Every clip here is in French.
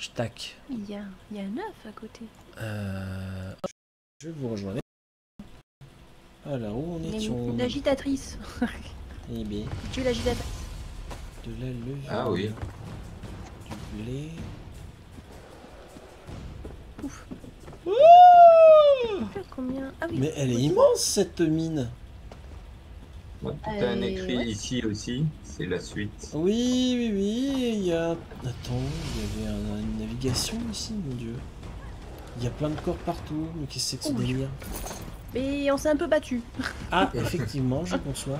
Tac. Il y a un œuf à côté. Je vais vous rejoindre. Alors, où on est Une agitatrice. Eh bien. Tu es l'agitatrice. De la levure. Ah oui. Du blé. Ouf. Combien? Ah oui. Mais elle est immense cette mine. Ouais, tu as un écrit ici aussi, c'est la suite. Oui, il y a... Attends, il y avait une navigation ici, mon dieu. Il y a plein de corps partout, mais qu'est-ce que c'est que ce délire? Mais on s'est un peu battu. Ah, effectivement, je conçois.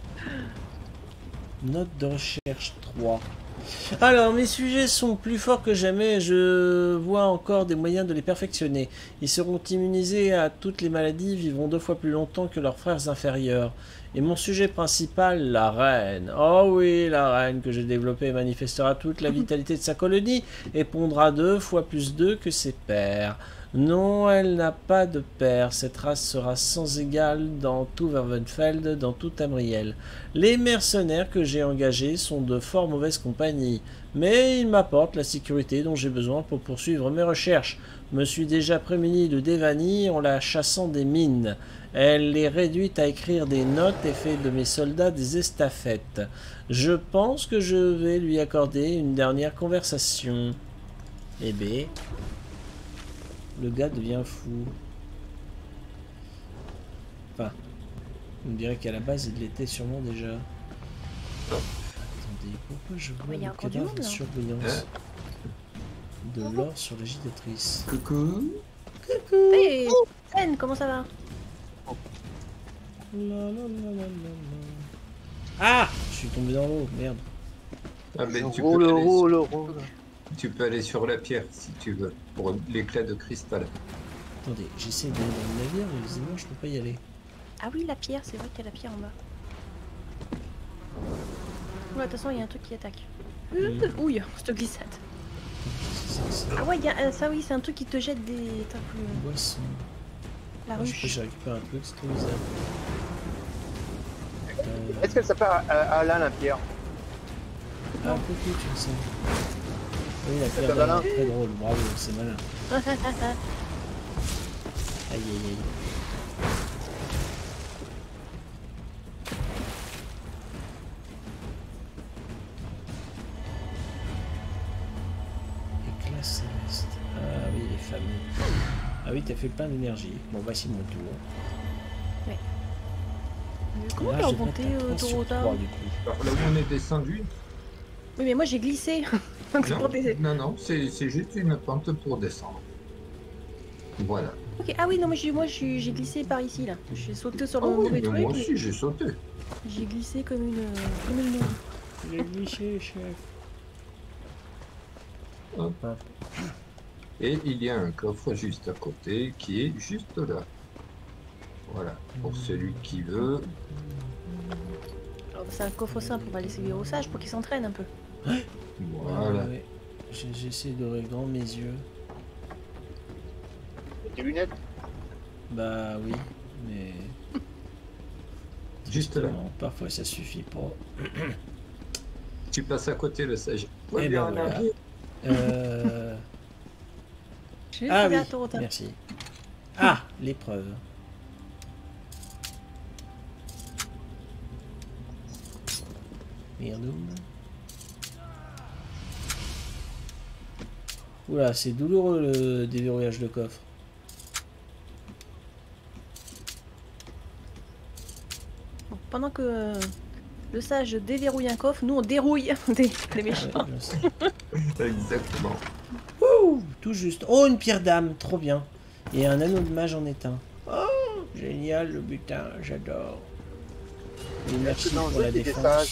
Note de recherche 3. Alors, mes sujets sont plus forts que jamais, je vois encore des moyens de les perfectionner. Ils seront immunisés à toutes les maladies, vivront 2 fois plus longtemps que leurs frères inférieurs. Et mon sujet principal, la reine. Oh oui, la reine que j'ai développée manifestera toute la vitalité de sa colonie et pondra 2 fois plus d'œufs que ses pères. Non, elle n'a pas de père. Cette race sera sans égale dans tout Vervenfeld, dans tout Tamriel. Les mercenaires que j'ai engagés sont de fort mauvaise compagnie, mais ils m'apportent la sécurité dont j'ai besoin pour poursuivre mes recherches. Me suis déjà prémuni de Devani en la chassant des mines. Elle les réduit à écrire des notes et fait de mes soldats des estafettes. Je pense que je vais lui accorder une dernière conversation. Eh bien... Le gars devient fou. Enfin, on dirait qu'à la base, il l'était sûrement déjà. Attendez, pourquoi je vois le cadavre de surveillance de l'or sur l'agitatrice? Coucou. Coucou. Hey, Zen, comment ça va? Ah, je suis tombé dans l'eau, merde. Ah, mais tu peux aller sur la pierre si tu veux, pour l'éclat de cristal. Attendez, j'essaie d'aller dans le navire, mais visiblement je peux pas y aller. Ah oui, la pierre, c'est vrai qu'il y a la pierre en bas. Ouais, de toute façon, il y a un truc qui attaque. Ouille, cette glissade. Ah ouais, ça oui, c'est un truc qui te jette des... Boisson. La ruche. Je récupère un truc, c'est trop bizarre. Est-ce qu'elle s'appelle Alain la pierre? Ah, ok, tu le sais. Oui, la pierre d'Alain, très drôle, bravo, c'est malin. Aïe, aïe, aïe. Éclat céleste. Ah oui, les fameux. Ah oui, t'as fait plein d'énergie. Bon, voici mon tour. Ouais. Comment t'es remonté, Dorota? Alors là où on est descendu. Oui, mais moi j'ai glissé. Non, c'est juste une pente pour descendre. Voilà. Ok, ah oui, non, mais moi j'ai glissé par ici, là. J'ai sauté sur le mauvais truc. Moi aussi, j'ai sauté. J'ai glissé comme une... J'ai glissé, chef. Hop. Et il y a un coffre juste à côté qui est juste là. Voilà, pour celui qui veut. C'est un coffre simple, on va laisser les au sage pour qu'il s'entraîne un peu. Voilà. Ouais. J'essaie d'ouvrir grand mes yeux. Tes lunettes? Bah oui, mais... Juste là. Parfois ça suffit pas. Tu passes à côté le sage. Ouais, et ben voilà. Ah oui, merci. Ah, l'épreuve. Merde. Oula, c'est douloureux le déverrouillage de coffre. Bon, pendant que le sage déverrouille un coffre, nous on dérouille des méchants. Exactement. Ouh, tout juste. Oh, une pierre d'âme, trop bien. Et un anneau de mage en éteint. Oh, génial le butin, j'adore. Et merci pour la défense.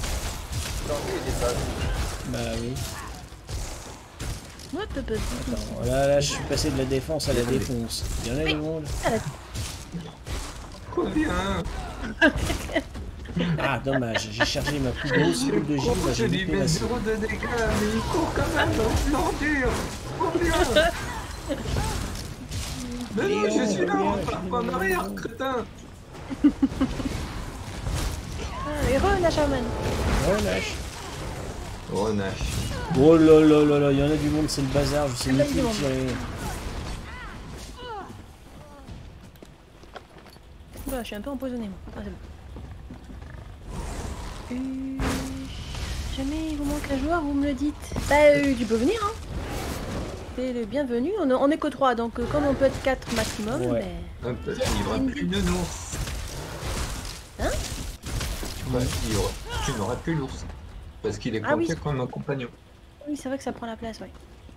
Bah oui. Attends, là, je suis passé de la défense à la défonce. Il y en a du monde. Combien? Ah, dommage, j'ai chargé ma plus grosse boule de givre. J'ai dit mais 0 de dégâts, mais il court quand même, l'ordure. Combien? Mais non, je suis là, on part pas en arrière, crétin. Et relâche, Arman. Relâche. Renache. Oh là là là là, il y en a du monde, c'est le bazar, je sais Là, même il plus y où a du tirer. Oula, je suis un peu empoisonné moi. Ah, c'est bon. Jamais il vous manque un joueur, vous me le dites. Bah, tu peux venir, hein. T'es le bienvenu. On est que 3, donc comme on peut être 4 maximum, Ouais. ben... Hop, il n'y aura plus de l'ours. Hein? Ouais, tu n'auras plus l'ours. Parce qu'il est Ah oui. compté comme un compagnon. Oui, c'est vrai que ça prend la place, ouais.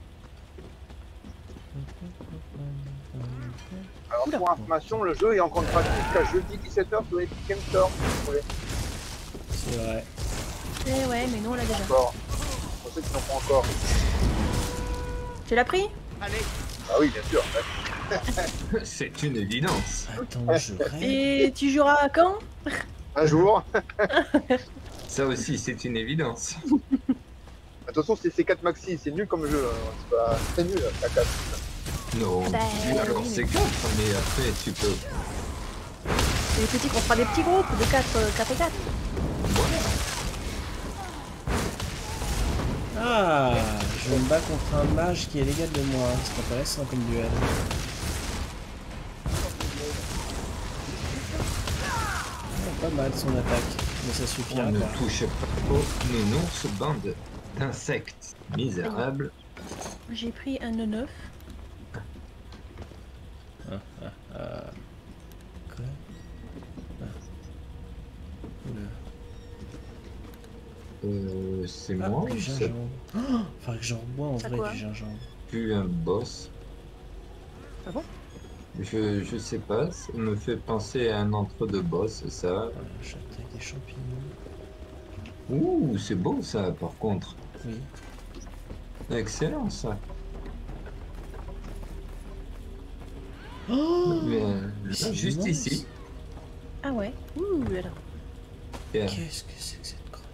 Alors pour information, le jeu est en contrat jusqu'à jeudi 17h sur Epic Games Store. Si vous voulez. C'est vrai. Eh ouais, mais nous on l'a déjà. Encore. Pour ceux qui n'ont pas encore. Tu l'as pris? Ah oui, bien sûr. C'est une évidence. Attends, je rêve. Et tu joueras quand? Un jour. Ça aussi, c'est une évidence. Attention, c'est 4 maxi, c'est nul comme jeu. Hein. C'est pas très nul, la 4. Non, Bah, alors oui, c'est mais- 4, mais après tu peux... Les petits, on fera des petits groupes de 4 et 4. Voilà. Ah, je me bats contre un mage qui est l'égal de moi. C'est intéressant comme duel. Oh, pas mal son attaque, mais ça suffira On ne pas. touche pas aux nounours, bande d'insectes misérables. J'ai pris un 9. Quoi? Ah. Oula. C'est Ah, moi du ou c'est gingembre. Oh, faudrait que j'en rebois en Ça vrai quoi? du gingembre. plus un boss? Ah bon? Je sais pas, ça me fait penser à un entre-deux boss, ça. Voilà, j'attaque des champignons. Ouh, c'est beau ça par contre. Oui. Excellent ça. Oh, Mais mais là, c'est juste immense. ici. Ah ouais. Ouh là là. Et, Qu'est-ce que c'est que cette crotte?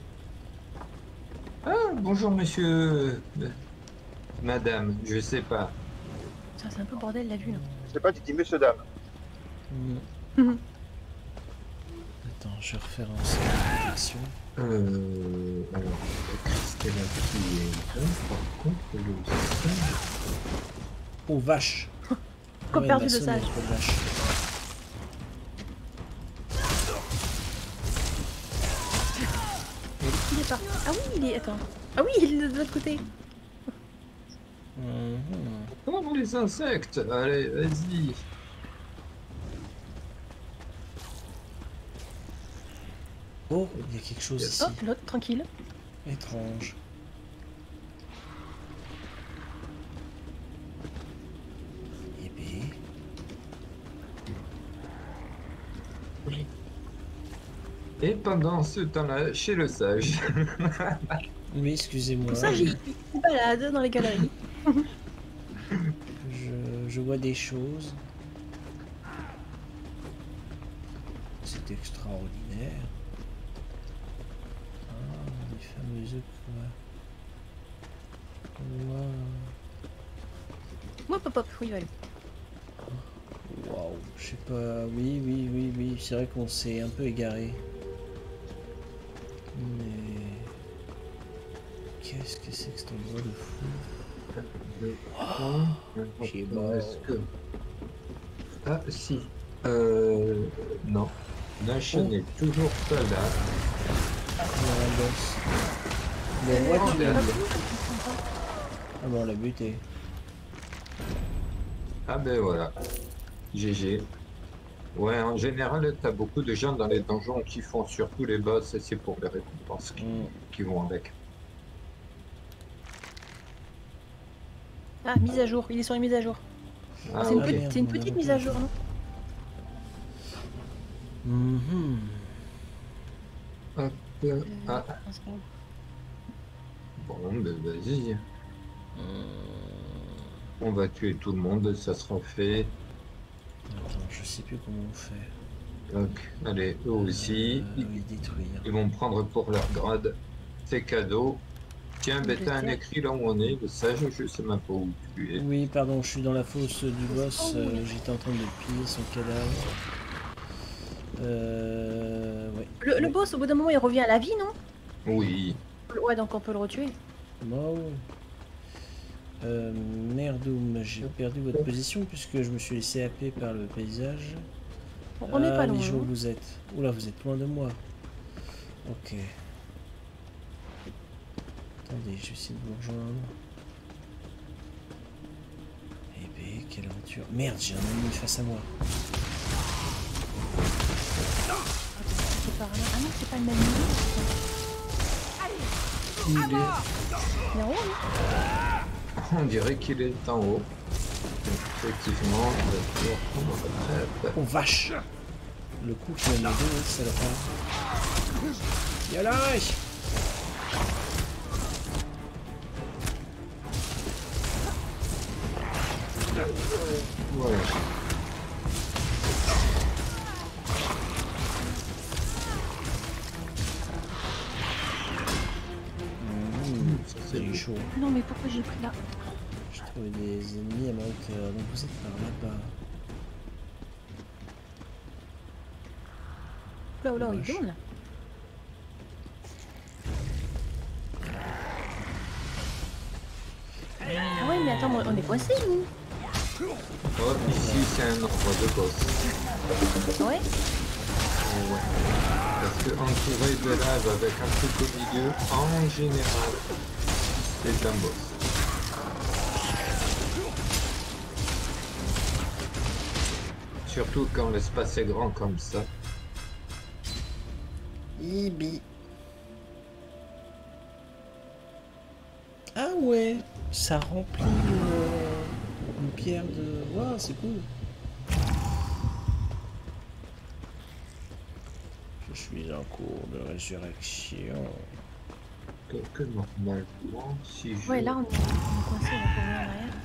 ah, bonjour monsieur. Madame, je sais pas. Ça, c'est un peu bordel la vue là. Je sais pas, tu dis monsieur dame. Hmm. Attends, je vais refaire un scan de protection. Alors, Christella qui est là, par contre, le sage. Oh vache! Qu'on Ouais, perdu il m'a le sonné, sage. trop de vache. Il est parti. Ah oui, il est. Attends. Ah oui, il est de l'autre côté. Mhm. Oh, les insectes! Allez, vas-y! Oh, il y a quelque chose ici. Oh, l'autre, tranquille. Étrange. Épée. Et pendant ce temps-là, chez le sage. Oui, excusez-moi. Pour ça, il se balade dans les galeries. Je vois des choses. C'est extraordinaire. Ah, les fameux œufs quoi. Hop, hop, hop, oui, voilà. Waouh, je sais pas. Oui, oui, oui, oui. C'est vrai qu'on s'est un peu égaré. Mais qu'est-ce que c'est que cet endroit de fou? J'ai mort. Est-ce que... Ah, si. Non. Nash Oh. n'est toujours pas là. Il y a un boss. Le roi Oh, du merde. Ah bon, on l'a buté. Ah ben voilà. GG. Ouais, en général, t'as beaucoup de gens dans les donjons qui font surtout les boss et c'est pour les récompenses qui vont avec. Ah, mise à jour. Il est sur une mise à jour. Ah, C'est une, ok. petite- c'est une petite mise à jour, non? Mhm. Hop, ah, Ah, c'est pas grave. bon, ben vas-y. On va tuer tout le monde, ça sera fait. Attends, je sais plus comment on fait. Donc, allez, eux aussi. Oui, détruire. Ils vont me prendre pour leur grade. C'est cadeau. Tiens, ben t'as un écrit là où on est, le sage, je sais même pas où tu es. Oui, pardon, je suis dans la fosse du boss. J'étais en train de piller son cadavre. Ouais. Le boss, au bout d'un moment, il revient à la vie, non? Oui. Ouais, donc on peut le retuer. Wow. Merdoum, j'ai perdu votre position puisque je me suis laissé happer par le paysage. On n'est pas loin. Lijo, Hein. vous êtes. Oula, vous êtes loin de moi. Ok. Attendez, je vais essayer de vous rejoindre. Eh ben, quelle aventure. Merde, j'ai un ennemi face à moi. C'est par là. Ah non, c'est pas le même niveau. Il est... Il est en haut, hein. On dirait qu'il est en haut. Effectivement, on va pouvoir prendre la retraite. Oh vache! Le coup qui m'a donné, ça l'a pas. Yalla! Voilà. Ça, C'est chaud. Non, mais pourquoi j'ai pris là? J'ai trouvé des ennemis à ma hauteur. Donc vous êtes par là-bas. Là, là, il Vache. tourne là. Ah ouais, mais attends, on est coincés, nous. Oh, ici, c'est un endroit de boss. Ouais. Ouais. Parce que entouré de lave avec un truc au milieu, en général, c'est un boss. Surtout quand l'espace est grand comme ça. Ibi. Ah ouais, ça remplit une pierre de... Waouh, c'est cool. Je suis en cours de résurrection. Que normalement, si je... Ouais, là, on est coincés, on peut revenir en arrière.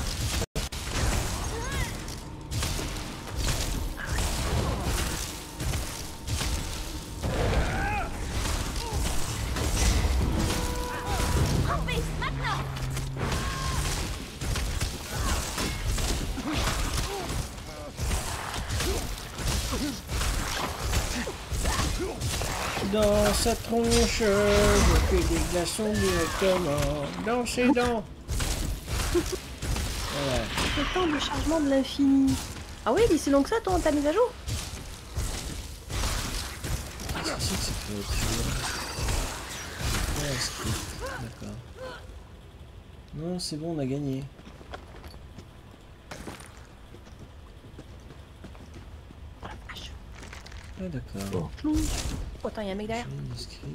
Dans sa tronche, je fais des glaçons directement dans ses dents. Voilà. Le temps de chargement de l'infini. Ah oui, il est si long que ça, ta mise à jour? Qu'est-ce que c'est que cette créature? Ah, script. D'accord. Non, c'est bon, on a gagné. Ah, d'accord. Bon. Oh, attends, il y a un mec derrière. Script.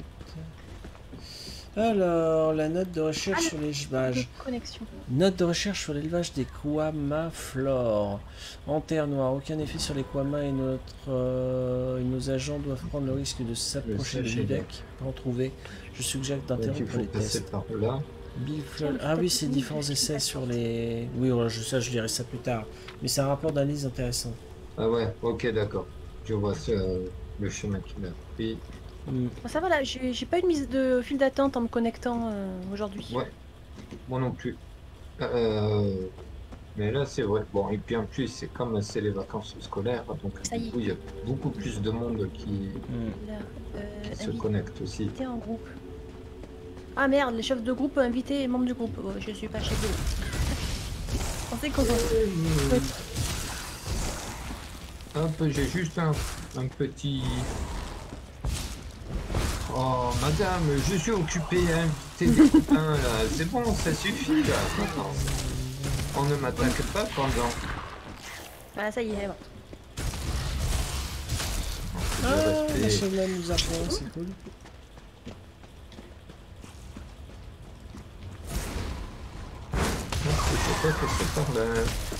Alors, la note de recherche sur l'élevage. Connexion. Note de recherche sur l'élevage des Kwama flore. En terre noire, aucun effet sur les Kwama et nos agents doivent prendre le risque de s'approcher de l'IVEC pour en trouver. Je suggère Donc, d'interrompre il faut les passer tests. par là. Ah oui, c'est différents essais sur les... Oui, voilà, je dirai ça plus tard. Mais c'est un rapport d'analyse intéressant. Ah ouais, ok, d'accord. Je vois le chemin qu'il a pris. Hmm. Bon, ça va là, j'ai pas eu de mise de file d'attente en me connectant aujourd'hui. Ouais, moi non plus. Mais là, c'est vrai. Bon, et puis en plus, c'est comme c'est les vacances scolaires, donc Ça y du est. coup, il y a beaucoup plus de monde qui Hmm. Là, se connecte aussi. invité en groupe. Ah merde, les chefs de groupe invités et membres du groupe. Oh, je suis pas chef de groupe. On s'est concentré. Hop, j'ai juste un petit... Oh, madame, je suis occupé à inviter des copains, là. C'est bon, ça suffit, là. Maintenant, on ne m'attaque pas pendant... Ah ça y est, elle est morte. Ah, la respect. chevalière nous apprend, c'est cool. Je sais pas que c'est par là.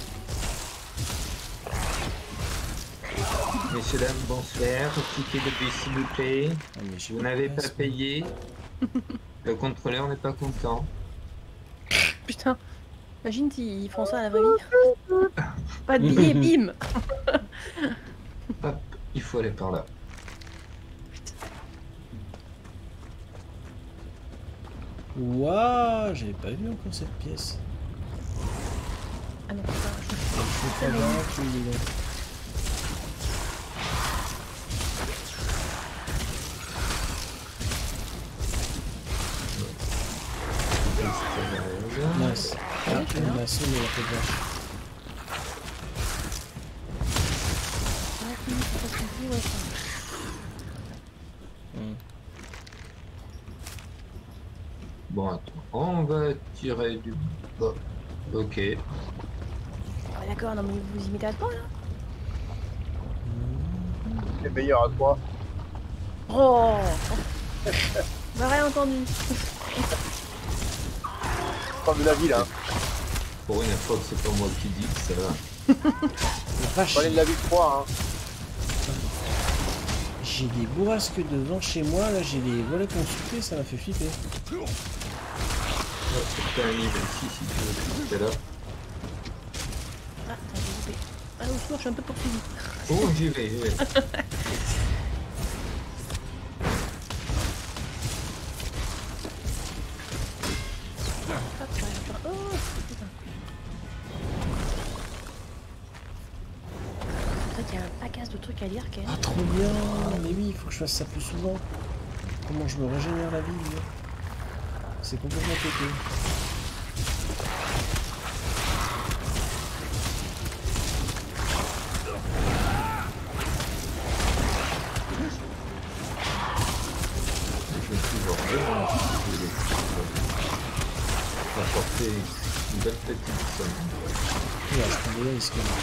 Messieurs, dames, bonsoir. Quittez le bus, s'il vous plaît. Ah, mais j'ai Vous n'avez pas place, payé. Le contrôleur n'est pas content. Putain. Imagine s'ils font ça à la vraie vie. Pas de billet, bim. Hop, il faut aller par là. Waouh, j'avais pas vu encore cette pièce. Ah non, c'est pas Je suis pas bien, tu dis donc. assommé la peau de vache. Bon, attends, on va tirer du bas. Ok. Ah, d'accord, non mais vous y mettez à quoi là? C'est meilleur à toi. Oh. Bah rien entendu. Comme la ville, hein. Pour une fois que c'est pas moi qui dis que ça va. La vache, Prenez de la ville 3, hein. j'ai des bourrasques devant chez moi, là j'ai les volets consultés, ça m'a fait flipper. Ouais, c'est un niveau ici si tu veux. C'est là. Ah, j'ai loupé. Ah, au secours, je suis un peu poursuivi. Oh, j'y vais, j'y vais. Hop, oh, putain. En fait, il y a un paquet de trucs à lire, Ken. Ah trop bien. Mais oui, il faut que je fasse ça plus souvent. Comment je me régénère la vie, lui. C'est complètement pété. Je vais toujours apporter une belle petite somme. Ouais, je prends déjà les squelettes.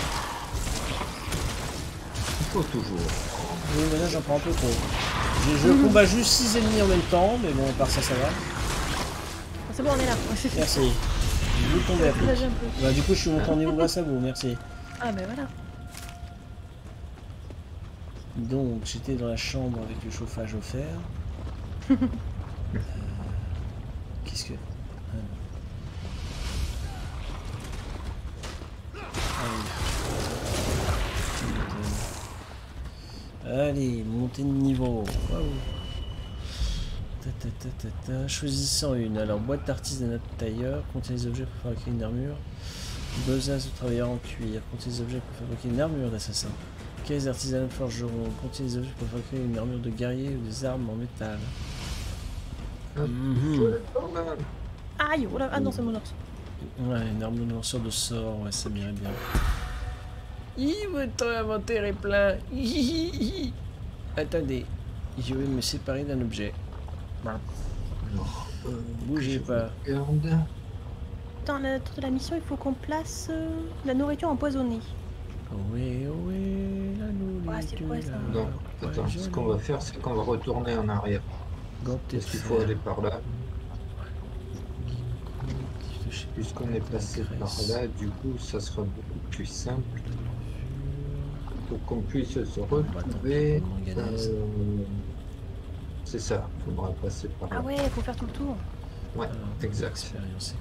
Il faut toujours. Oui, mais là j'en prends un peu trop. Je combats juste 6 ennemis en même temps, mais bon, à part ça, ça va. Ah, c'est bon, on est là. Merci. Vous tombez à pic. Soulager un peu. Bah, du coup, je suis monté en niveau grâce à vous, merci. Ah, ben voilà. Donc, j'étais dans la chambre avec le chauffage offert. Qu'est-ce que... Allez, montée de niveau. Waouh. Choisissant une. Alors, boîte d'artisanat de tailleur, contient les objets pour fabriquer une armure. Besace de travailleur en cuir, contient les objets pour fabriquer une armure d'assassin. Caisse d'artisanat de forgeron, contient les objets pour fabriquer une armure de guerrier ou des armes en métal. Aïe, oh là, ah non, c'est mon ours. Ouais, une arme de lanceur de sort, ouais, ça m'irait bien. Votre inventaire est plein. Attendez, je vais me séparer d'un objet. Alors, Bougez pas. Regarde. Dans la tour de la mission, il faut qu'on place la nourriture empoisonnée. Oui, oui, la nourriture. Ah, c'est quoi, ça? Non, attends, ce qu'on va faire, c'est qu'on va retourner en arrière. Parce qu'il faut aller par là. Puisqu'on est passé par là, du coup, ça sera beaucoup plus simple. Pour qu'on puisse se retrouver. C'est ça, il faudra passer par là. Ah ouais, il faut faire tout le tour. Ouais, exact. Expérience.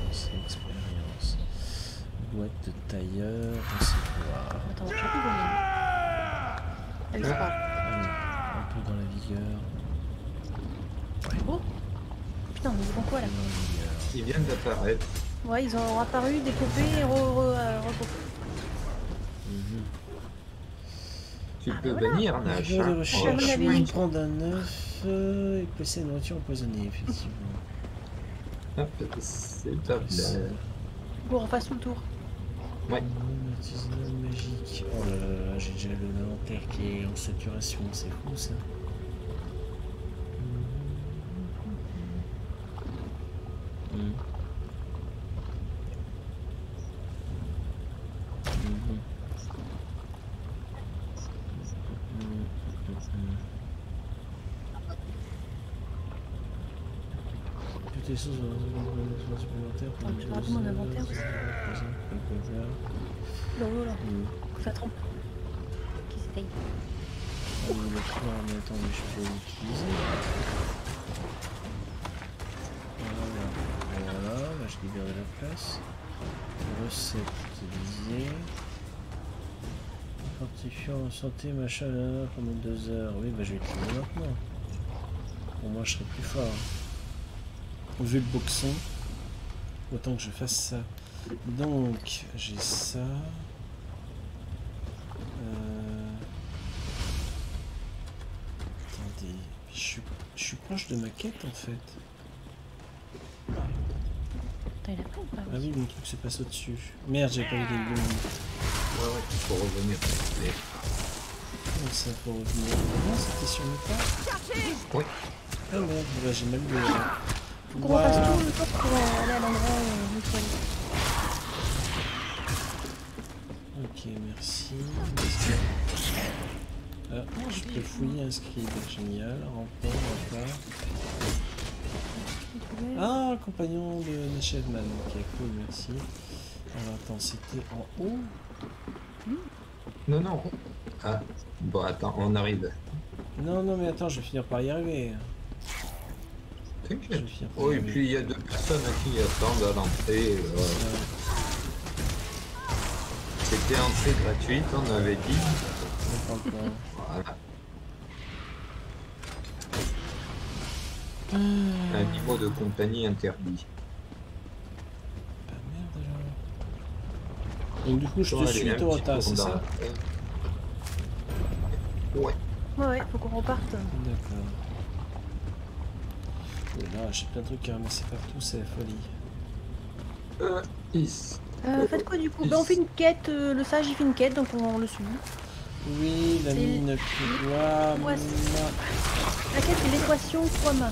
Boîte de tailleur, on sait quoi. Attends, je vais plus donner. Elle se parle. Allez, un peu dans la vigueur. Oh putain, mais ils font quoi là? Dans la vigueur. Ils viennent d'apparaître. Ouais, ils ont apparu, découpés et recoupés. Tu Ah, peux bah voilà. venir, Nash. Vigueur de hein. recherche, la oui, vie. prendre un œuf et placer la nourriture empoisonnée, effectivement. Hop, c'est top là. Bon, on refasse tout le tour. Ouais. Artisanat magique. Oh là là là, j'ai déjà l'inventaire qui est en saturation, c'est fou ça. Toutes les sources supplémentaires pour Attends, je vais rappeler mon inventaire aussi. Là, là, là. Ça trompe. Qui s'éteille. Le croire, mais attends, mais je peux l'utiliser. Voilà, là je libère de la place. Recette utilisée. Fortifiant santé, machin, là, pendant 2 heures. Oui, bah je vais l'utiliser maintenant. Pour moi, je serai plus fort. Vu le boxon, autant que je fasse ça. Donc, j'ai ça. Attendez, je suis proche de ma quête en fait. T'as il a pas ou pas? Ah oui, mon truc se passe au-dessus. Merde, j'ai pas vu les deux. Ouais, il faut revenir. Mais- Comment ça faut revenir? Non, c'était sur le pas. Oui. Ah merde, bah, j'ai mal vu. Faut qu'on repasse tout le temps pour aller à l'endroit où il faut aller. Ok, merci. Ah, je peux fouiller un scribe. Génial. Rempart, rempart. Ah, compagnon de Nashevman. Ok, cool, merci. Alors attends, c'était en haut? Non, non. Ah, bon, attends, on arrive. Non, non, mais attends, je vais finir par y arriver. Je T'inquiète. vais finir par y Oh, et arriver. puis il y a 2 personnes qui attendent à l'entrée. C'était entrée gratuite, on avait dit. On parle pas. Voilà. Ah, Animaux de compagnie interdit. bah merde alors. Donc du coup, je te Allez, suis, un petit Torota, tour c'est dans ça? la- Ouais. Ouais, faut qu'on reparte. D'accord. Oh là, j'ai plein de trucs à ramasser partout, c'est la folie. Is. Faites quoi du coup? Ben, on fait une quête, le sage il fait une quête donc on le suit. Oui, la C'est- mine Kuwama. Ouais, la quête c'est l'équation Kuwama.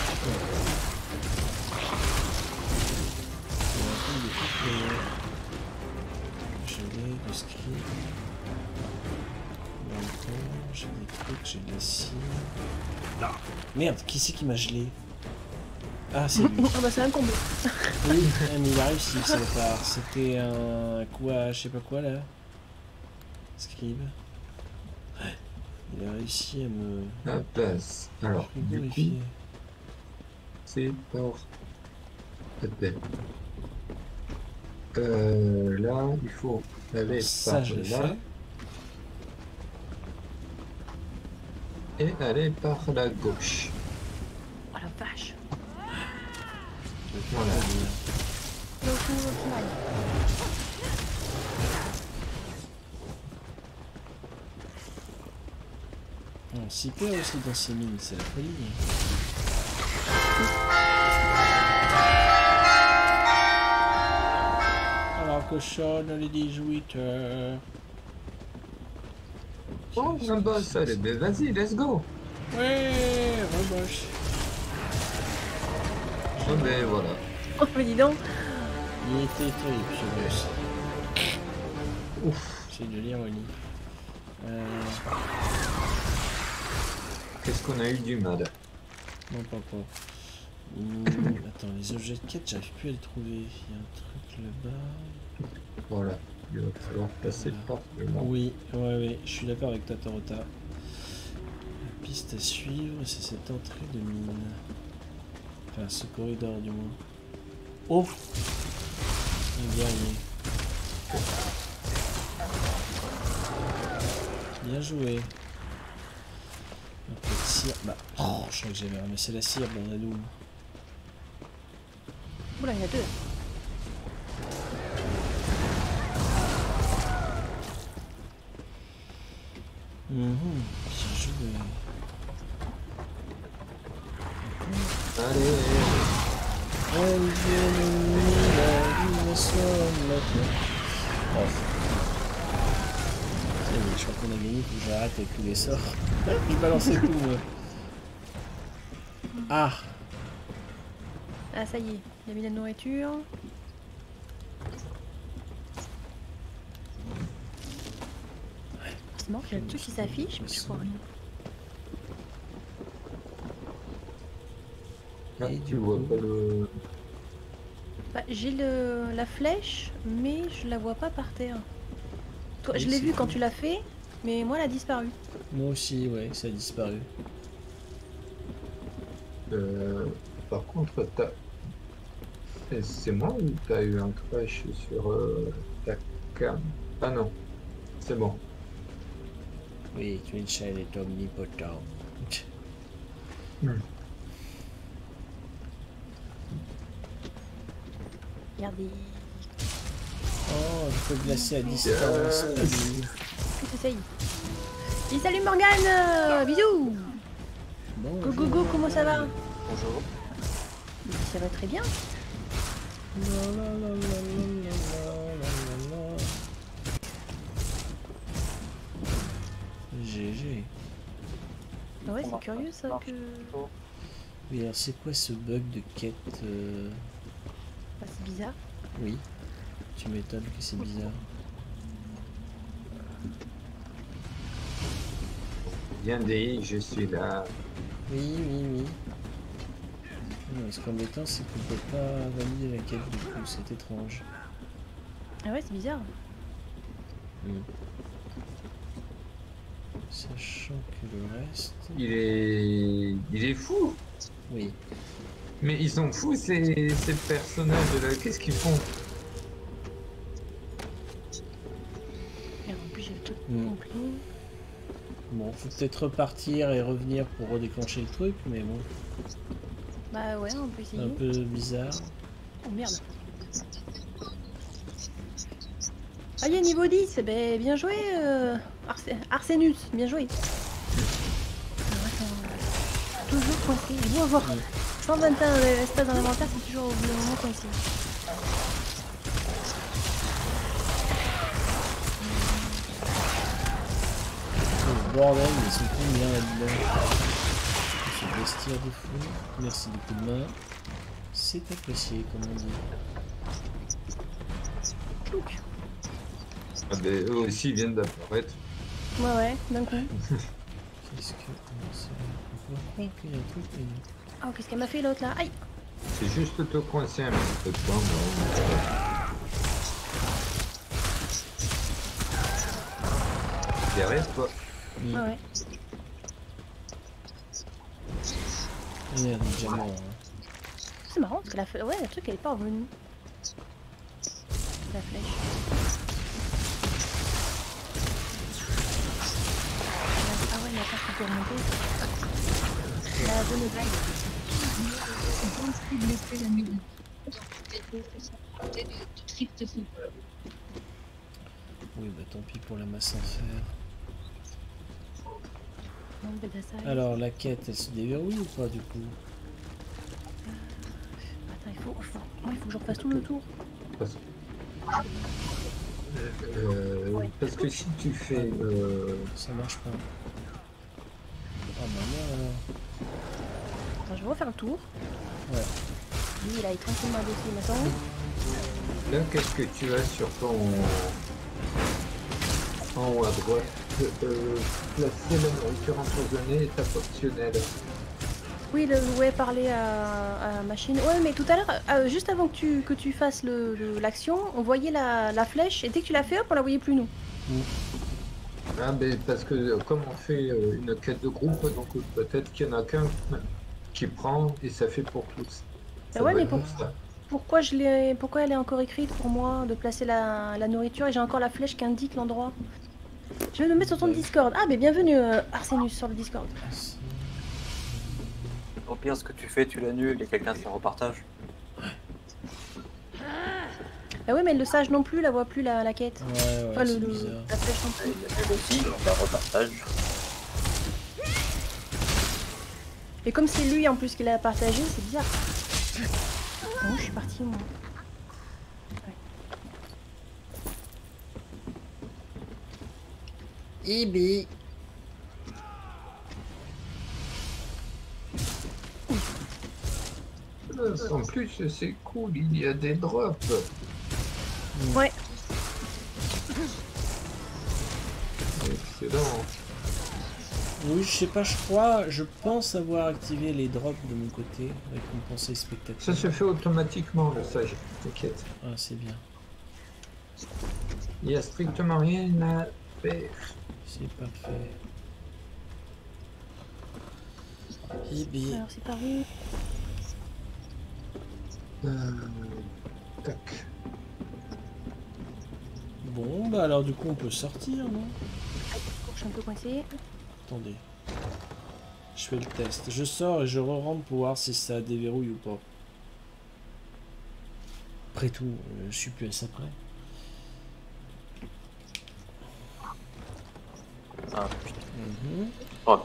J'ai le script. Dans le temps, j'ai des trucs, j'ai de la scie. Merde, qui c'est qui m'a gelé? Ah, c'est lui. Ah bah c'est un combo. Oui, mais il a réussi, c'est le part. C'était un quoi, je sais pas quoi là. Scribe. Ouais, il a réussi à me La place. Alors, du coup, frigorifier. c'est pour... Peut-être. Là, il faut aller Ça, par je l'ai là fait. et aller par la gauche. Oh la vache. Voilà. Le coup au final. On s'y perd aussi dans ces mines, c'est la folie. Alors cochonne les 18h. Oh, un boss, allez, ben vas-y, let's go. Ouais, remoche. Oh, ben voilà. Oh mais dis donc. Il était terrible ce boss. Ouf, C'est de l'ironie. qu'est-ce qu'on a eu du mal. Non, pas. Attends, les objets de quête, j'arrive plus à les trouver. Il y a un truc là-bas. Voilà, il va falloir passer par le là. Oui, ouais, je suis d'accord avec toi, Torota. La piste à suivre, c'est cette entrée de mine. Enfin, ce corridor du moins. Oh! Un guerrier. Bien joué. Un peu de cire. Bah, oh, je crois que j'avais ramassé la cire, bon, on a nous. Oula il y en a deux. Bien joué. Allez, Je crois qu'on a gagné, faut que j'arrête avec tous les sorts. Je balançais tout, moi. Ah! Ah ça y est, il a mis la nourriture. C'est marrant, il y a le truc qui s'affiche, mais je vois rien. ah, tu vois pas le... Bah, j'ai la flèche, mais je la vois pas par terre. Toi, Oui, je l'ai c'est vue quand cool. tu l'as fait, mais moi elle a disparu. Moi aussi, ouais, ça a disparu. Par contre, t'as... C'est moi ou t'as eu un crash sur ta cam? Ah non, c'est bon. Oui, Twinshine est omnipotent. Regardez. Oh, je peux glacer à distance. Tout essaye. Et salut Morgane, bisous. Go go go, comment ça va? Bonjour. Ça va très bien. La, la, la, la, la, la, la, la. GG. Ah ouais, c'est curieux ça que... Oui, alors c'est quoi ce bug de quête Ah, c'est bizarre. Oui, tu m'étonnes que c'est bizarre. Bien dit, je suis là. Oui, oui, oui. Non, ce qu'embêtant, c'est qu'on peut pas valider la quête du coup, c'est étrange. Ah ouais, c'est bizarre. Sachant que le reste... Il est fou. Oui. Mais ils sont fous ces personnages-là. Qu'est-ce qu'ils font? Merde, en plus j'ai le truc Mm. complet. Bon, faut peut-être repartir et revenir pour redéclencher le truc, mais bon, Bah ouais, on peut essayer. un peu bizarre. Oh merde. Ah, il y a niveau 10, ben, bien joué Arsenus, bien joué. Alors, attends, toujours coincé, il doit avoir 121 espaces dans l'inventaire, c'est toujours au bout d'un moment coincé. Oh, bordel, mais ils sont combien là-dedans? Ce bestiaire de fou. Merci du coup de main. C'est apprécié, comme on dit. Tchouk. Ah ben, eux aussi ils viennent d'apparaître. Ouais, ouais, d'un coup. Qu'est-ce que... c'est... On croire qu'il y a un truc, mais non. Oh, qu'est-ce qu'elle m'a fait l'autre là? Aïe! C'est juste te coincer un petit peu de temps. Bon. Derrière toi. Ouais, ouais. Il y a un diamant, hein. C'est marrant parce que ouais, le truc elle est pas revenue. La flèche. Ah ouais, mais attends, je peux remonter. La bonne blague. Oui, bah tant pis pour la masse en fer. Non, mais là, ça, Alors, la quête, elle se déverrouille ou pas, du coup? attends, il faut que je refasse tout le tour. Parce, Ouais. parce que si tu fais... Ça marche pas. Ah bah non, alors. Attends, je vais refaire le tour. Ouais. Lui, il a tranquillement baissé maintenant. Là, qu'est-ce que tu as sur ton... En haut à droite, placer la nourriture empoisonnée est optionnel. Oui, ouais, parler à machine. Ouais, mais tout à l'heure, juste avant que tu fasses l'action, on voyait la flèche et dès que tu l'as fait, hop, on la voyait plus nous. Ah, ben, parce que comme on fait une quête de groupe, donc peut-être qu'il y en a qu'un qui prend et ça fait pour tous. Bah Ça ouais, doit mais être pour ça. pourquoi elle est encore écrite pour moi de placer la nourriture et j'ai encore la flèche qui indique l'endroit. Je vais me mettre sur ton Ouais. Discord. Ah, mais bienvenue Arsenus sur le Discord. Au pire, ce que tu fais, tu l'annules et quelqu'un te le repartage. Ah ouais, mais le sage non plus, la voit plus la quête. Ouais, Enfin, c'est bizarre. la flèche non plus. Il l'annule aussi, on la repartage. Et comme c'est lui en plus qui l'a partagé, c'est bizarre. Oh, je suis partie moi. Ibi. En plus, c'est cool, il y a des drops. Ouais. Excellent. Oui, je sais pas, je pense avoir activé les drops de mon côté, récompenser spectateur. Ça se fait automatiquement, le sage, t'inquiète. Ah, c'est bien. Il n'y a strictement rien à faire. C'est parfait. Ibi. Alors c'est par où? Tac. Bon, bah alors du coup on peut sortir, non? Je suis un peu coincée. Attendez. Je fais le test. Je sors et je re-rentre pour voir si ça déverrouille ou pas. Après tout, je suis plus à ça près. Ah, putain. On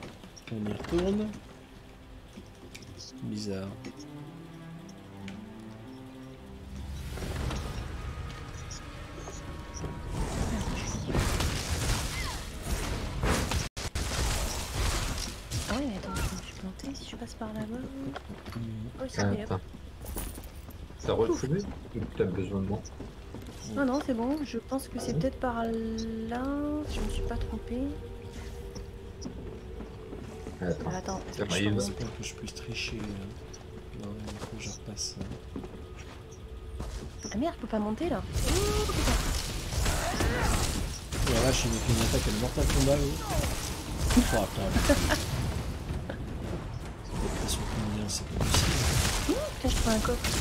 y retourne. Bizarre. je passe par là-bas. Oh, c'est Ah, bien. attends. T'as retrouvé ou t'as besoin de moi? Non, non, c'est bon. Je pense que c'est peut-être par là. Si je me suis pas trompée. Attends. Attends, est-ce Ça que je m'arrive. peux J'espère que je puisse tricher. Non, il faut que je repasse. Ah merde, je peux pas monter là. Oh la vache, il m'a fait une attaque à le Mortal Kombat, oui. Oh, attends. C'est sur combien, c'est pas possible. Putain, je prends un coffre.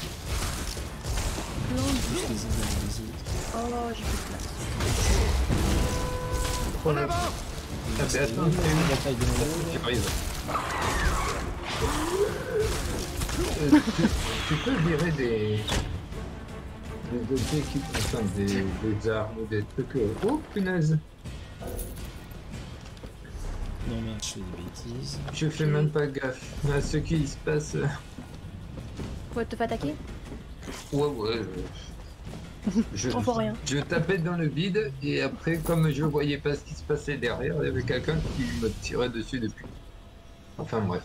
Non, Plus les uns derrière les autres. oh, j'ai plus de place. On a... Ah, C'est mais attends, une c'est une bataille de l'eau. J'arrive. Tu peux virer des objets qui contiennent des armes ou des trucs. Oh punaise! Non, merde, je fais des bêtises. Je fais même pas gaffe à ce qui se passe. Faut te faire attaquer? Ouais. Je, On voit rien. je tapais dans le vide et après, comme je voyais pas ce qui se passait derrière, il y avait quelqu'un qui me tirait dessus depuis. Enfin bref.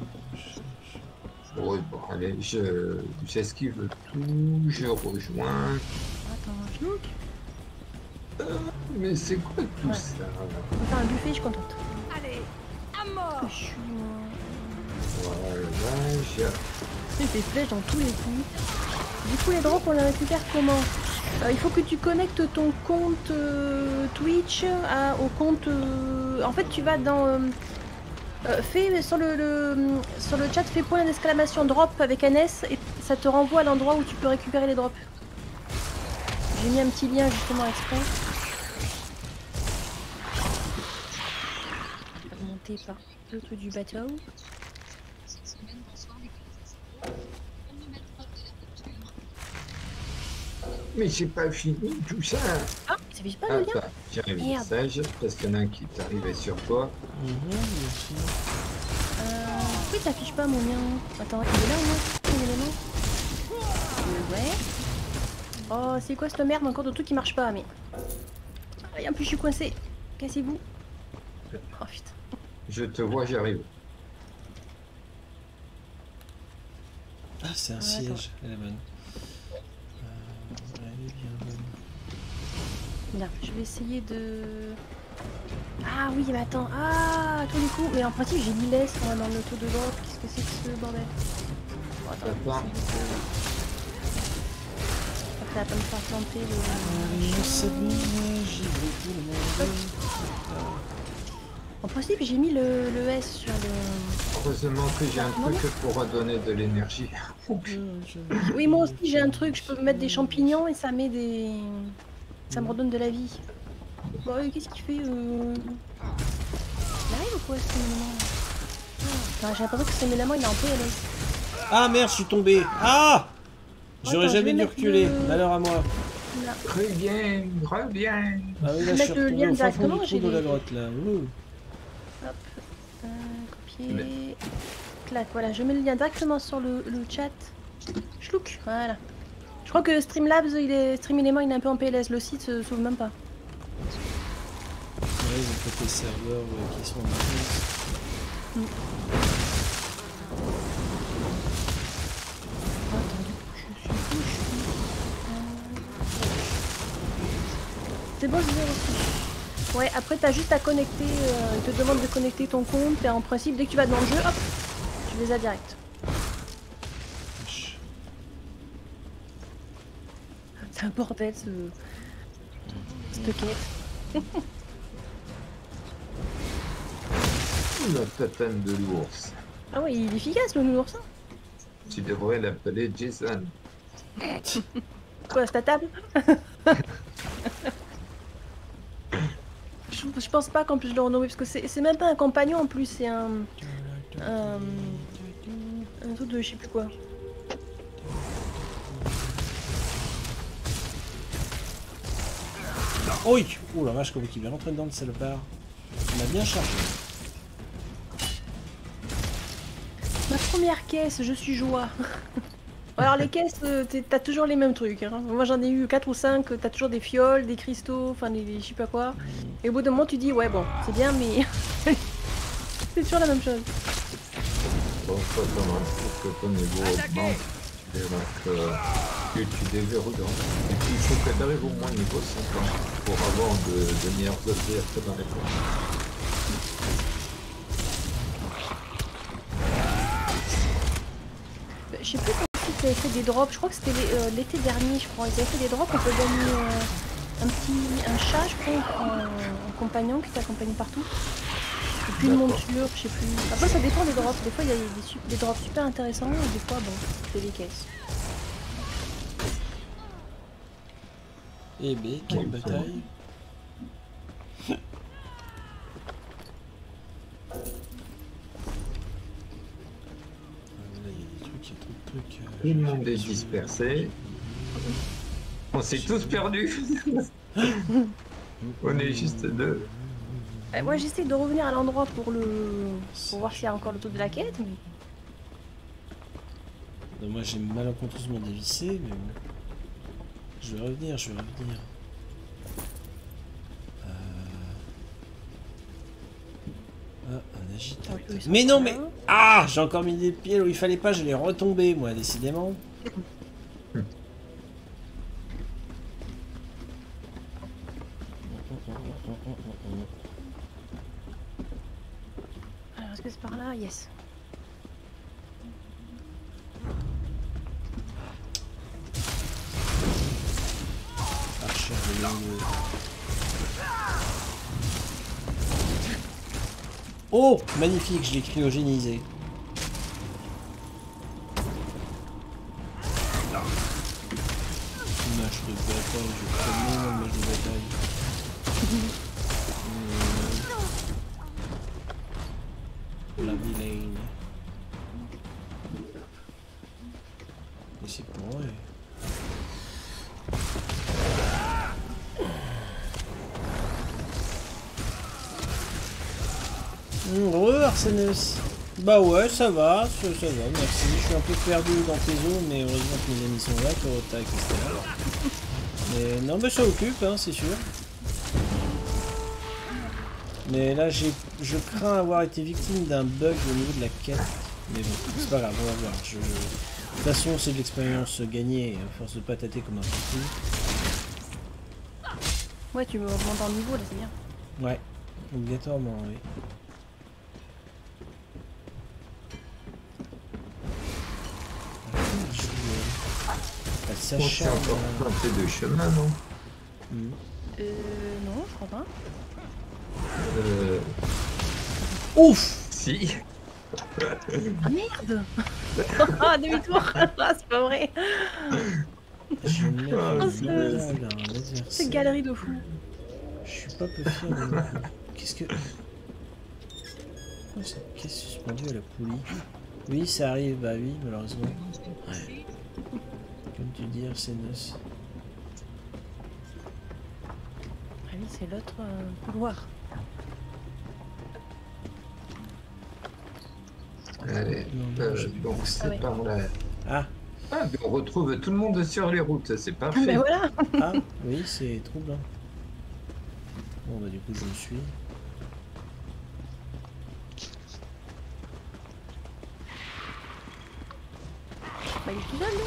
Oui, bon, allez, j'esquive tout, je rejoins. Attends, je look. Mais c'est quoi tout Ouais. ça? On va faire un buffet, je suis contente. Allez, à mort. Que je suis moi. Voilà, J'ai des flèches dans tous les coups. Du coup, les drops, on les récupère comment? Il faut que tu connectes ton compte Twitch au compte. En fait, tu vas dans. Fais sur sur le chat, fais point d'exclamation drop avec un S et ça te renvoie à l'endroit où tu peux récupérer les drops. J'ai mis un petit lien justement exprès. Monter par le truc du bateau. mais j'ai pas fini tout ça. Ah, ça fait pas le lien. Attends, j'arrive au Merde. message parce qu'il y en a un qui est arrivé sur toi. Bien sûr. Pourquoi il t'affiche pas mon lien? Attends, il est là ou non? Quel élément? Ouais. Oh, c'est quoi cette merde? Encore de trucs qui marchent pas, mais. Et en plus, je suis coincée. Cassez-vous. Oh putain. Je te vois, j'arrive. Ah, c'est un Ouais, siège. Elle est bonne. Elle est bien bonne. Bien, je vais essayer de. Ah oui, mais attends. Ah, à tous les coups. Mais en principe, j'ai mis laisse moi, dans le taux de drop. Qu'est-ce que c'est que ce bordel? Oh, attends, Attends. ça va pas me faire planter le. Allez, c'est bon, j'y vais tout le monde. En principe, j'ai mis le S sur le. Heureusement que j'ai un truc pour redonner de l'énergie. Oui, moi aussi, j'ai un truc. Je peux mettre des champignons et ça met des. Ça me redonne de la vie. Bon, qu'est-ce qu'il fait Il arrive ou quoi cet élément? J'ai l'impression que cet élément il est en PLS. Ah merde, je suis tombé. Ah, j'aurais Attends, je jamais vais dû mettre reculer. le- Malheur à moi. Là. Reviens. Ah oui, là, Je vais je suis mettre le retombé lien au fin fond directement, du j'ai trou de la les- grotte là. Ouh. Hop. Copier. Clac, voilà, je mets le lien directement sur le chat. Chlouk, voilà. Je crois que Streamlabs, Stream Element, il est un peu en PLS. Le site se s'ouvre même pas. Ouais, ils ont fait des serveurs qui sont en vacances. Attends, du coup, je suis où je suis C'est bon, je l'ai reçu. Ouais, après, t'as juste à connecter. Il te demande de connecter ton compte. Et en principe, dès que tu vas dans le jeu, hop, tu les as direct. Wesh. C'est un bordel, cette quête. La tatane de l'ours. Ah ouais, il est efficace, le oursin. Tu devrais l'appeler Jason. Quoi, c'est ta table? Je pense pas qu'en plus je le renommer, parce que c'est même pas un compagnon en plus, c'est un truc de je sais plus quoi. Oui. Oh la vache, comment il vient rentrer dedans le salopard. Il m'a bien chargé. Ma première caisse, je suis joie. Alors les caisses, t'as toujours les mêmes trucs. Hein. Moi j'en ai eu 4 ou 5, t'as toujours des fioles, des cristaux, enfin des je sais pas quoi. Et au bout d'un moment tu dis ouais bon, c'est bien mais c'est toujours la même chose. Bon, faut attendre pour que ton niveau augmente. Tu verras que tu déverrouilles. Et puis il faut que tu arrives au moins niveau 50 pour avoir de meilleurs objets que dans les coins. Je sais plus quand tu avais fait des drops, je crois que c'était l'été dernier, je crois. Ils avaient fait des drops, on peut gagner un chat, je crois, en compagnon qui t'accompagne partout. Et puis une monture, je sais plus. Après ça dépend des drops, des fois il y a des drops super intéressants et des fois bon, c'est des caisses. Eh ben, quelle bataille. Tout le monde est dispersé. On s'est tous perdus. On est juste deux. Moi j'essaie de revenir à l'endroit pour voir s'il y a encore le taux de la quête, mais... Non, moi j'ai malencontreusement dévissé, mais bon. Je vais revenir, je vais revenir. Ah, un agitateur. Mais non, mais... Ah, j'ai encore mis des pieds où il fallait pas, je l'ai retombé, moi, décidément. Alors, est-ce que c'est par là? Yes. Archer de l'eau. Oh, magnifique, je l'ai cryogénisé. Image de bataille, je connais l'image de bataille. La vilaine. Et c'est pour eux. Arseneus. Bah ouais, ça va, merci. Je suis un peu perdu dans tes eaux, mais heureusement que mes amis sont là, Torota et Castella. Mais non, mais ça occupe, hein, c'est sûr. Mais là, je crains avoir été victime d'un bug au niveau de la quête. Mais bon, c'est pas grave, on va voir. De toute façon, c'est de l'expérience gagnée, à force de pas tâter comme un fou. Ouais, tu me remontes en niveau là, c'est bien. Ouais, obligatoirement, oui. On s'est encore planté de chemin, non? Non, je crois pas. Ouf! Si. Ah merde! Ah, demi-tour! Ah, c'est pas vrai! Je vais me mettre C'est galerie de fou. Je suis pas peu fier de moi. Qu'est-ce que... Oh, cette caisse suspendue à la poulie. Oui, ça arrive, bah oui, malheureusement. Ouais. Comme tu dis, Arseneus. Ah oui, c'est l'autre couloir. Allez, donc c'est ouais. par là. Ah! Ah, mais on retrouve tout le monde sur les routes, c'est parfait. Mais voilà! Ah, oui, c'est troublant. Bon, bah du coup, je le suis. Bah, il est tout seul, lui.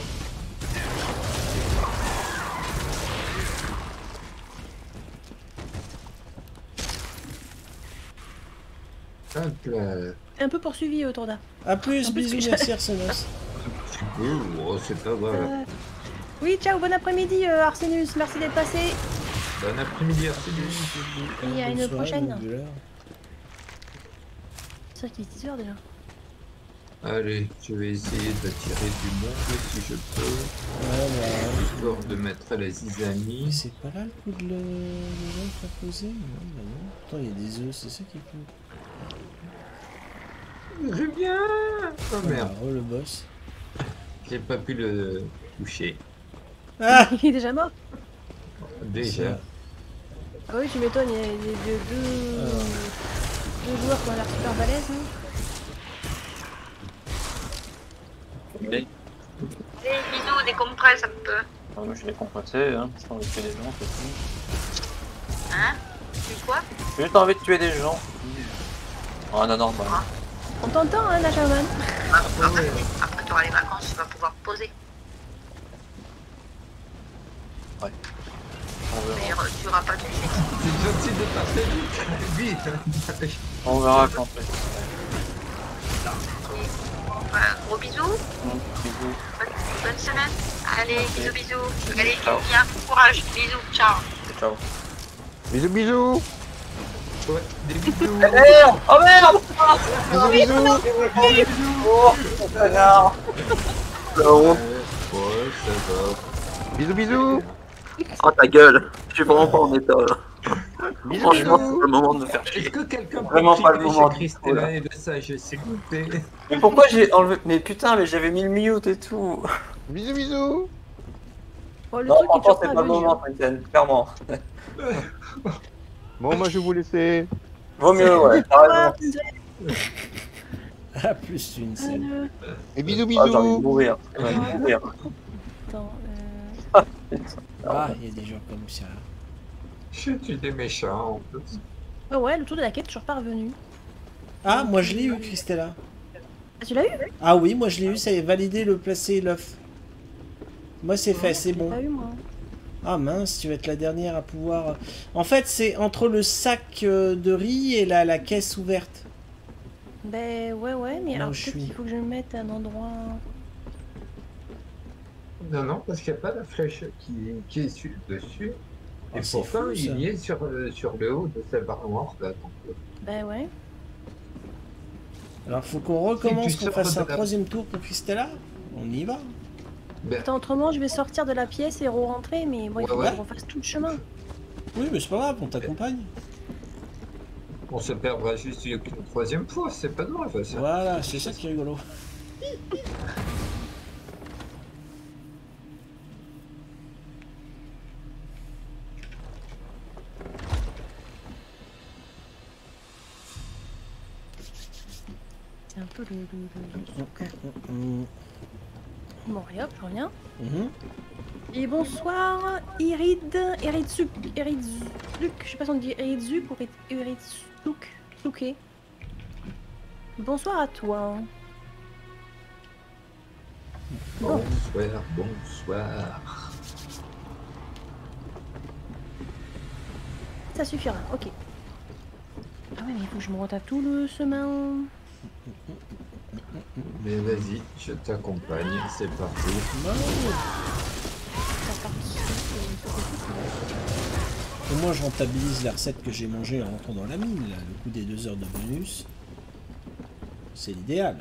Hop là. Un peu poursuivi, Torda. A plus, En plus bisous, que merci Arseneus. Oh, c'est pas grave. Oui, ciao, bon après-midi, Arseneus. Merci d'être passé. Bon après-midi, Arseneus. Et à une Bonne soirée, prochaine. bonne douleur. C'est vrai qu'il est 10 heures déjà. Allez, je vais essayer d'attirer du monde si je peux. Voilà. Histoire de mettre la Mais zizanie. c'est pas là le coup de le faire poser? Non, bah non. Pourtant, il y a des œufs, c'est ça qui est cool. Je viens. Oh merde, Ah, le boss. j'ai pas pu le toucher. Ah! Il est déjà mort. Déjà. Ah oui, tu m'étonnes, il y a deux joueurs qui ont l'air super balèzes. Hein. Mais... Des bisous, des compresses un peu. Ah, moi, je l'ai compressé, hein. J'ai envie de tuer des gens, c'est tout. Hein? Tu quoi? J'ai juste envie de tuer des gens. Oh, non, normal. On t'entend, hein, la chamane. Après, tu auras les vacances, tu vas pouvoir te poser. On Mais verra. tu n'auras pas de suite. C'est gentil de passer vite. On verra quand. Gros bisous. Bisous. Bonne semaine. Allez, Merci. bisous. Allez, Ciao. bien, courage. Bisous. Ciao. Ciao. Bisous, bisous. Ouais, des bisous. Merde! Oh merde! Bisous, bisous. Oh, connard! La honte. Ouais, ça va. Bisous, bisous. Oh ta gueule! Je suis vraiment pas en état là. Bisous, Franchement, c'est bisous. le moment de me faire Est-ce chier. que quelqu'un peut Vraiment pas le priver moment chez du tout, Christella là. et le sage, s'il vous plaît? Mais pourquoi j'ai enlevé. Mais putain, mais j'avais mis le mute et tout! Bisous, bisous. Oh, le Non, truc est franchement, toujours c'est pas pas le venu. moment, Titan, clairement. Bon, moi, je vais vous laisser. Vaut mieux, ouais, t'as Ah, raison. Ah, plus une scène. Et bisous, Ah, j'ai envie de bisous. mourir. J'ai envie de mourir. Attends, Ah, il y a des gens comme ça. Je suis des méchants en plus. oh ouais, le tour de la quête, toujours pas revenu. Ah, moi je l'ai eu, Christella. Ah, tu l'as eu? Ah oui, moi je l'ai eu, ça est validé le placer l'œuf. Moi c'est fait, c'est Je l'ai bon. pas eu, moi. Ah mince, tu vas être la dernière à pouvoir... En fait, c'est entre le sac de riz et la caisse ouverte. Ben ouais, mais Là alors où je peut-être suis. qu'il faut que je me mette à un endroit... Non, non, parce qu'il n'y a pas la flèche qui est dessus. Ah, Et c'est pourtant, fou, ça. il y est sur le haut de cette barre noire là. Donc, Ben ouais. Alors faut qu'on recommence, Et tu qu'on fasse sors un de la- troisième tour pour Christella. On y va. ben, Attends, autrement, je vais sortir de la pièce et re-rentrer, mais bon, il faut Ouais, que je refasse tout le chemin. Oui, mais c'est pas grave, on t'accompagne. on se perdra juste une troisième fois, c'est pas grave. Ça. Voilà, c'est ça qui est rigolo. C'est un peu le... Mhm. Bon, allez hop, je reviens. Mhm. Et bonsoir, Iridzuk, je sais pas si on dit Iridzuk ou Iridzuk, Bonsoir à toi. Bon, Bonsoir, bonsoir. ça suffira, ok. Ah ouais, mais il faut que je me retape tout le chemin. Mais vas-y, je t'accompagne, c'est parti. Ça part. Au moins je rentabilise la recette que j'ai mangée en rentrant dans la mine, là. Le coup des 2 heures de bonus. C'est l'idéal.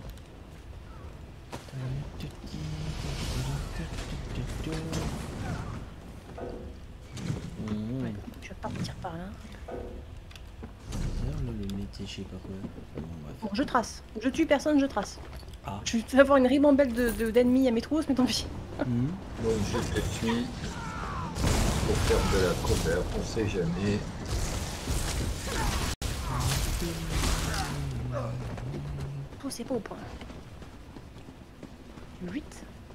Ouais, je vais partir par là. Le métier, je sais pas quoi. Bon, bref. Bon, je trace. Je tue personne, je trace. Ah. Je vais avoir une ribambelle d'ennemis à mes trousses, mais tant pis. Mhm. Donc je te suis pour faire de la cover, on sait jamais. Oh, c'est pas au point. 8.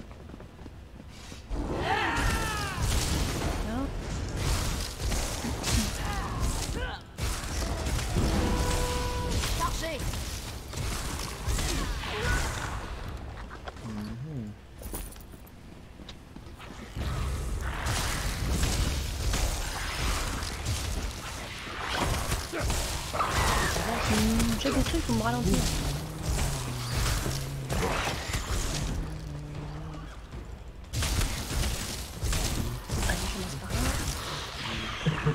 J'ai des trucs pour me ralentir. Allez, je commence par là.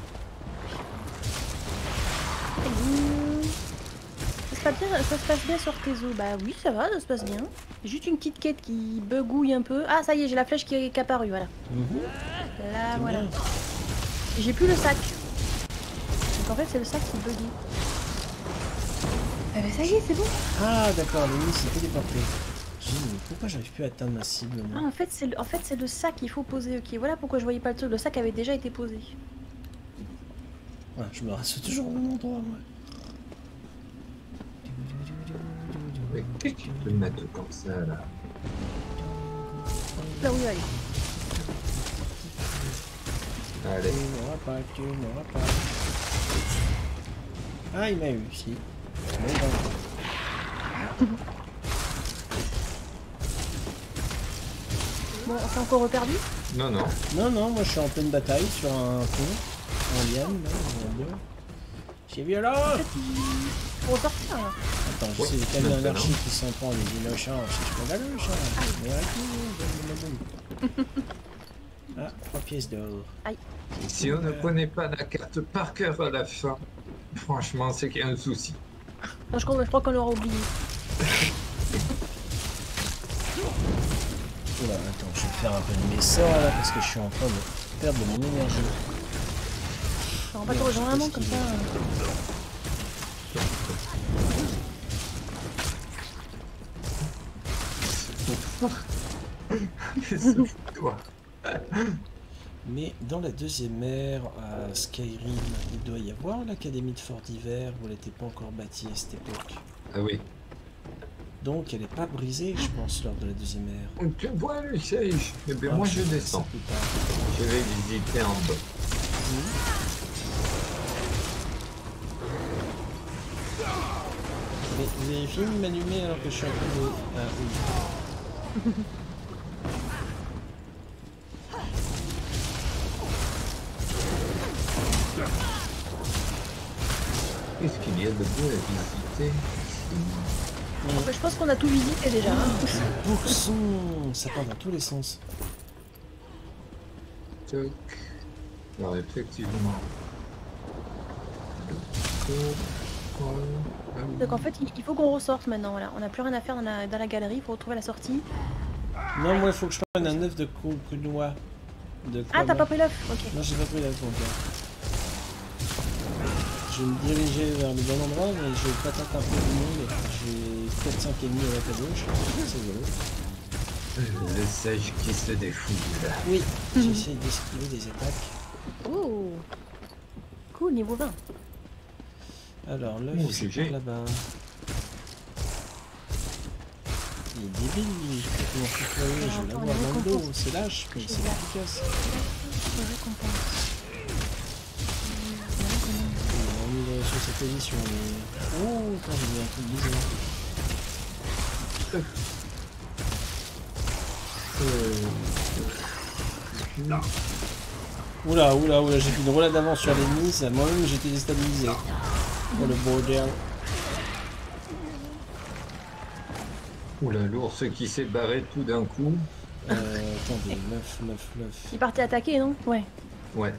Ça se passe bien sur tes os. Bah oui, ça va, ça se passe bien. Juste une petite quête qui bugouille un peu. Ah, ça y est, j'ai la flèche qui est apparue, voilà. Mhm. Là, C'est voilà. bien. Et j'ai plus le sac. Donc en fait, c'est le sac qui buggy. Ah bah ça y est, c'est bon. Ah d'accord, l'ennemi s'est téléporté. J'ai dit, mais pourquoi j'arrive plus à atteindre ma cible moi? Ah, en fait, c'est le sac qu'il faut poser. Ok, voilà pourquoi je voyais pas le truc. Le sac avait déjà été posé. Ouais, je me reste toujours au même endroit moi. Mais qu'est-ce que tu peux mettre comme ça là? Là oui, allez. Allez, Tu n'auras pas, tu n'auras pas. Ah, il m'a eu, si. Bon, ben. Bon, on s'est encore perdu. Non, non. Non, non, moi je suis en pleine bataille sur un pont. En liane, là, en bois. C'est violent. Pour ressortir là. Attends, Ouais, j'essaie de caler un maintenant. archi qui s'en prend les innocents. C'est pas galeux, ça. Mais arrête-nous, Ah, 3 pièces d'or. Si on ne connaît pas la carte par cœur à la fin, franchement, c'est qu'il y a un souci. Non, je crois qu'on l'aura oublié. Oula, attends, je vais faire un peu de mes sorts là parce que je suis en train de perdre de mon énergie. On va pas te rejoindre un moment comme ça. Toi. Mais dans la deuxième ère, à Skyrim, il doit y avoir l'académie de Fort d'hiver où elle n'était pas encore bâtie à cette époque. Ah oui. Donc elle n'est pas brisée, je pense, lors de la deuxième ère. Tu vois le siège. Eh bien, Ah, moi, je sais descends. plus tard. Je vais visiter en bas. Mais vérifie de m'allumer alors que je suis en train de... Ah oui. Qu'est-ce qu'il y a de beau à visiter Je pense qu'on a tout visité déjà. Hein. Bourson, ça part dans tous les sens. Toc. Alors, effectivement. Donc en fait, il faut qu'on ressorte maintenant. Voilà. On n'a plus rien à faire dans la galerie. Il faut retrouver la sortie. Non, moi il faut que je prenne un œuf de noix. Ah, t'as pas pris l'œuf. Ok. Non, j'ai pas pris l'œuf encore. Je vais me diriger vers le bon endroit, mais je patate un peu du monde. J'ai 4-5 ennemis à la gauche. C'est rigolo. Le sage qui se défoule. Oui, j'essaye d'esquiver des attaques. Oh. Cool, niveau 20. Alors, Oh, l'œuf, c'est c'est par là-bas. Il est débile, lui. Comment tutoyer? Je vais l'avoir dans le dos. C'est lâche, mais c'est efficace. On est mis sur cette position. Mais... Oh, attends, j'ai mis un truc bizarre. Oula, oula, oula, j'ai fait une roulade d'avance sur l'ennemi, ça moi-même j'étais déstabilisé. Oh le bordel. Oula, l'ours qui s'est barré tout d'un coup. Attendez, l'œuf. Il partait attaquer, non? Ouais. Ouais.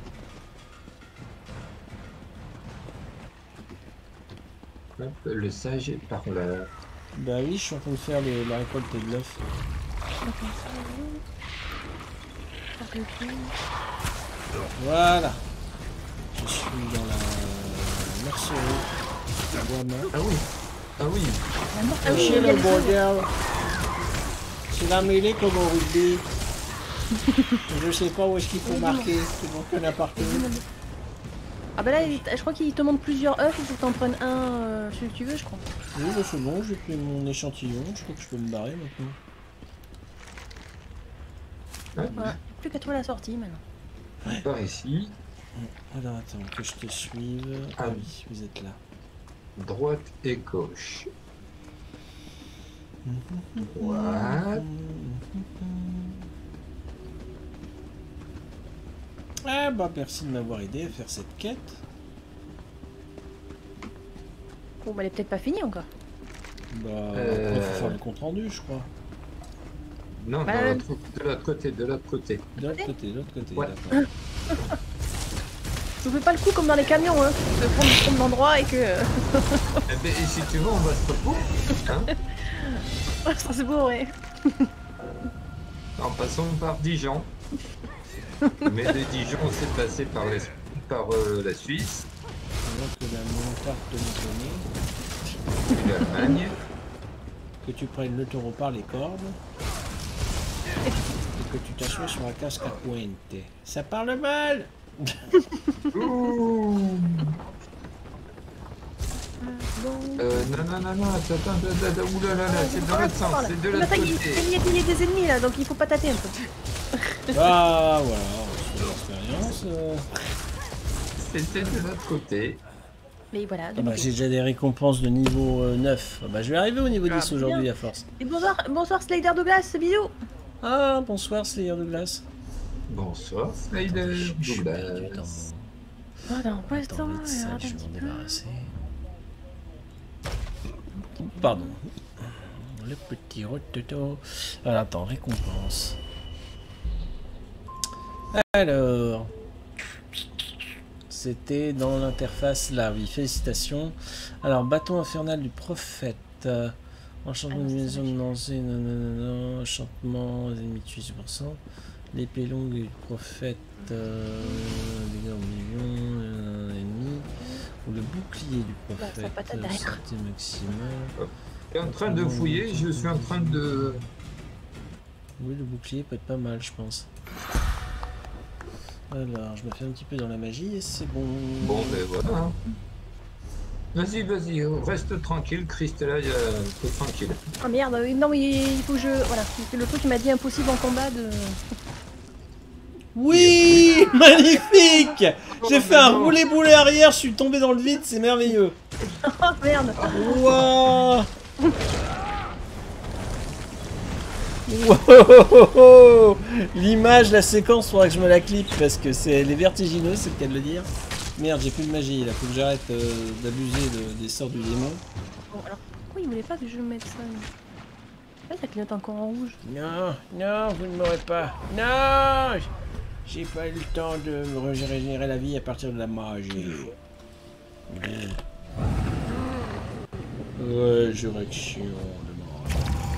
Hop, le sage est par là. Bah oui, je suis en train de faire la récolte de l'œuf. Voilà. Je suis dans la mercerie. Ah oui. Ah oui. C'est le bordel. C'est la mêlée comme au rugby. Je sais pas où est-ce qu'il faut marquer. C'est bon qu'il y en a partout. Ah bah là, je crois qu'il te demande plusieurs œufs, il faut que t'en prennes un, celui que tu veux, je crois. Oui, bah c'est bon, j'ai pris mon échantillon. Je crois que je peux me barrer maintenant. Voilà. Plus qu'à trouver la sortie maintenant. Par ici. Alors attends, que je te suive. Ah oui, vous êtes là. Droite et gauche. Droite. Ah bah merci de m'avoir aidé à faire cette quête. Bon bah elle est peut-être pas finie encore. Bah après il faut faire le compte rendu je crois. Non, Bah, de l'autre côté, de l'autre côté. De l'autre côté, Ouais. d'accord. Je fais pas le coup comme dans les camions, hein. De prendre l'endroit et que... Eh ben, et si tu veux, on va se reposer. Hein, Ça c'est beau, ouais. en passant par Dijon. Mais de Dijon, on s'est passé par la Suisse, Alors que la montagne de mon puis l'Allemagne. que tu prennes le taureau par les cordes et que tu t'assoies sur la casque à pointe. Ça parle mal. Ouh. Non, attends, oulala, c'est dans l'autre sens, c'est de l'autre côté. Il y a des ennemis là, donc il faut pas tâter un peu. Ah voilà, sur l'expérience. C'était de l'autre côté. Mais voilà, Ah bah, j'ai déjà des récompenses de niveau 9. Ah bah, je vais arriver au niveau 10 bah, aujourd'hui bien. à force. Et bonsoir Slider Douglas, bisous. Ah, bonsoir, Slayer de glace. Bonsoir, Snyder. Je suis perdu dans... Oh non, pas le Dans temps. le sac, regarde je un vais m'en petit peu. débarrasser. Pardon. Le petit rototo. Alors, attends, récompense. Alors... C'était dans l'interface là, oui, félicitations. Alors, bâton infernal du prophète. Enchantement de maison de lancer, non, enchantement, les ennemis tués 10%. L'épée longue du prophète, dégâts en millions, ennemis. Ou le bouclier du ça prophète, patate derrière. santé maximale. Je suis en train de fouiller, je suis en train de... Oui, le bouclier peut être pas mal, je pense. Alors, je me fais un petit peu dans la magie et c'est bon. Bon, ben voilà. Hein. Vas-y, vas-y, reste tranquille, Christella, faut tranquille. Ah merde, non mais il faut que je... Voilà, le truc qui m'a dit impossible en combat de... Oui, magnifique. J'ai fait un roulé-boulé arrière, je suis tombé dans le vide, c'est merveilleux. Oh merde. Waouh. Wow. L'image, la séquence, faudra que je me la clip parce que elle est vertigineuse, c'est le cas de le dire. Merde, j'ai plus de magie là, faut que j'arrête d'abuser des sorts du démon. Bon, alors, pourquoi il voulait pas que je mette ça Ah, ça clignote encore en rouge. Non, non, vous ne m'aurez pas. Non, j'ai pas eu le temps de me régénérer la vie à partir de la magie. Résurrection de mort.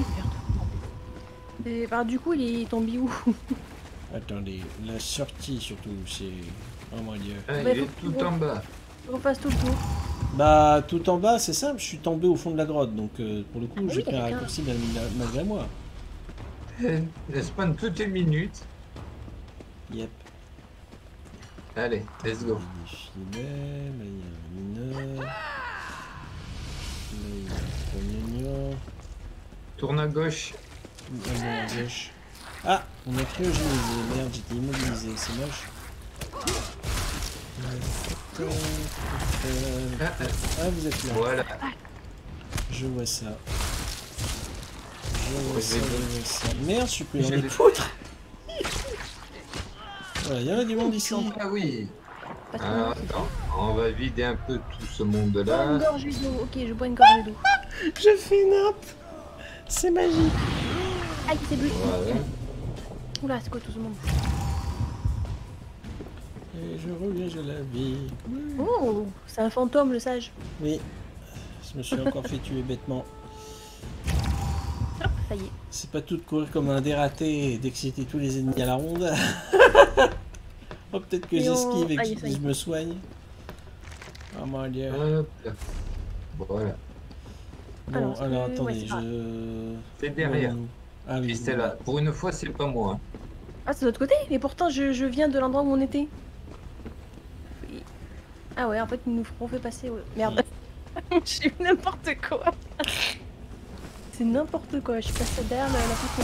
Et bah, du coup, il est tombé où? Attendez, la sortie surtout, c'est... Oh mon dieu. Ah, Ouais, il est faut que tout en bas. On refasse tout le tour. Bah, tout en bas, c'est simple, je suis tombé au fond de la grotte, donc pour le coup, Oui, j'ai fait un quelqu'un. raccourci malgré moi. Elle spawn toutes les minutes. Yep. Allez, let's go. Il y a des filets, là il y a un mineur. Là il y a un poignignon. Tourne à gauche. À gauche. Ah, on a cryogénisé, merde, j'étais immobilisé, c'est moche. Ah, vous êtes là. Voilà. Je vois ça. Je vois Ouais, ça, j'ai je vois ça. Merde, je suis plus dans J'ai les des- poutres. Voilà, il y en a du monde ici. Ah oui. Pas trop Alors, long, c'est attends, on va vider un peu tout ce Bois une monde-là. gorgée d'eau. Ok, je bois une gorgée d'eau. Je fais une nappe. C'est magique. Aïe, c'est bleu. Voilà. Oula, c'est quoi tout ce monde? Et je reviens, je la vie. Oh, c'est un fantôme, le sage. Oui, je me suis encore fait tuer bêtement. Hop, ça y est. C'est pas tout de courir comme un dératé et d'exciter tous les ennemis à la ronde. Oh, peut-être que Et j'esquive et aïe, que ça y est. je me soigne. Oh mon dieu. Hop là. Voilà. Bon, Alors, alors ouais, attendez, c'est pas- C'est derrière. Ah oui, Christella, pour une fois, c'est pas moi. Ah, c'est de l'autre côté? Mais pourtant, je viens de l'endroit où on était. Oui. Ah ouais, en fait, ils nous feront fait passer. Ouais. Merde. J'ai eu n'importe quoi. C'est n'importe quoi. Je suis passée derrière la porte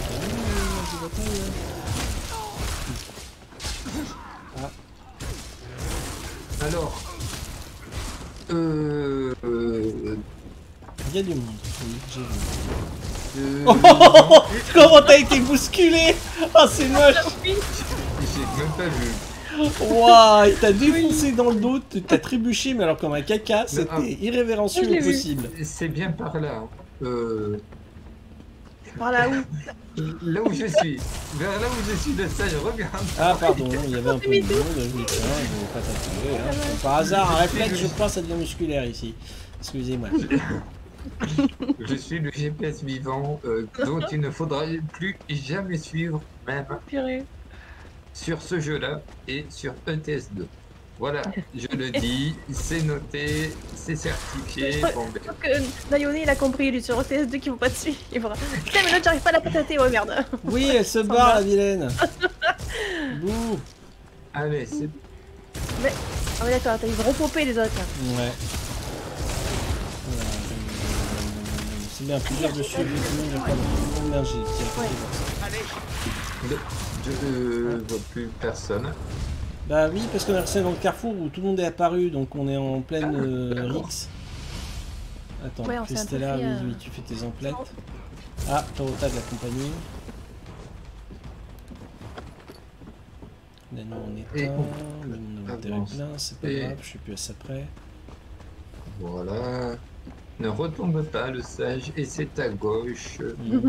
Alors. il y a du monde. Oui, j'ai vu. euh, Oh, comment t'as été bousculé? Oh, c'est moche. J'ai même pas vu. Waouh, il t'a défoncé dans le dos, t'as trébuché, mais alors comme un caca, ah. c'était irrévérencieux Je l'ai au vu. possible. C'est bien par là. Par là où? Là où je suis. Vers là où je suis, le sage, regarde. Ah pardon, il y avait un peu de monde, oui, tiens, je ne vais pas t'attirer. Hein. Comme par hasard, un réflexe, je crois, ça devient musculaire ici. Excusez-moi. Je suis le GPS vivant dont il ne faudra plus jamais suivre, même Purée. sur ce jeu-là et sur ETS2. Voilà, je le dis, c'est noté, c'est certifié. Bon, ben, Je crois que Nayone, il a compris, lui, sur OTS2 qui vont pas dessus. Il faudra... Putain, mais l'autre, j'arrive pas à la patater. Oh merde. Oui, elle se barre, la vilaine. Bouh. allez, c'est Ah ouais, d'accord, ils vont repopper les autres. Là. Ouais. Voilà. C'est bien, plusieurs dessus, tout le monde, j'ai pas de énergie. Ouais. je ne vois plus personne. Bah oui, parce qu'on est resté dans le carrefour où tout le monde est apparu, donc on est en pleine Rix. Attends, Ouais, on s'est un peu Christella, fait, oui, tu fais tes emplettes. Ah, Torota de la compagnie. Nano en Et état, on mon inventaire est avance. plein, c'est pas Et- grave, je suis plus à ça près. Voilà. Ne retombe pas, le sage, et c'est à gauche. Mhm.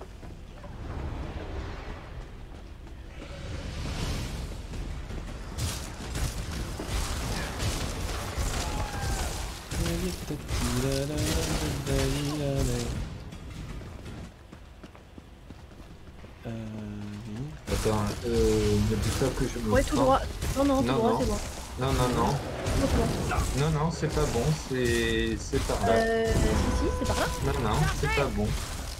Oui. Attends, ne dis pas que je me Ouais, tout prends. droit. Non, non, tout Non, droit, non. c'est bon. Non, non, non. Tout droit. Non, non, c'est pas bon, c'est par là. Si, c'est par là. Non, non, c'est pas bon.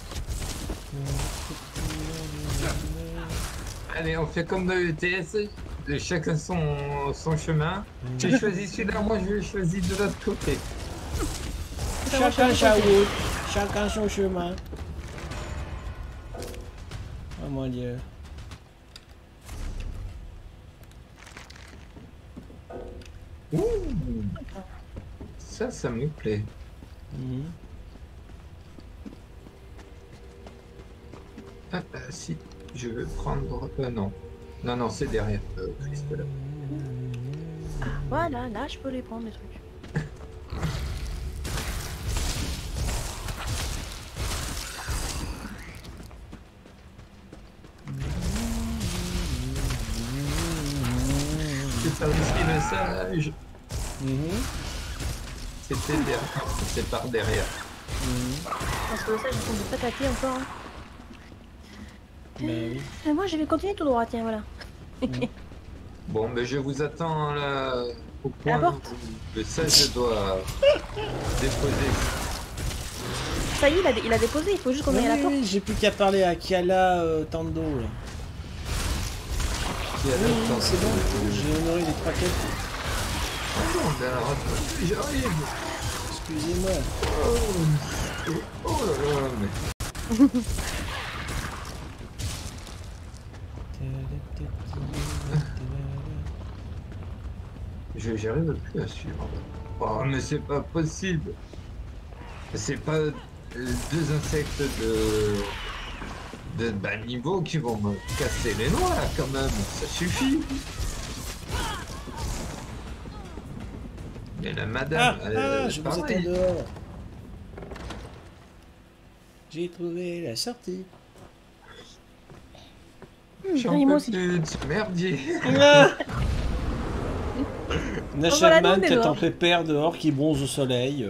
Allez, on fait comme dans le ETS, chacun son chemin. J'ai choisi celui-là, moi je choisis de l'autre côté. Chacun sa route, chacun son chemin. Oh mon dieu. Ouh. Ça me plaît. Mhm. Ah, si, je veux prendre... non. Non, non, c'est derrière, Christelle. Voilà, là, je peux les prendre, les trucs. C'est par ici le sage. Mhm. C'était derrière. C'est par derrière. Parce que ça, ils sont de patater encore. Hein. Bah oui. Et moi, je vais continuer tout droit, tiens, voilà. Bon, mais je vous attends là au point porte. où le sage doit déposer. Ça y est, il a déposé, il faut juste qu'on aille à la Oui, porte. oui, j'ai plus qu'à parler à Kiala Tando là. Qui a Oui, l'attente oui, c'est bon, de- j'ai honoré les 3 quêtes. Oh, ben alors, j'arrive. Excusez-moi. Oh là là, mais... J'arrive plus à suivre. Oh, mais c'est pas possible. C'est pas deux insectes de bas niveau qui vont me casser les noix là quand même. Ça suffit. Mais la madame, Je vous attends pareil. dehors. J'ai trouvé la sortie. J'en Oui, moi peux aussi. plus de ce merdier. Nashman, voilà, nous, on est tête en dehors. pépère dehors qui bronze au soleil.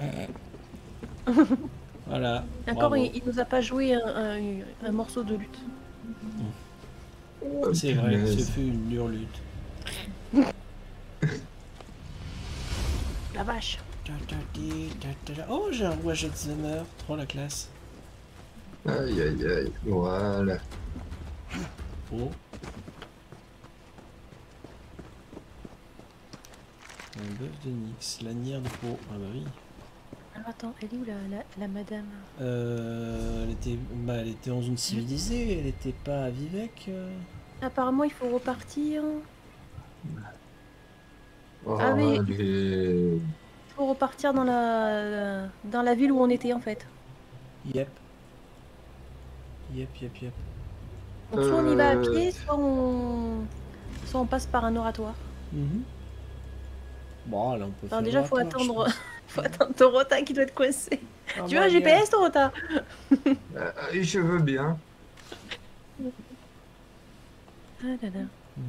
Voilà. Encore, bravo. il nous a pas joué un morceau de lutte. C'est vrai, Punaise. ce fut une dure lutte. La vache. Oh, j'ai un roi Jetzemer, trop la classe. Aïe aïe aïe, voilà. Oh. Un bœuf de Nyx, lanière de peau. Ah bah oui. Alors attends, elle est où la madame? Elle était en zone civilisée, elle était pas à Vivec. Apparemment, il faut repartir. Oh, Ah oui. les- Il faut repartir dans la ville où on était en fait. Yep. Yep. Donc soit on y va à Euh. pied, soit on passe par un oratoire. Mhm. Bon, là on peut Alors faire déjà, faut l'oratoire, je attendre, pense. faut attendre Torota qui doit être coincé. Ah, Tu veux un bah, GPS Torota? Je veux bien. Ah là là.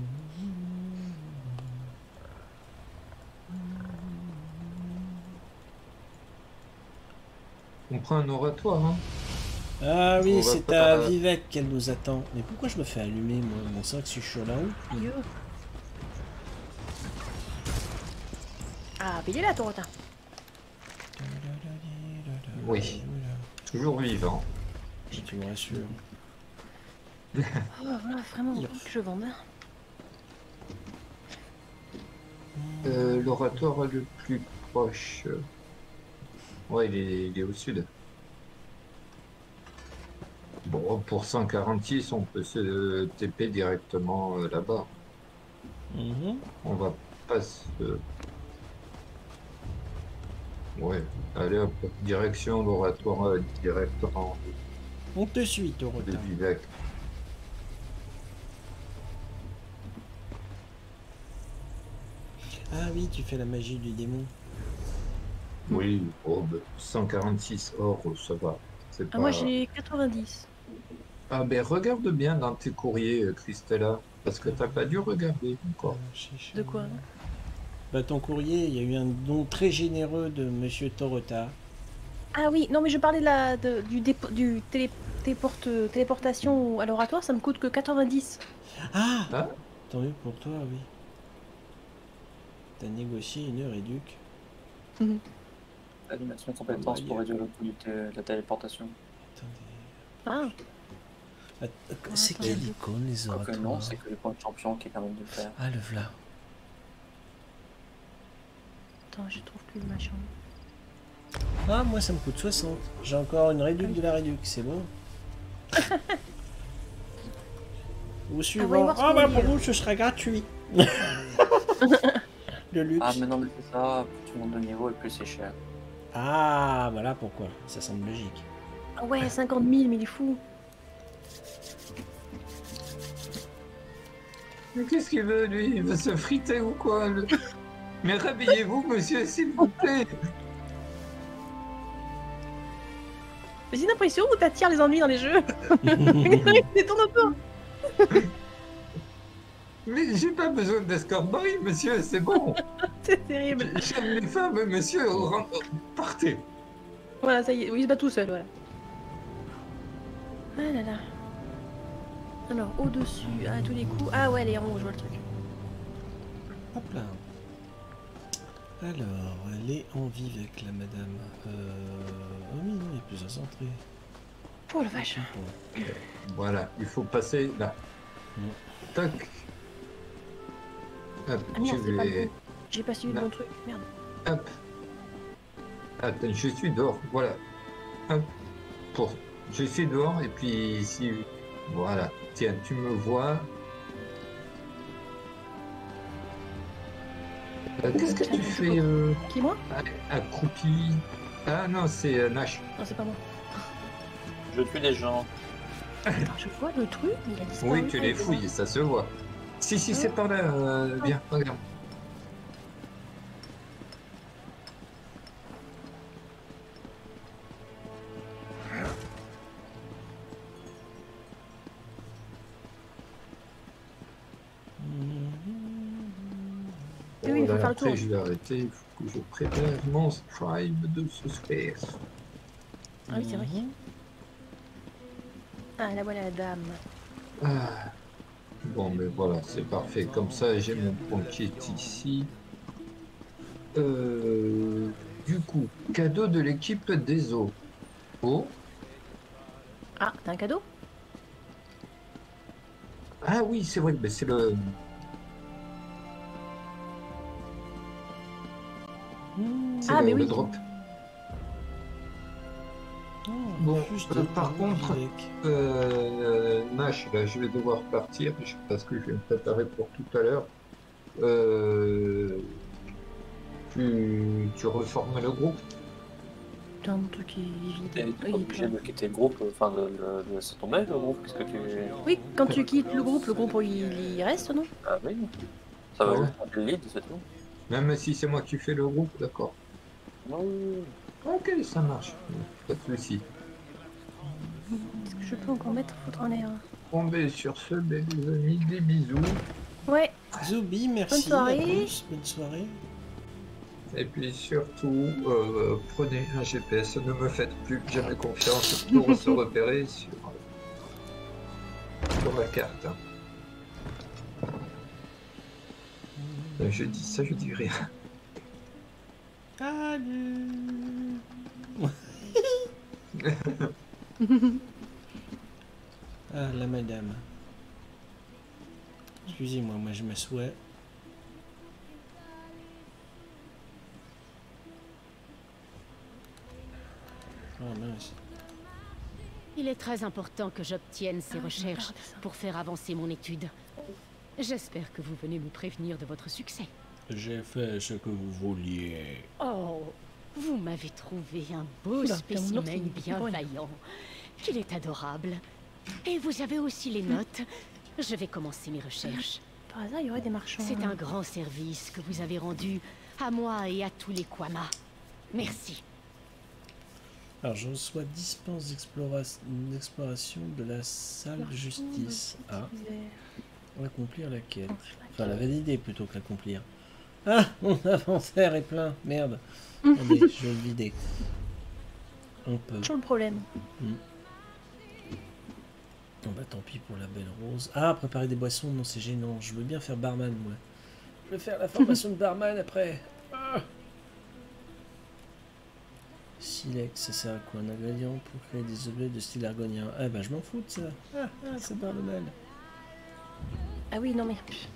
On prend un oratoire, hein. Ah On oui, va c'est pas- à Vivec qu'elle nous attend. Mais pourquoi je me fais allumer moi? Bon, c'est vrai que si je suis là-haut. Dieu. Ah, mais il est là Torota. Oui. Toujours vivant. Tu me rassures. Oh, voilà, vraiment, faut que je vende. L'oratoire le plus proche. Ouais, il est au sud. Bon, pour 146, on peut se TP directement là-bas. Mhm. On va pas se... Ouais, allez hop, direction l'oratoire directement On te suit, de Torota. Vivec. Ah oui, tu fais la magie du démon. Oui, oh, 146 or, ça va. C'est Ah, pas... moi j'ai 90. Ah ben regarde bien dans tes courriers, Christella, parce que t'as pas dû regarder encore. De quoi? Bah ton courrier, il y a eu un don très généreux de Monsieur Torota. Ah oui, non mais je parlais de téléportation à l'oratoire, ça me coûte que 90. Ah, Ah, tant mieux pour toi, oui. T'as négocié une réduc. Animation de compétence pour réduire le coût de la téléportation. Attendez. Ah, C'est attends. quelle icône les Quoique non, oratoires? c'est que les points de champion qui permettent de le faire. Ah, le v'là. attends, je trouve plus le machin. Ah, moi ça me coûte 60. J'ai encore une réduc de la réduc, c'est bon. Au suivant. voir ce Ah, qu'on bah dit, pour vous, ce sera gratuit. Le luxe. Ah, mais non, mais c'est ça, plus tu montes de niveau et plus c'est cher. Ah, voilà pourquoi. Ça semble logique. Ah ouais, 50 000, mais il est fou. mais qu'est-ce qu'il veut, lui? Il veut se friter ou quoi? Mais réveillez-vous, monsieur, s'il vous plaît. Mais c'est une impression où t'attires les ennuis dans les jeux. C'est ton autour. Mais j'ai pas besoin d'escort boy, monsieur, c'est bon. C'est terrible. J'aime les femmes, monsieur, partez. Voilà, ça y est, oui, il se bat tout seul, voilà. Ah là là. Alors, au-dessus, à tous les coups. Ah ouais, elle est en haut, je vois le truc. Hop là. Alors, elle est en vie avec la madame. Oh oui, non, il y a plusieurs entrées. Oh la vache. Voilà, il faut passer là. Tac. Hop, Ah merde, je c'est pas le vais... bon. J'ai pas suivi le Non. bon truc, merde. Hop. Attends, je suis dehors, voilà. Hop. Je suis dehors et puis ici... Voilà. Tiens, tu me vois. Qu'est-ce que tu fais Qui, moi? accroupi? Ah non, c'est Nash. Non, c'est pas moi. Je tue des gens. Alors, je vois le truc, mais il a disparu. Oui, tu les fouilles, ça se voit. Si, c'est par là. Viens, regarde. Oui, il faut faire le Après, tour. je vais arrêter. Il faut que je prépare mon stream de suspense. Ah oui, c'est vrai. Ah, la voilà la dame. Ah. Bon, mais voilà, c'est parfait. Comme ça, j'ai mon point qui est ici. Du coup, cadeau de l'équipe des eaux. Oh. Ah, t'as un cadeau? Ah oui, c'est vrai, mais c'est le... C'est Ah, mais le oui. drop. Oh, Bon, juste par un contre, avec. Nash, là, je vais devoir partir parce que je vais me préparer pour tout à l'heure. Tu reformes le groupe? Putain, mon truc est T'es vide. pas Oui, obligé de quitter le groupe, enfin de laisser tomber le groupe, qu'est-ce que tu... oui, quand tu quittes le groupe il reste, non? Ah oui, ça va Ouais. juste prendre le lead, c'est tout. Même si c'est moi qui fais le groupe, d'accord. Non, Ok, ça marche. Pas de souci. Est-ce que je peux encore mettre foutre en l'air? Bon, ben, sur ce, ben, les amis, des bisous. Ouais, Zoubi, merci. Bonne soirée. À plus, bonne soirée. Et puis surtout, prenez un GPS, ne me faites plus jamais confiance pour se repérer sur la carte. Je dis ça, je dis rien. Salut. Ah, la madame. Excusez-moi, moi je m'assois. Oh mince. Il est très important que j'obtienne ces Ah, je me recherches perds de ça. pour faire avancer mon étude. J'espère que vous venez me prévenir de votre succès. J'ai fait ce que vous vouliez. Oh, vous m'avez trouvé un beau Oula, t'as mon ours, spécimen il bien brûle. vaillant. Il est adorable. Et vous avez aussi les notes. Je vais commencer mes recherches. Par hasard, il y aurait des marchands. C'est un grand service que vous avez rendu à moi et à tous les Kwama. Merci. Alors, je reçois dispense d'exploration de la salle de justice. Ah, accomplir la quête. Enfin, la valider plutôt que l'accomplir. Ah, mon inventaire est plein. Merde. Attendez, je vais le vider. Un peu. Toujours le problème. Bon bah tant pis pour la belle rose. Ah, préparer des boissons, non c'est gênant. Je veux bien faire barman, moi. Je veux faire la formation de barman après. Ah. Silex, ça sert à quoi? Un ingrédient pour créer des objets de style argonien. Ah bah je m'en fous de ça. Ah, c'est pas mal. Ah oui, non mais...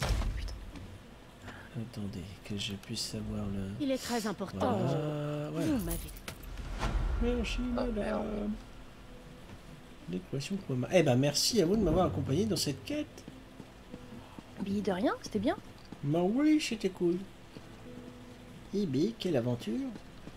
Attendez, que je puisse savoir le... Il est très important. Voilà. Vous m'avez... Merci, madame. L'équation Kwama. Eh ben merci à vous de m'avoir accompagné dans cette quête. Mais de rien, c'était bien. Bah oui, c'était cool. Eh bien, quelle aventure.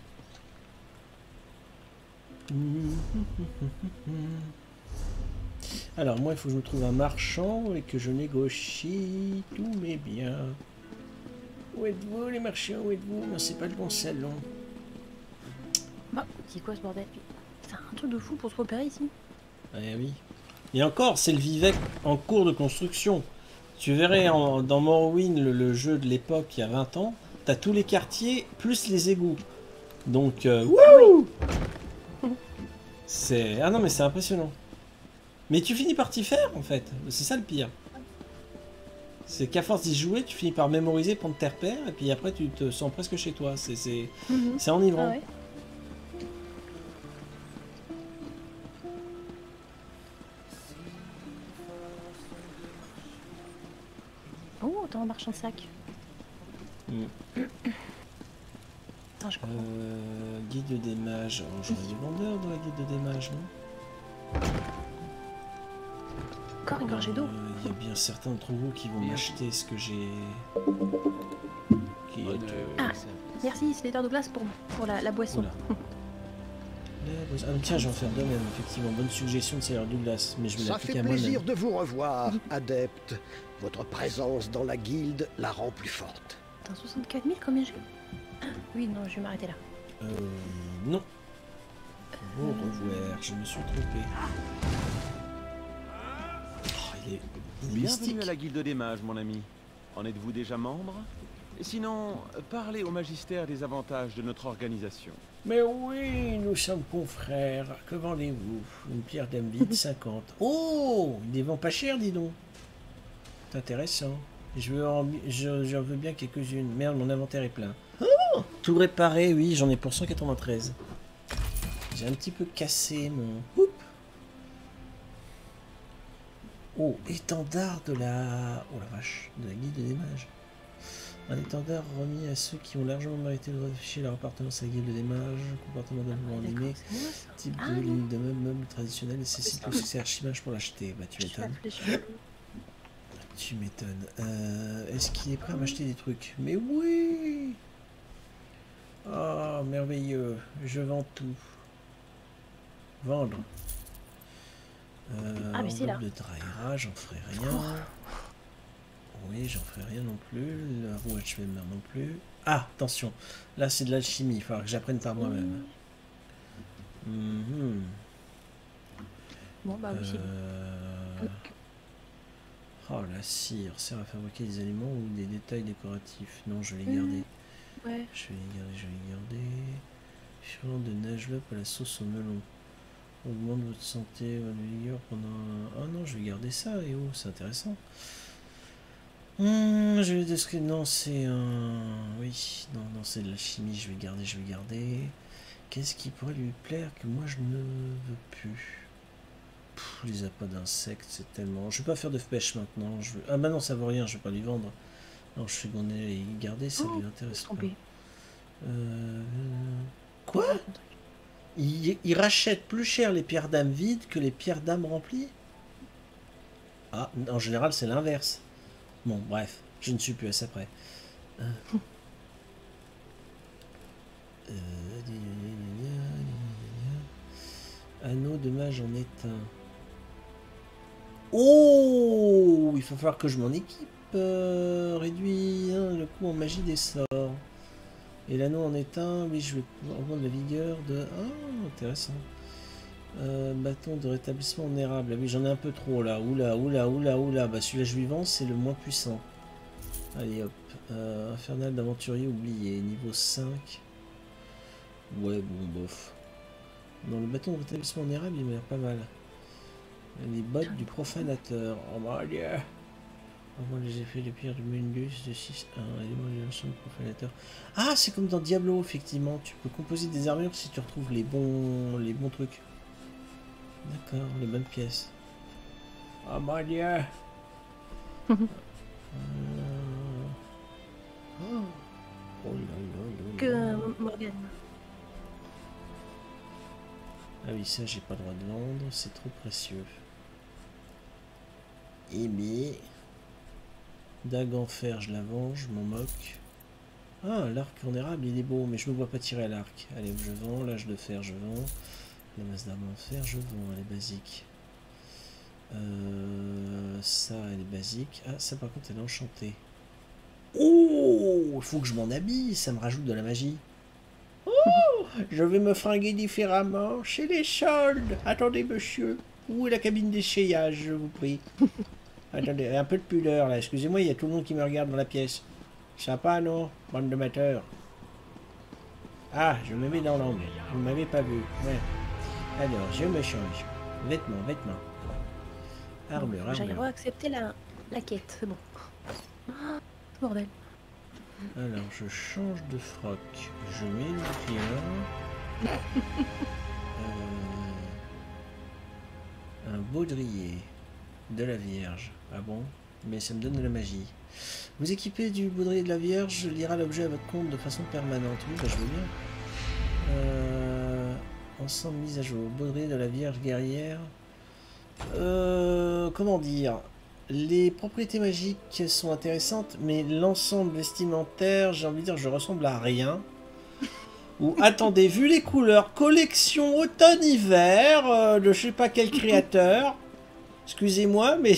Alors moi, il faut que je me trouve un marchand et que je négocie tous mes biens. Où êtes-vous les marchands? Où êtes-vous? Non, c'est pas le bon salon. Bah, c'est quoi ce bordel? C'est un truc de fou pour se repérer ici. Eh oui. Et encore, c'est le Vivec en cours de construction. Tu verrais dans Morrowind, le jeu de l'époque, il y a 20 ans, t'as tous les quartiers, plus les égouts. Donc, wouh! C'est... Ah non, mais c'est impressionnant. Mais tu finis par t'y faire, en fait. C'est ça le pire. C'est qu'à force d'y jouer, tu finis par mémoriser, prendre tes repères, et puis après, tu te sens presque chez toi. C'est enivrant. Ah ouais. Oh, t'as un marchand de sacs. Attends, je comprends. Guide des mages. Oh, j'aurais des vendeurs dans la guide des mages, non? Encore une gorgée d'eau. Il y a bien certains d'entre vous qui vont m'acheter ce que j'ai... Qui est... Ah, merci, c'est l'éther de glace pour la boisson. Ah, tiens, je vais en faire de même, effectivement. Bonne suggestion de Seigneur Douglas, mais je vais Ça l'appliquer fait à moi-même. plaisir de vous revoir, adepte. Votre présence dans la guilde la rend plus forte. T'as 64 000, combien j'ai? Oui, non, je vais m'arrêter là. Non. Au revoir, je me suis trompé. Oh, il est Bienvenue mystique. à la guilde des mages, mon ami. En êtes-vous déjà membre? Sinon, parlez au magistère des avantages de notre organisation. Mais oui, nous sommes confrères. Que vendez-vous? Une pierre d'âme vide, 50. Oh, ils les vendent pas cher, dis donc. C'est intéressant. J'en veux bien quelques-unes. Merde, mon inventaire est plein. Oh, tout réparé, oui, j'en ai pour 193. J'ai un petit peu cassé mon... Oups. Oh, étendard de la... Oh la vache, de la guilde des mages. Un étendard remis à ceux qui ont largement mérité de réfléchir leur appartenance à la guilde des mages, comportement d'allemand animé, type de ligne de meuble traditionnel, nécessite le succès archimage pour l'acheter. Bah tu m'étonnes. Tu m'étonnes. Est-ce qu'il est prêt à m'acheter des trucs? Mais oui! Oh, merveilleux. Je vends tout. Vendre. Ah, mais c'est là. De Draera, j'en ferai rien. Oui, j'en ferai rien non plus. La roue HVMR non plus. Ah, attention. Là, c'est de l'alchimie. Il faudra que j'apprenne par moi-même. Bon, bah aussi. Oh, la cire sert à fabriquer des aliments ou des détails décoratifs. Non, je vais les garder. Ouais. Je vais les garder. Furent de Najlop à la sauce au melon. Augmente votre santé, votre vigueur pendant... Ah non, je vais garder ça, et oh, c'est intéressant. Je vais décrire... Non, c'est un... Oui, non, c'est de la chimie, je vais garder. Qu'est-ce qui pourrait lui plaire que moi je ne veux plus? Les appâts d'insectes, c'est tellement... Je vais pas faire de pêche maintenant. Ah bah non, ça vaut rien, je vais pas lui vendre. Non, je suis qu'on est garder, ça lui intéresse pas. Quoi? Il rachète plus cher les pierres d'âme vides que les pierres d'âme remplies? Ah, en général, c'est l'inverse. Bon, bref, je ne suis plus à ça près. Anneau de mage en éteint. Oh, il va falloir que je m'en équipe. réduit hein, le coût en magie des sorts. Et l'anneau en est un. Oui, je vais pouvoir avoir de la vigueur de... Ah, intéressant. Bâton de rétablissement vulnérable. Ah oui, j'en ai un peu trop là. Oula, oula, oula, oula. Bah celui-là suivant, c'est le moins puissant. Allez hop. Infernal d'aventurier oublié. Niveau 5. Ouais, bon, bof. Non, le bâton de rétablissement vulnérable, il m'a l'air pas mal. Les bottes du profanateur. Oh mon dieu. Avant les effets de pierre du Mundus de 6-1. L'émulsion du profanateur. Ah, c'est comme dans Diablo, effectivement. Tu peux composer des armures si tu retrouves les bons trucs. D'accord, les bonnes pièces. Oh mon dieu. Oh là là. Que Morgane. Ah oui, ça j'ai pas le droit de vendre, c'est trop précieux. Et mais... Dague en fer, je la vends, je m'en moque. Ah, l'arc en érable, il est beau, mais je me vois pas tirer à l'arc. Allez, je vends, l'âge de fer, je vends. La masse d'armes en fer, je vends, elle est basique. Ça, elle est basique. Ah, ça par contre, elle est enchantée. Oh, il faut que je m'en habille, ça me rajoute de la magie. Oh, je vais me fringuer différemment chez les soldes. Attendez, monsieur. Où est la cabine d'essayage, je vous prie? Attendez, un peu de pudeur là. Excusez-moi, il y a tout le monde qui me regarde dans la pièce. Sympa, non? Bande de mateurs. Ah, je me mets dans l'angle. Vous ne m'avez pas vu. Ouais. Alors, je me change. Vêtements. Armure, J'arrive armure. à accepter la quête, c'est bon. Ah, bordel. Alors, je change de froc. Je mets le bouclier. Un baudrier. De la Vierge. Ah bon? Mais ça me donne de la magie. Vous équipez du baudrier de la Vierge, lira l'objet à votre compte de façon permanente. Oui, bah je veux bien. Ensemble mise à jour. Baudrier de la Vierge guerrière. Comment dire? Les propriétés magiques sont intéressantes, mais l'ensemble vestimentaire, j'ai envie de dire, je ressemble à rien. Ou attendez, vu les couleurs, collection automne-hiver de je sais pas quel créateur. Excusez-moi, mais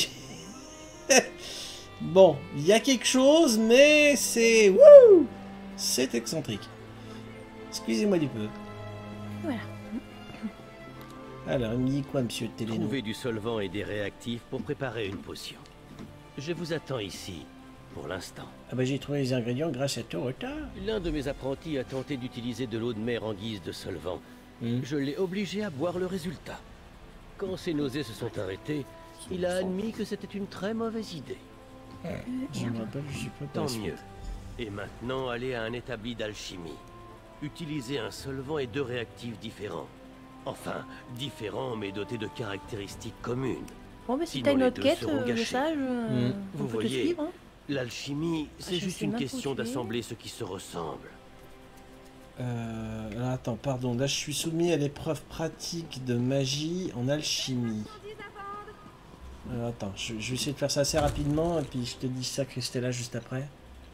bon, il y a quelque chose, mais c'est wouh, c'est excentrique. Excusez-moi du peu. Voilà. Alors, il me dit quoi, monsieur Téléno? Trouver du solvant et des réactifs pour préparer une potion. Je vous attends ici, pour l'instant. Ah bah j'ai trouvé les ingrédients grâce à Torota. L'un de mes apprentis a tenté d'utiliser de l'eau de mer en guise de solvant. Je l'ai obligé à boire le résultat. Quand ses nausées se sont arrêtées, il a admis que c'était une très mauvaise idée. Je me rappelle, je suis pas Tant pour la mieux. suite. Et maintenant, aller à un établi d'alchimie. Utiliser un solvant et deux réactifs différents. Enfin, différents mais dotés de caractéristiques communes. Bon, mais si Sinon, t'as une les autre deux quête, seront le gâchés. sage, Vous on peut te voyez, suivre. Hein. l'alchimie, c'est je juste sais une même pas où question tu es. d'assembler ce qui se ressemble. Alors, attends, pardon, là je suis soumis à l'épreuve pratique de magie en alchimie. Alors, attends, je vais essayer de faire ça assez rapidement et puis je te dis ça, Christella, juste après.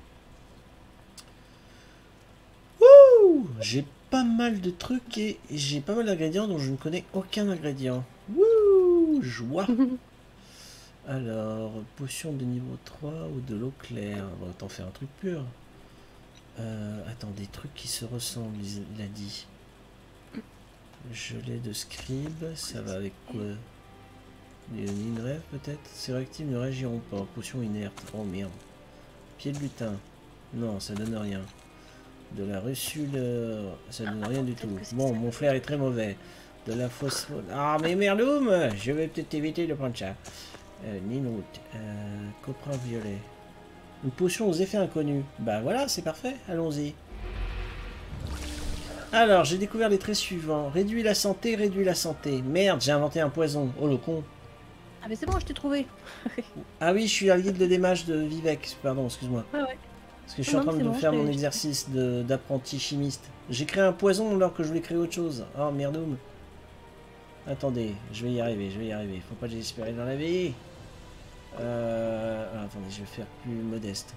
Wouh! J'ai pas mal de trucs et j'ai pas mal d'ingrédients dont je ne connais aucun ingrédient. Wouh! Joie! Alors, potion de niveau 3 ou de l'eau claire. On va autant faire un truc pur. Attends, des trucs qui se ressemblent, il a dit. Gelée de scribe, ça va avec quoi? Une minerai peut-être? Ces réactifs ne réagiront pas. Potion inerte. Oh merde. Pied de lutin. Non, ça donne rien. De la reçue, ça donne rien du tout. Bon, mon flair est très mauvais. De la phosphore. Ah, mais merdoum! Je vais peut-être éviter de prendre ça. Ninoute. Coprin violet. Une potion aux effets inconnus. Bah voilà, c'est parfait. Allons-y. Alors, j'ai découvert les traits suivants. Réduit la santé, réduit la santé. Merde, j'ai inventé un poison. Oh le con. Ah, mais c'est bon, je t'ai trouvé. Ah oui, je suis à la guilde de démage de Vivec. Pardon, excuse-moi. Ouais, ouais. Parce que je suis en train de faire mon exercice d'apprenti chimiste. J'ai créé un poison alors que je voulais créer autre chose. Oh merdoum. Attendez, je vais y arriver, Faut pas désespérer dans la vie. Attendez, je vais faire plus modeste.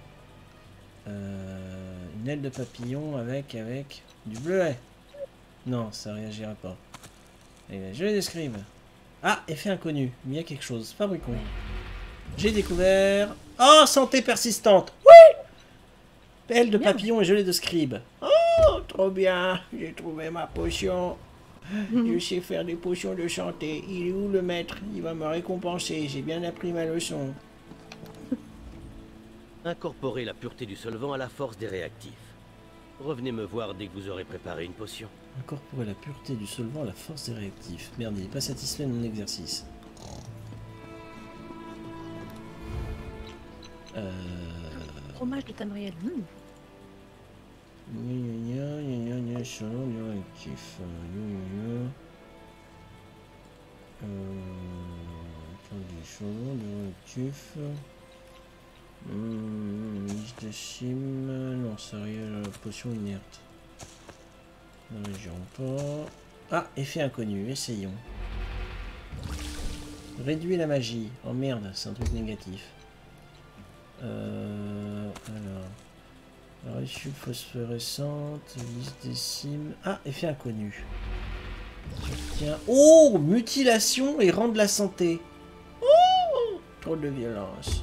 Une aile de papillon avec du bleuet. Non, ça réagira pas. Je les describe. Ah, effet inconnu. Il y a quelque chose. Fabriquons. J'ai découvert Oh, santé persistante. Oui. Pelle de papillon et gelée de scribe. Oh, trop bien. J'ai trouvé ma potion. Je sais faire des potions de santé. Il est où le maître? Il va me récompenser. J'ai bien appris ma leçon. Incorporez la pureté du solvant à la force des réactifs. Revenez me voir dès que vous aurez préparé une potion. Incorporer la pureté du solvant à la force des réactifs. Merde, il n'est pas satisfait de mon exercice. Fromage de Tamriel. Solvant du réactif. Attendez, solvant du réactif. Liste de cime. Non, c'est rien, la potion inerte. Ne réagirons pas. Ah, effet inconnu, essayons. Réduire la magie. Oh merde, c'est un truc négatif. Alors. Réchute phosphorescente. Liste des cimes. Ah, effet inconnu. Tiens. Oh, mutilation et rendre la santé. Oh, trop de violence.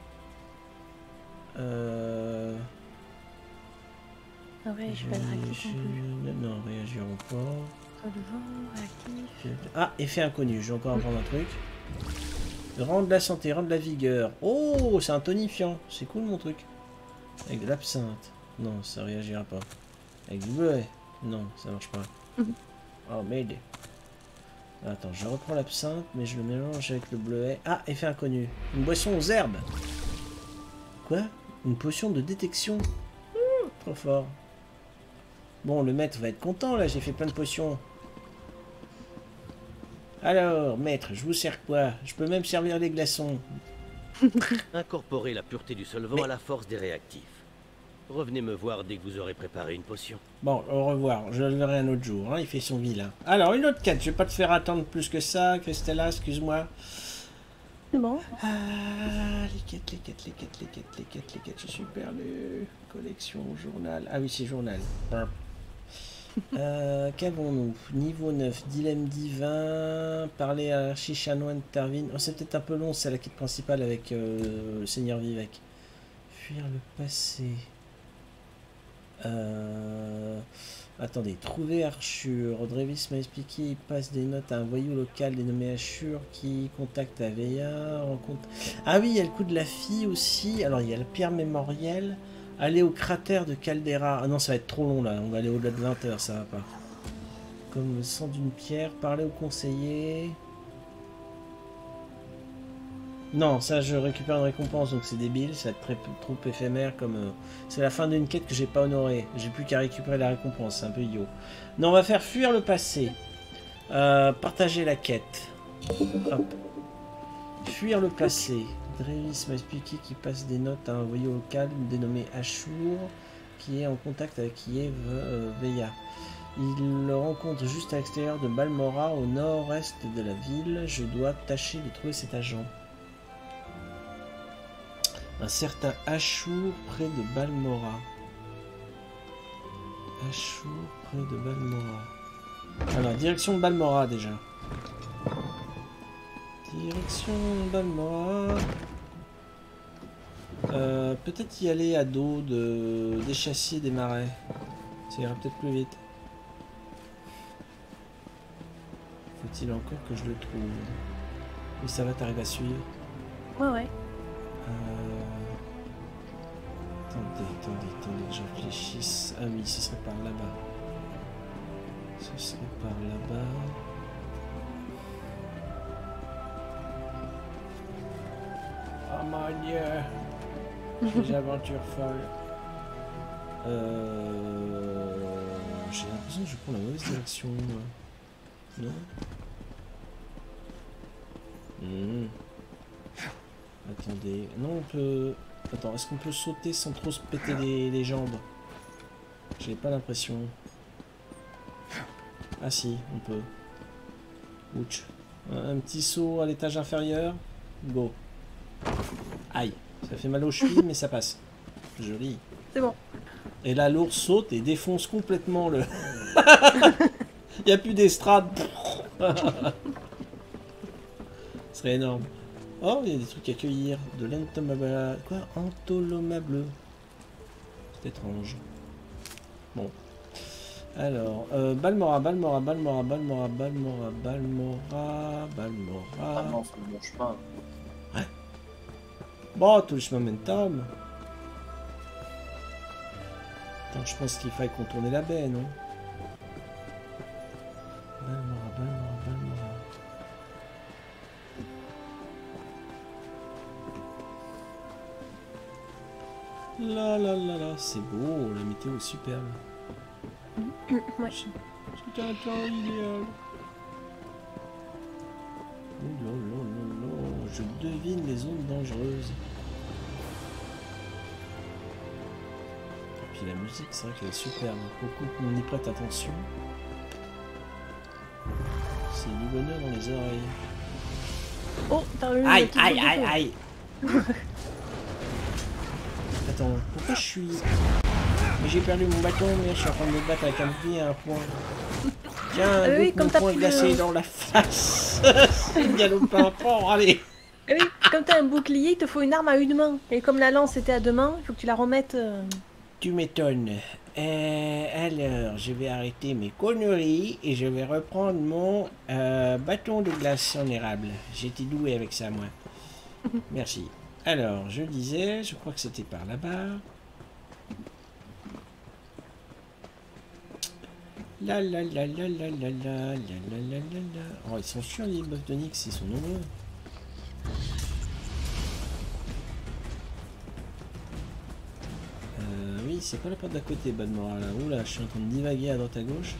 Ah ouais, je suis pas de réactif non plus. Non, réagirons pas. Solvant, réactif. Ah, effet inconnu, je vais encore apprendre un truc. Rendre la santé, rendre la vigueur. Oh, c'est un tonifiant. C'est cool mon truc. Avec de l'absinthe. Non, ça réagira pas. Avec du bleuet. Non, ça marche pas. Oh, merde. Attends, je reprends l'absinthe, mais je le mélange avec le bleuet. Ah, effet inconnu. Une boisson aux herbes. Quoi? Une potion de détection. Trop fort. Bon, le maître va être content, là, j'ai fait plein de potions. Alors, maître, je vous sers quoi? Je peux même servir les glaçons. Incorporez la pureté du solvant à la force des réactifs. Revenez me voir dès que vous aurez préparé une potion. Bon, au revoir, je le verrai un autre jour, hein, il fait son vilain. Alors, une autre quête, je vais pas te faire attendre plus que ça, Christella, excuse-moi. C'est bon. Ah, les quêtes, je suis perdu. Collection, journal. Ah oui, c'est journal. Qu'avons-nous? Niveau 9, dilemme divin, parler à l'archichanoine de Tarvin. Oh, c'est peut-être un peu long, c'est la quête principale avec le Seigneur Vivec. Fuir le passé. Attendez, trouver Archur. Drevis m'a expliqué, il passe des notes à un voyou local dénommé Archur qui contacte Aveilla, rencontre... Ah oui, il y a le coup de la fille aussi. Alors, il y a la pierre mémorielle. Aller au cratère de Caldera. Ah non, ça va être trop long là. On va aller au-delà de 20 h, ça va pas. Comme le sang d'une pierre. Parler au conseiller. Non, ça je récupère une récompense, donc c'est débile. Ça va être trop éphémère comme... c'est la fin d'une quête que j'ai pas honorée. J'ai plus qu'à récupérer la récompense. C'est un peu idiot. Non, on va faire fuir le passé. Partager la quête. Hop. Fuir le passé. Drevis m'a expliqué qu'il passe des notes à un voyou local dénommé Ashur, qui est en contact avec Kiev Veilla. Il le rencontre juste à l'extérieur de Balmora, au nord-est de la ville. Je dois tâcher de trouver cet agent. Un certain Ashur près de Balmora. Ashur près de Balmora. Alors, direction de Balmora déjà. Direction Balmora. Peut-être y aller à dos des châssis des marais. Ça ira peut-être plus vite. Faut-il encore que je le trouve? Oui, ça va, t'arrives à suivre? Ouais. Attendez, que je réfléchisse. Ah oui, ce serait par là-bas. Ce serait par là-bas. Oh mon dieu! Des aventures folles. J'ai l'impression que je prends la mauvaise direction. Non? Attendez. Non, on peut... Attends, est-ce qu'on peut sauter sans trop se péter les jambes? J'ai pas l'impression. Ah si, on peut. Ouch. Un petit saut à l'étage inférieur. Go. Aïe. Ça fait mal aux chevilles, mais ça passe. Joli. C'est bon. Et là, l'ours saute et défonce complètement le... Il n'y a plus d'estrade. Ce serait énorme. Oh, il y a des trucs à cueillir. De l'entomabala... Quoi? Antoloma bleu. C'est étrange. Bon. Alors, Balmora. Ah non, ça ne mange pas. Bon, touche momentum. Attends, je pense qu'il faille contourner la baie, non? Balmora. Là, c'est beau, la météo est superbe. Ouais. C'est un temps idéal. Oh, je devine les zones dangereuses. Et puis la musique, c'est vrai qu'elle est superbe. Beaucoup on y prête attention. C'est du bonheur dans les oreilles. Oh, t'as eu Aïe, aïe, aïe, aïe. Attends, pourquoi je suis... Mais j'ai perdu mon bâton, mais je suis en train de me battre avec un bouclier à un point. Tiens, oui, mon comme point glacé dans la face. C'est le galopin fort, allez. Oui, comme t'as un bouclier, il te faut une arme à une main. Et comme la lance était à deux mains, il faut que tu la remettes... Tu m'étonnes. Alors, je vais arrêter mes conneries et je vais reprendre mon bâton de glace en érable. J'étais doué avec ça, moi. Merci. Alors, je disais, je crois que c'était par là-bas. La. Oh, ils sont chiants les buffs de Nyx, ils sont nombreux. Oui, c'est pas la porte d'à côté, Balmora là. Oula, je suis en train de divaguer à droite à gauche.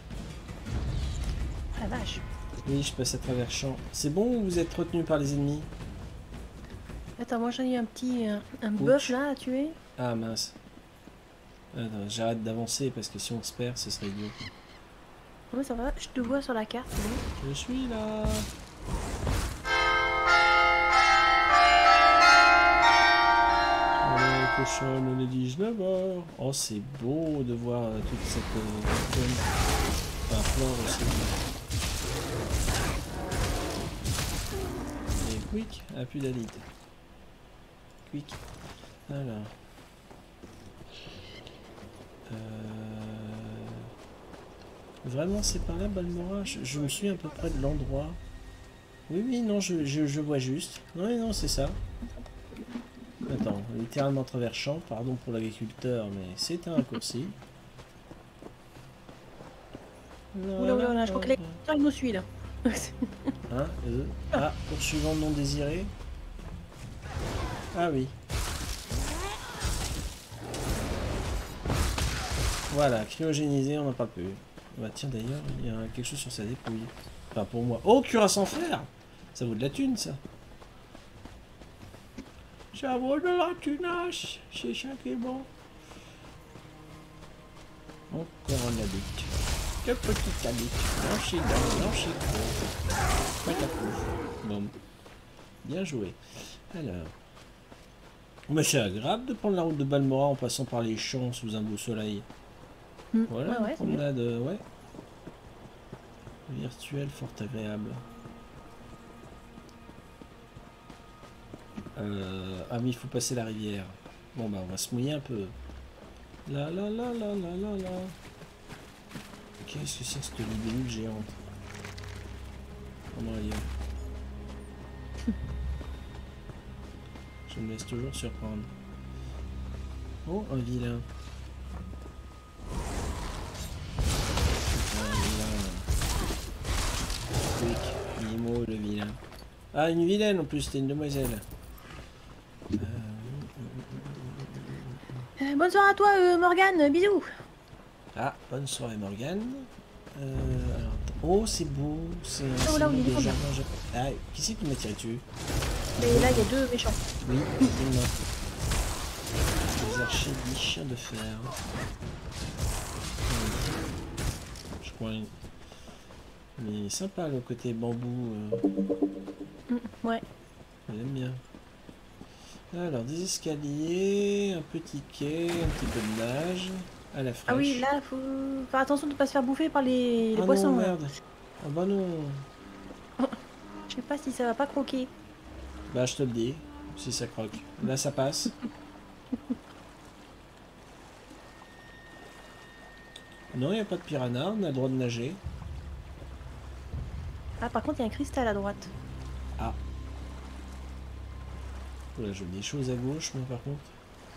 Ah la vache. Oui, je passe à travers champ. C'est bon ou vous êtes retenu par les ennemis? Attends, moi j'en ai un petit... un bœuf là à tuer. Ah mince. Attends, j'arrête d'avancer parce que si on se perd, ce serait idiot. Oui, ça va, je te vois sur la carte. Je suis là. Cochonne, on est 19h. Oh, c'est beau de voir toute cette faune. Enfin, flore aussi. Et quick, ah, plus d'alite. Quick. Alors. Vraiment, c'est par là, Balmora? Je me suis à peu près de l'endroit. Oui, non, je vois juste. Non, c'est ça. Attends, littéralement travers champ, pardon pour l'agriculteur, mais c'est un raccourci. Oula, je crois que l'agriculteur il nous suit là. Poursuivant non désiré. Ah oui. Voilà, cryogénisé, on n'en parle plus. Bah tiens d'ailleurs, il y a quelque chose sur sa dépouille. Enfin pour moi. Oh, cuirasse en fer! Ça vaut de la thune ça. Ça vaut de la tunasse, c'est ça qui est bon. Encore un habit. Le petit habit. Blanchi d'or, blanchi gros. Patapouf. Bon. Bien joué. Alors. Mais c'est agréable de prendre la route de Balmora en passant par les champs sous un beau soleil. Voilà, ouais, une promenade, ouais. Virtuelle, fort agréable. Ah mais il faut passer la rivière. Bon bah on va se mouiller un peu. La. Qu'est-ce que c'est cette libellule géante? Comment elle est? Je me laisse toujours surprendre. Oh, un vilain. Quick, Nemo le vilain. Ah, une vilaine en plus, c'était une demoiselle. Bonne soirée à toi, Morgane, bisous. Ah, bonne soirée, Morgane. Oh, c'est beau. C'est un là, on est de devant, jardin. Ah, qui c'est qui m'a tiré dessus? Et là, il y a deux méchants. Oui, effectivement. Les archers du chien de fer. Je crois. Mais sympa le côté bambou. Ouais. J'aime bien. Alors, des escaliers, un petit quai, un petit peu de nage, à la fraîche. Ah oui, là, faut faire attention de ne pas se faire bouffer par les poissons. Non, merde. Ah bah non. Je sais pas si ça va pas croquer. Bah je te le dis, si ça croque. Là ça passe. Non, il n'y a pas de piranha, on a le droit de nager. Ah, par contre, il y a un cristal à droite. Ah. Oula, je vois des choses à gauche, moi, par contre.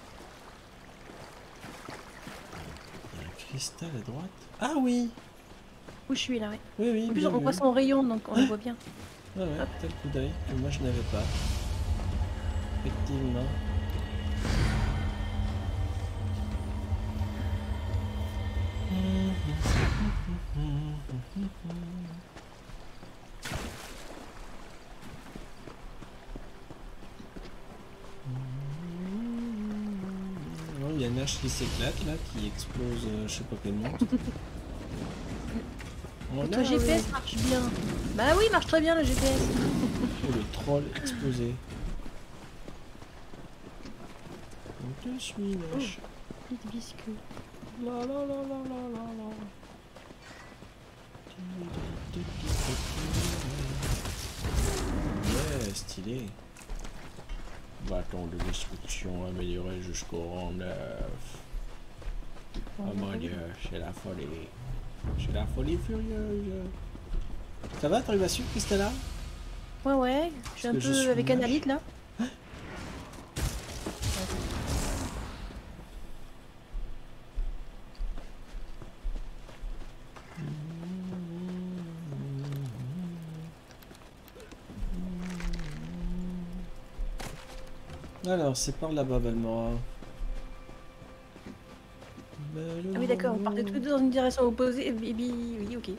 Il y a un cristal à droite. Ah oui! Où je suis là, ouais. Oui, oui. En plus, bien on vu. voit son rayon, donc on le voit bien. Ah ouais, tel coup d'œil que moi je n'avais pas. Effectivement. Oh, il y a une hache qui s'éclate là, qui explose, je sais pas quel monstre. Oh, Ton GPS marche bien. Bah oui, il marche très bien le GPS. Oh, le troll explosé. On te suit, lâche. Petit biscuit. La la la la la la la. Yeah, stylé. Bâton de destruction amélioré jusqu'au rang 9. Oh mon dieu, c'est la folie. C'est la folie furieuse. Ça va, t'arrives à suivre Christella? Ouais, ouais, je suis un peu avec Analyte là. Alors, c'est par là-bas, Balmora. Ah oui, d'accord, on partait tous les deux dans une direction opposée. Et puis, oui, ok.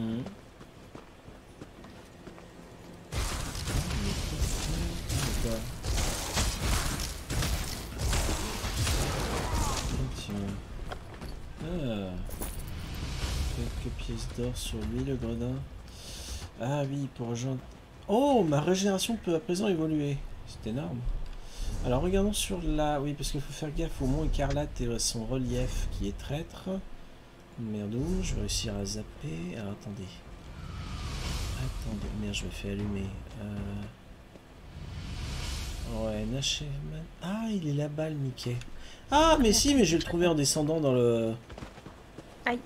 Ah, quelques pièces d'or sur lui, le gredin. Ah oui, pour rejoindre... Oh, ma régénération peut à présent évoluer. C'est énorme. Alors regardons sur la... Oui, parce qu'il faut faire gaffe au mont écarlate et son relief qui est traître. Merde, je vais réussir à zapper. Alors attendez. Attendez, merde, je me fais allumer. Ouais, Nashevman. Ah, il est là-bas, le Mickey. Ah, mais si, mais je vais le trouver en descendant dans le... Aïe.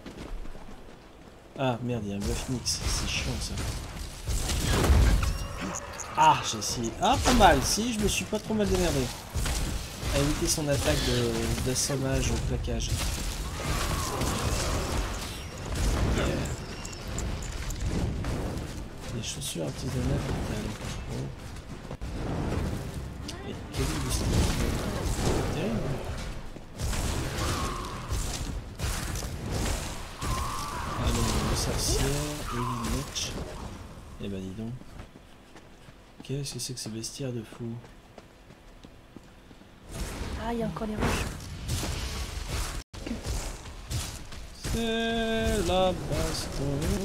Ah, merde, il y a un buff mix. C'est chiant, ça. Ah, j'ai essayé. Ah, pas mal. Si, je me suis pas trop mal démerdé. À éviter son attaque d'assommage au plaquage. Yeah. Des chaussures artisanales vitales. Oh. Et quel est le style? Terrible. Ah non, le sorcière, Ellie Mitch. Eh ben dis donc. Qu'est-ce que c'est que ce bestiaire de fou? Ah, il y a encore les roches. C'est la baston.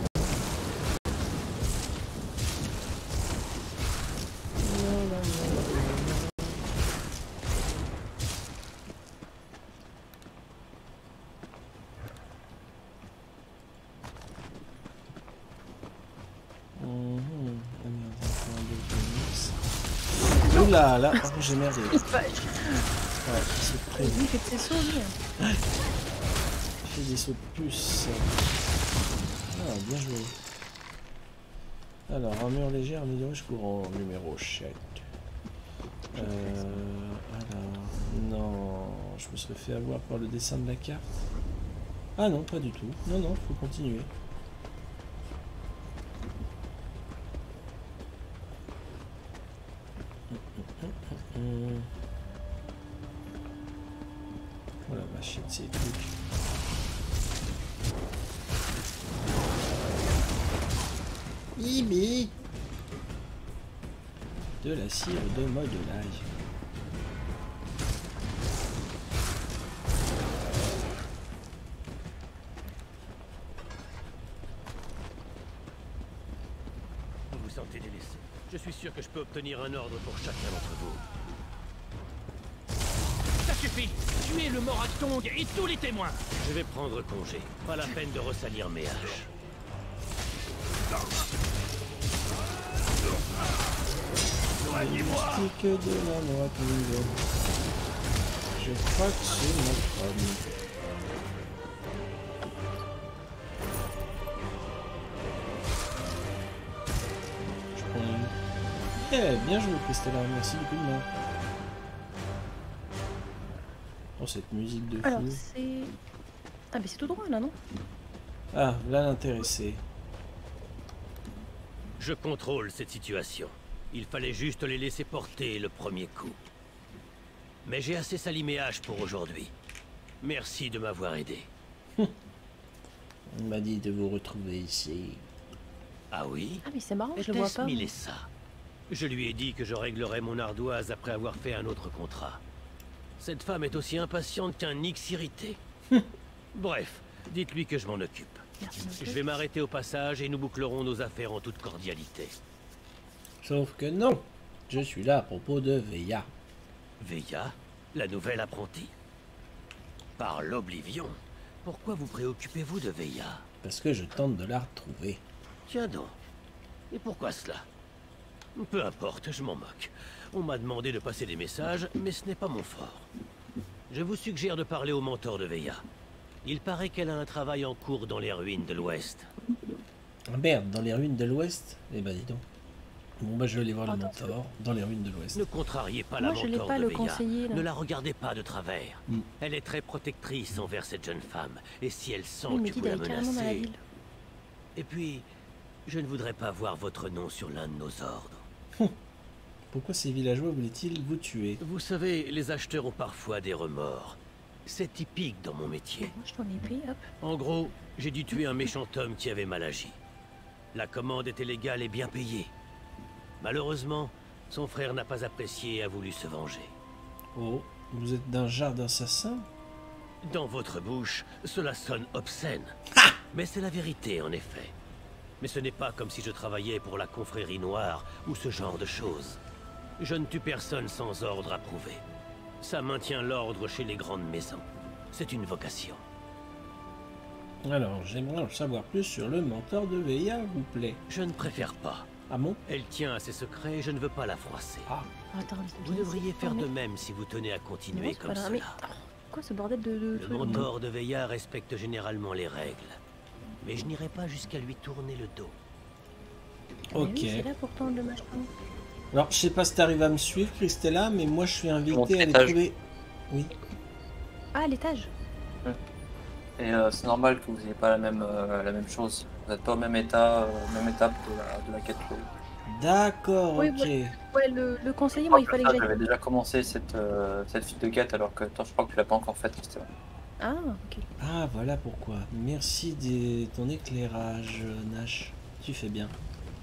Oula, là, par contre j'ai merdé. Ouais, c'est très... Il fait de ses sauts, lui. Il fait des sauts de puce. Ah, bien joué. Alors, armure légère, améliorée jusqu'au rang numéro 7. Alors, non, je me serais fait avoir par le dessin de la carte. Ah non, pas du tout. Non, non, faut continuer. Oh la vache, c'est des trucs. Ibi de la cire de modelage. Vous vous sentez délaissé. Je suis sûr que je peux obtenir un ordre pour chacun d'entre vous. Ça suffit! Tuez le Moraktong et tous les témoins! Je vais prendre congé. Pas la peine de ressalir mes haches. Mystique de la moitié. Je crois que c'est notre homme. Je prends une. Eh, bien joué, Christella. Merci du coup de main. Oh, cette musique de fou. Alors, c'est... Ah, mais c'est tout droit, là, non? Ah, là, l'intéressé. Je contrôle cette situation. Il fallait juste les laisser porter le premier coup. Mais j'ai assez sali mes haches pour aujourd'hui. Merci de m'avoir aidé. On m'a dit de vous retrouver ici. Ah oui? Ah, mais c'est marrant, je le vois pas. Mélissa. Je lui ai dit que je réglerais mon ardoise après avoir fait un autre contrat. Cette femme est aussi impatiente qu'un Nyx irrité. Bref, dites-lui que je m'en occupe. Je vais m'arrêter au passage et nous bouclerons nos affaires en toute cordialité. Sauf que non, je suis là à propos de Veilla. Veilla, la nouvelle apprentie? Par l'Oblivion, pourquoi vous préoccupez-vous de Veilla? Parce que je tente de la retrouver. Tiens donc. Et pourquoi cela? Peu importe, je m'en moque. On m'a demandé de passer des messages, mais ce n'est pas mon fort. Je vous suggère de parler au mentor de Veilla. Il paraît qu'elle a un travail en cours dans les ruines de l'Ouest. Ah merde, dans les ruines de l'Ouest? Eh ben dis donc. Bon bah je vais aller voir le mentor dans les ruines de l'Ouest. Ne contrariez pas Moi, la je l'ai mentor pas de le Veilla. conseiller, là. Ne la regardez pas de travers. Mm. Elle est très protectrice envers cette jeune femme. Et si elle sent Oui, que mais tu dis peux la d'aller carrément dans la menacer... ville. Et puis, je ne voudrais pas voir votre nom sur l'un de nos ordres. Pourquoi ces villageois voulaient-ils vous tuer? Vous savez, les acheteurs ont parfois des remords. C'est typique dans mon métier. Moi, je t'en ai pris, hop. En gros, j'ai dû tuer un méchant homme qui avait mal agi. La commande était légale et bien payée. Malheureusement, son frère n'a pas apprécié et a voulu se venger. Oh, vous êtes d'un genre d'assassin? Dans votre bouche, cela sonne obscène. Mais c'est la vérité, en effet. Mais ce n'est pas comme si je travaillais pour la confrérie noire ou ce genre de choses. Je ne tue personne sans ordre approuvé. Ça maintient l'ordre chez les grandes maisons. C'est une vocation. Alors, j'aimerais en savoir plus sur le mentor de Veilla, vous plaît. Je ne préfère pas. Ah bon? Elle tient à ses secrets et je ne veux pas la froisser. Ah. Attends, Vous devriez faire de même si vous tenez à continuer Non, c'est comme pas là, cela. mais... Quoi ce bordel de Le trucs? mentor de Veilla respecte généralement les règles. Mais je n'irai pas jusqu'à lui tourner le dos. Ok. Mais oui, c'est là pourtant le machin. Alors, je sais pas si t'arrives à me suivre, Christella, mais moi je suis invité Monte à aller l'étage. trouver... Oui. Ah, l'étage. Et c'est normal que vous n'ayez pas la même chose. Vous n'êtes pas au même état, même étape de la quête. D'accord, Oui, ok. Ouais, le conseiller, moi, il fallait que j'aille. J'avais déjà commencé cette fiche de quête alors que toi, je crois que tu l'as pas encore faite. Ah, ok. Ah, voilà pourquoi. Merci de ton éclairage, Nash. Tu fais bien.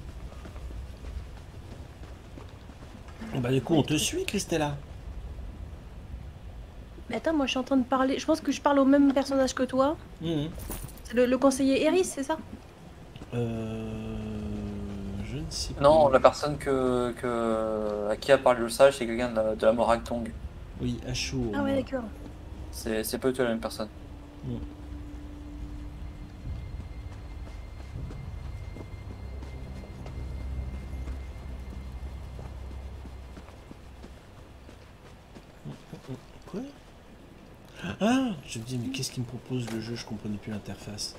Bah du coup, on te suit, Christella. Mais attends, moi, je suis en train de parler... Je pense que je parle au même personnage que toi. Mhm. C'est le conseiller Eris, c'est ça? Je ne sais pas. Non, la personne à qui a parlé le sage, c'est quelqu'un de la Morag Tong. Oui, Ashur. Ah ouais, d'accord. C'est pas du tout la même personne. Mhm. Quoi? Ah, je me dis, mais qu'est-ce qu'il me propose le jeu? Je comprenais plus l'interface.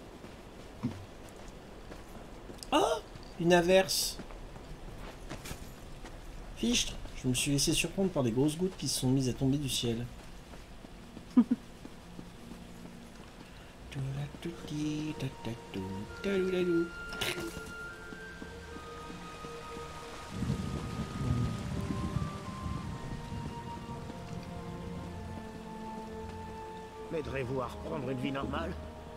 Ah, une averse. Fichtre, je me suis laissé surprendre par des grosses gouttes qui se sont mises à tomber du ciel. M'aiderez-vous à reprendre une vie normale?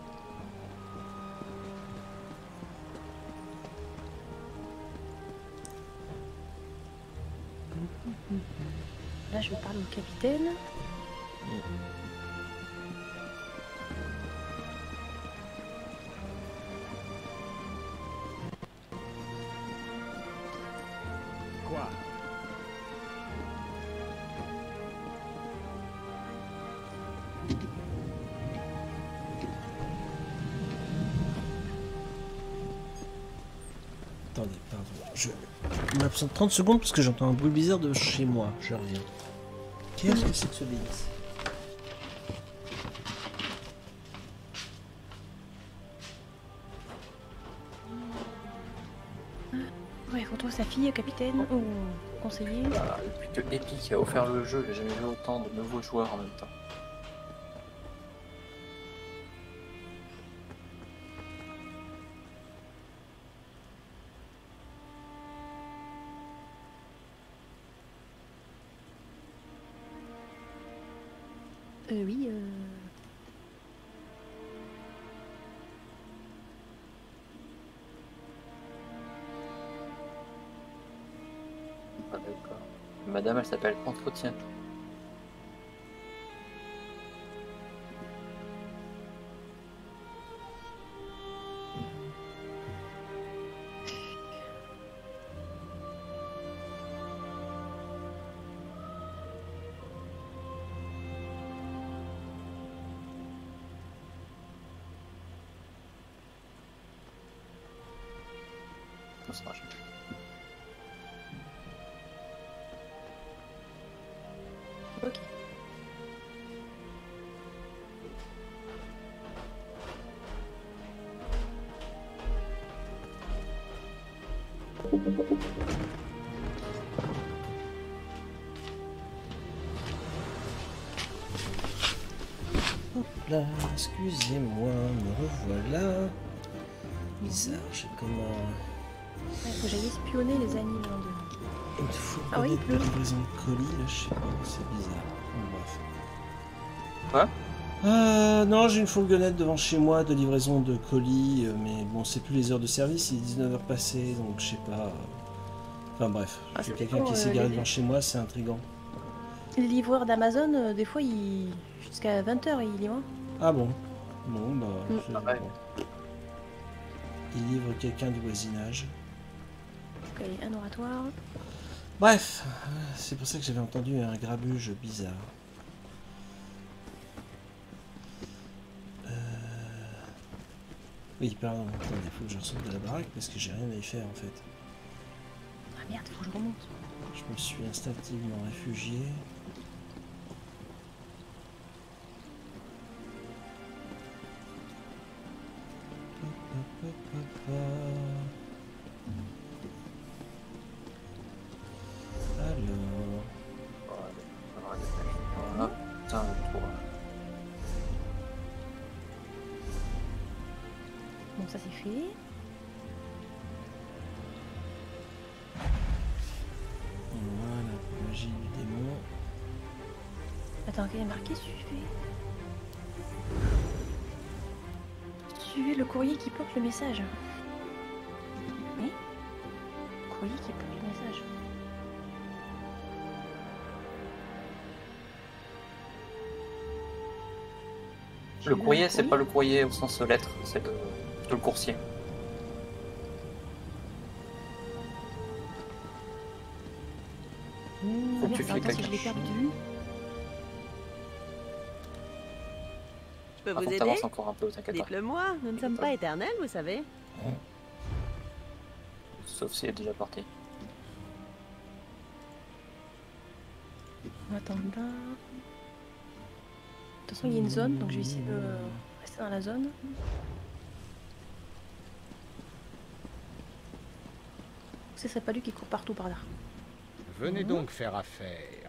Là, je vais parler au capitaine. Quoi? Attendez, pardon. Je m'absente 30 secondes parce que j'entends un bruit bizarre de chez moi. Je reviens. Qu'est-ce que c'est que ce BX? Ouais, retrouve sa fille, capitaine ou conseiller. Voilà, depuis que Epic a offert le jeu, j'ai jamais vu autant de nouveaux joueurs en même temps. Oui, Ah, d'accord. Madame, elle s'appelle Entretien. Ça marche. ok. Hop là, excusez-moi, me revoilà. Bizarre, j'ai comme un... Ouais, faut que j'aille espionner les animaux de... une fourgonnette Ah oui, il de pleut. livraison de colis, là, je sais pas, c'est bizarre. Bon, bref. Quoi? Non, j'ai une fourgonnette devant chez moi de livraison de colis, mais bon, c'est plus les heures de service, il est 19h passées, donc je sais pas. Enfin bref, Ah, j'ai c'est quelqu'un bon, qui s'est garé les- devant chez moi, c'est intriguant. Les livreurs d'Amazon, des fois, ils... jusqu'à 20h, ils livrent. Ah bon? Bon, bah. Mm. c'est- Ah ouais. bon. Il livre quelqu'un du voisinage. Ok, un oratoire. Bref, c'est pour ça que j'avais entendu un grabuge bizarre. Oui, pardon, attendez, faut que je ressorte de la baraque parce que j'ai rien à y faire en fait. Ah merde, faut que je remonte. Je me suis instinctivement réfugié. Alors... Voilà, putain, le tour. Bon, ça c'est fait. Voilà, magie du démon. Attends, quel est marqué suivez. Suivez le courrier qui porte le message. Oui. Courrier qui porte le message. Le courrier, c'est pas le courrier au sens lettre, c'est le coursier. Faut que tu files Attends, si je quelqu'un. l'ai perdu. Je peux Par vous contre, aider? t'avances encore un peu, t'inquiète pas. Dites-le-moi, nous ne sommes pas éternels, vous savez. Sauf s'il est déjà parti. Attends, là. De toute façon, il y a une zone, donc je vais essayer de rester dans la zone. Ce serait pas lui qui court partout par là. Venez donc faire affaire.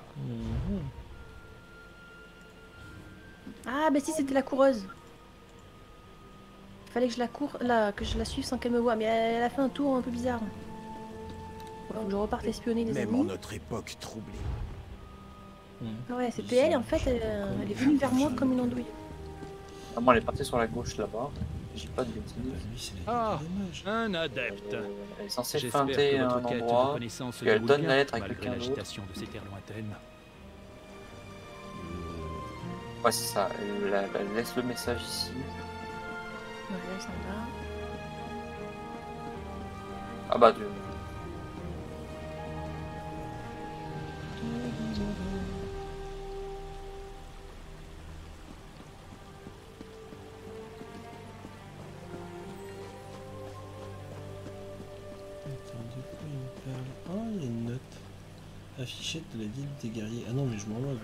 Ah, bah si, c'était la coureuse. Fallait que je la cours, là, que je la suive sans qu'elle me voie, mais elle a fait un tour un peu bizarre. Faut que je reparte espionner les Même en amis. notre époque troublée. Ah ouais, c'était elle, et en fait, elle est venue vers moi comme une andouille. Ah, moi, elle est partie sur la gauche là-bas. J'ai pas de bêtises. Ah, un adepte. Elle est censée J'espère feinter que un votre quête de endroit, connaissance se et elle déroule donne bien, la lettre à malgré quelqu'un d'autre. l'agitation de ces terres lointaines. Ouais, c'est ça. Elle laisse le message ici. Ouais, ça va. Ah bah, Dieu. affichette de la guilde des guerriers. Ah non, mais je m'en moque.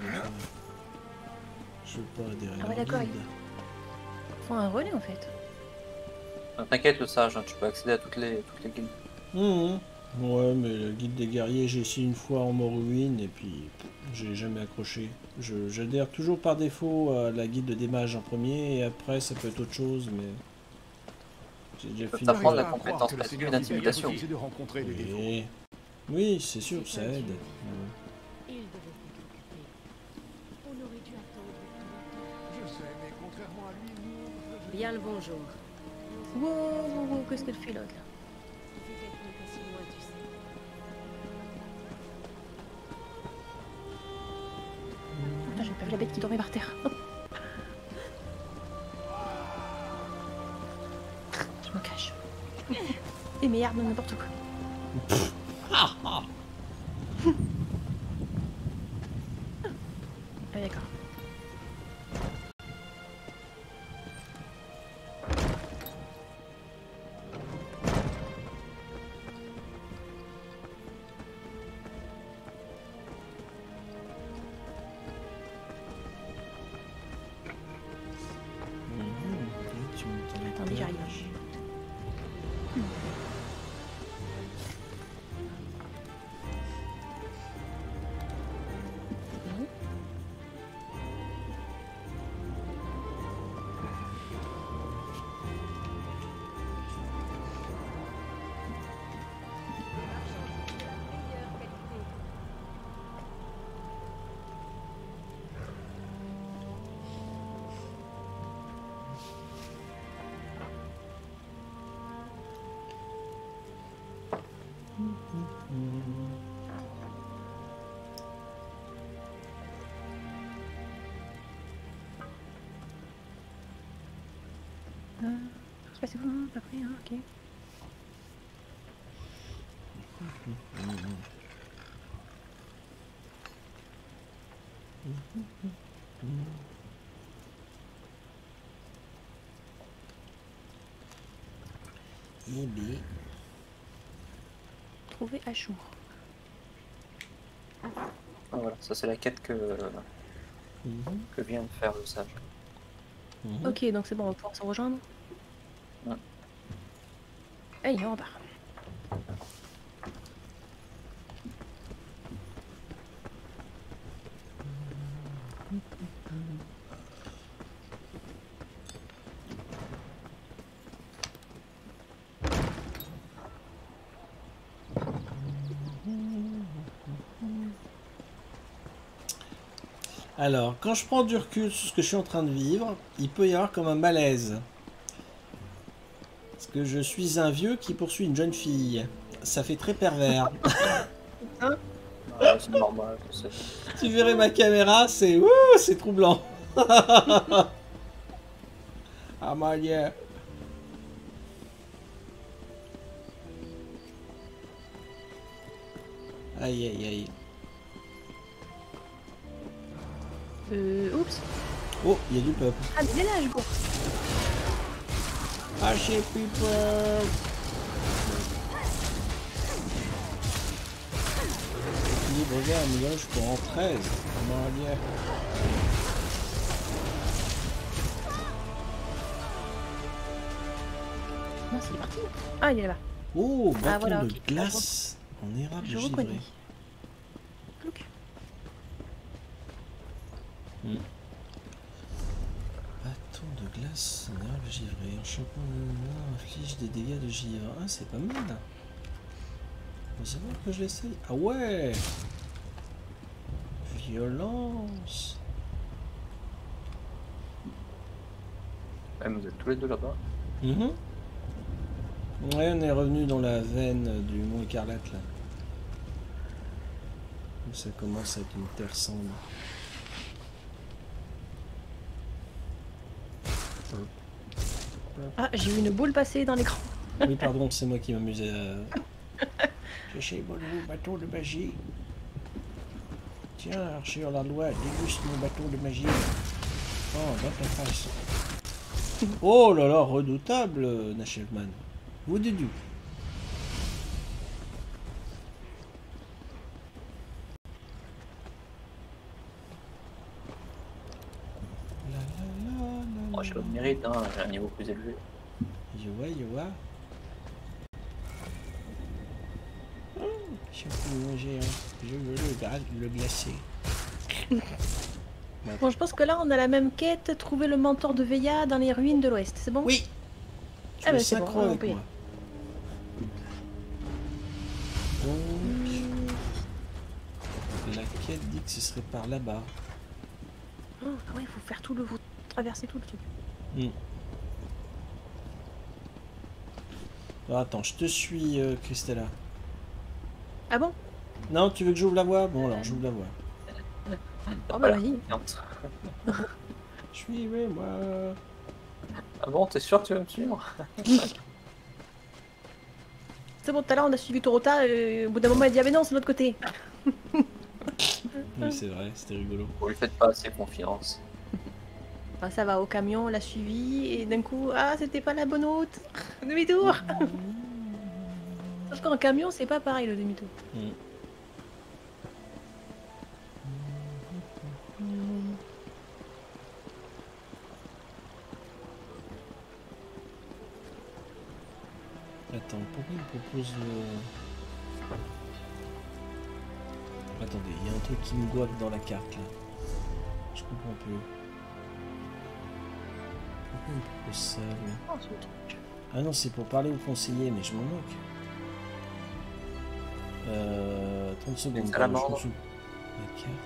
Je veux pas adhérer Ah à ouais, leur d'accord. guilde. Ils font un relais en fait. T'inquiète le sage, hein, tu peux accéder à toutes les guildes. Ouais, mais la guilde des guerriers, j'ai essayé une fois en Morrowind et puis j'ai jamais accroché. J'adhère toujours par défaut à la guilde des mages en premier et après ça peut être autre chose, mais j'ai déjà fini. T'apprends la compétence passive d'intimidation. de rencontrer des défauts. Oui, oui, c'est sûr, ça aide. Il devait être occupé. On aurait dû attendre. Je sais, mais contrairement à lui, nous... Bien le bonjour. Wow, wow, wow, qu'est-ce qu'elle fait l'autre là? Vous êtes pas si loin, tu sais. Putain, j'ai pas vu la bête qui dormait par terre. Je me cache. Et merde, n'importe quoi. Ah, d'accord. Attendez, j'arrive. C'est bon, pas pris, hein, ok. Eh bien. Trouver à jour. Ah, voilà, ça c'est la quête que vient de faire le sage. Ok, donc c'est bon, on va pouvoir s'en rejoindre. Ouais. Allez, on part. Alors, quand je prends du recul sur ce que je suis en train de vivre, il peut y avoir comme un malaise. Parce que je suis un vieux qui poursuit une jeune fille. Ça fait très pervers. Ouais, c'est normal, je sais. Tu verrais ma caméra, c'est c'est troublant. Ah my yeah. Aïe aïe aïe. Oups. Oh, il y a du peuple. Ah, mais là, je cours. Ah, chez people. Regarde, mais là, je cours en 13. Comment dire? Non, c'est parti. Ah, il est là-bas. Oh, bâton voilà, de ok. glace en érable Je givré. reconnais. Look. Bâton de glace en érable givré. Un champion inflige des dégâts de givre. Ah, c'est pas mal. Faut savoir que je l'essaye. Ah ouais. Violence. Ouais, vous êtes tous les deux là-bas. Ouais, on est revenu dans la veine du Mont Écarlate là. Où ça commence à être une terre sombre. Ah, j'ai vu une boule passer dans l'écran. Oui, pardon, c'est moi qui m'amusais à... Cherchez mon nouveau bâton de magie. Tiens, archer la loi, déguste mon bâton de magie. Oh, dans ta face. Oh là là, redoutable, Nachevman. Vous déduis. Moi j'ai le mérite, hein, j'ai un niveau plus élevé. Yoa. Champignon géant. Je veux le glacer. Bon, je pense que là, on a la même quête, trouver le mentor de Veilla dans les ruines de l'Ouest, c'est bon? Oui. Ah bah c'est bon, on peut y aller. Donc, la quête dit que ce serait par là-bas. Oh, ah ouais, il faut faire tout le... faut traverser tout le truc. Alors, attends, je te suis, Christella. Ah bon? Non, tu veux que j'ouvre la voie? Bon, alors j'ouvre la voie. Oh bah vas-y. Suivez-moi. Ah bon, t'es sûr que tu vas me suivre? C'est bon, tout à l'heure on a suivi Torota, au bout d'un moment il a dit ah mais non, c'est de l'autre côté. Oui, c'est vrai, c'était rigolo. Vous lui faites pas assez confiance. Ah, ça va, au camion, on l'a suivi et d'un coup, ah c'était pas la bonne route. Demi-tour. Sauf qu'en camion, c'est pas pareil le demi-tour. Attends, pourquoi il me propose Attendez, il y a un truc qui me goique dans la carte là. Je comprends plus. Pourquoi il me propose ça lui? Ah non, c'est pour parler au conseiller, mais je m'en moque. 30 secondes. C'est à la je mort. consulte la carte.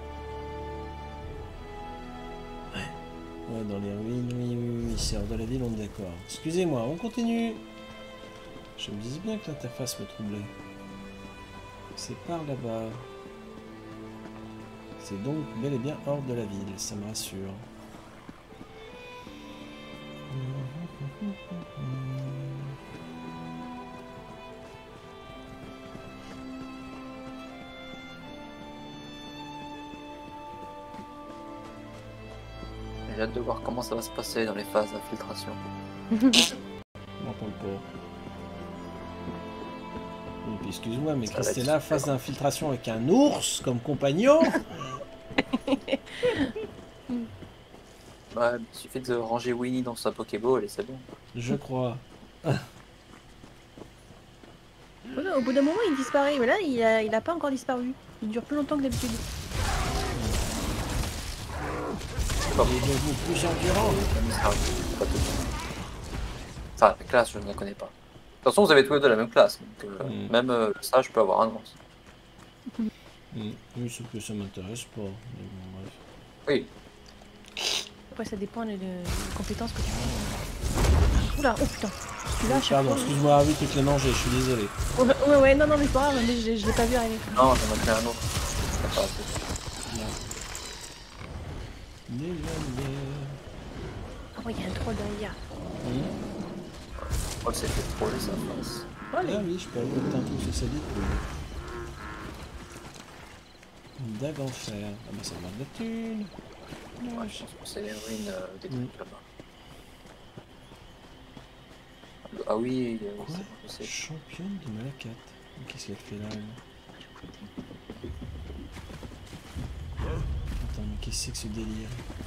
Ouais, dans les ruines, oui, c'est hors de la ville, on est d'accord. Excusez-moi, on continue. Je me disais bien que l'interface me troublait. C'est par là-bas. C'est donc bel et bien hors de la ville, ça me rassure. J'ai hâte de voir comment ça va se passer dans les phases d'infiltration. M'en parle pas. Et puis excuse-moi, mais Christella, phase d'infiltration avec un ours comme compagnon. Ouais, il suffit de ranger Winnie dans sa Pokéball et c'est bon. Je crois. Au bout d'un moment, il disparaît. Mais là, il a pas encore disparu. Il dure plus longtemps que d'habitude. Il est devenu plus endurant. Ça, la classe, je ne la connais pas. De toute façon, vous avez tous les deux la même classe. Donc, même ça, je peux avoir un lance. Oui, sauf que ça m'intéresse pas. Mais bon, bref. Oui. Après, ça dépend des compétences que tu as. Oula, oh putain. Celui-là, à chaque Pardon, fois. excuse-moi, oui, tu te l'as mangé, je suis désolé. Ouais, non, mais c'est pas grave, mais je l'ai pas vu arriver. Non, j'en ai fait un autre. C'est pas Ah ouais, il y a un troll derrière. Oh, c'est fait troller sa face. Ah oui, je peux ajouter un truc sur sa vie. Une dague en fer. Ah bah ça demande de la thune. Ouais, je pense que c'est les ruines des trucs là-bas. Ah oui, quoi? Championne de Malakat. Qu'est-ce qu'elle fait là? Attends, mais qu'est-ce que c'est que ce délire?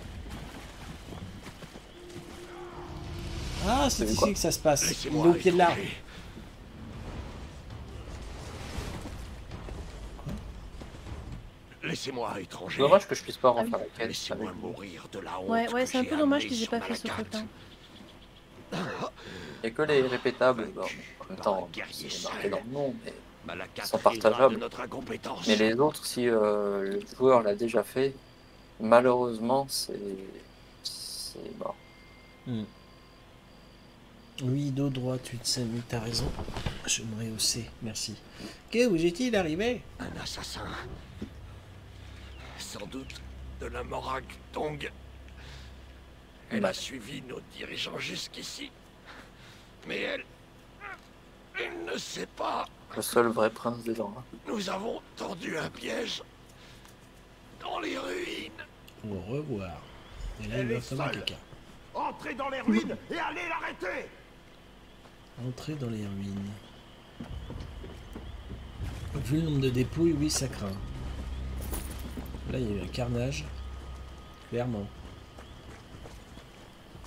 Ah, c'est ici que ça se passe. Il est au pied de l'arbre. Laissez-moi, étranger. C'est dommage que je puisse pas refaire la quête. Laissez-moi mourir de la honte. Ouais, c'est un peu dommage qu'ils aient pas fait ce truc truc-là. Il n'y a que les répétables. Bon, en même temps, c'est marqué dans le nom, mais ils sont partageables. Mais les autres, si le joueur l'a déjà fait, malheureusement, c'est mort. Oui, dos droit, tu te sais, oui, t'as raison. Je me rehaussais, merci. Que où est-il arrivé? Un assassin. Sans doute de la Morag Tong. Elle a suivi nos dirigeants jusqu'ici. Mais elle ne sait pas. Le seul vrai prince des gens. Nous avons tendu un piège dans les ruines. Au revoir. Et là, il va faire caca. Entrez dans les ruines et allez l'arrêter. Entrer dans les ruines. Vu le nombre de dépouilles, oui, ça craint. Là, il y a eu un carnage. Clairement.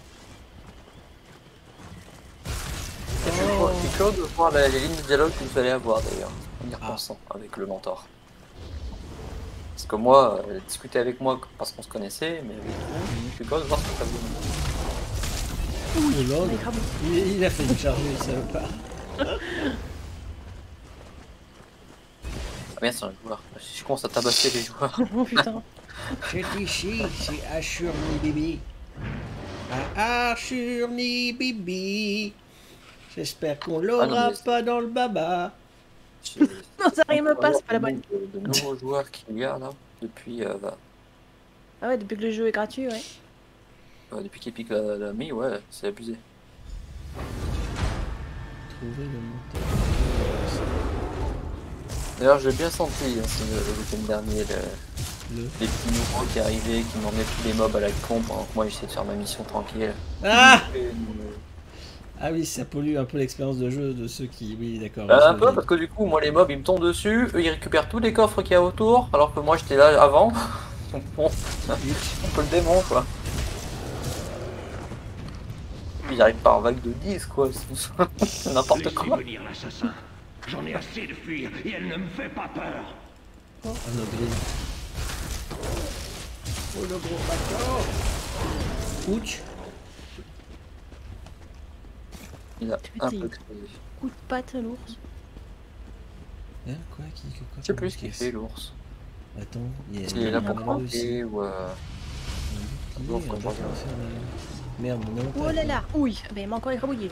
curieux de voir les lignes de dialogue que vous allez avoir d'ailleurs, en y repensant avec le mentor. Parce que moi, elle discutait avec moi parce qu'on se connaissait, mais avec vous, je suis curieux de voir ce que ça vous dit. Oh là, il a fait une charge, il savait pas. Ah bien, c'est un joueur. Je commence à tabasser les joueurs. Oh putain. C'est ici, c'est Ashur ni Bibi. Ashur ni Bibi. J'espère qu'on l'aura pas dans le baba. Non, ça rien me passe, c'est pas la bonne. De nouveaux joueurs qu'il y a là, depuis... Ah ouais, depuis que le jeu est gratuit, ouais. Depuis qu'Epic l'a mis, ouais, c'est abusé. Trouver le monteur. D'ailleurs, j'ai bien senti hein, le week-end dernier les petits nouveaux qui arrivaient, qui m'emmenaient tous les mobs à la con pendant que moi j'essayais de faire ma mission tranquille. Ah ah oui, ça pollue un peu l'expérience de jeu de ceux qui... Oui, d'accord. Un peu, parce que du coup, moi les mobs ils me tombent dessus, eux ils récupèrent tous les coffres qu'il y a autour, alors que moi j'étais là avant. Bon, un peu le démon quoi. Ils arrivent par vague de 10 quoi, c'est n'importe quoi. Venir l'assassin. J'en ai assez de fuir et elle ne me fait pas peur. Oh, un ogre. Oh le gros bâtard. Ouch. Il a un peu explosé. Coup de patte l'ours. Hein, quoi, je sais plus ce qu'il fait l'ours. Attends, il est là pour planter ou Merde, mon nom. Oh là là, oui, ben il m'a encore écrabouillé lui.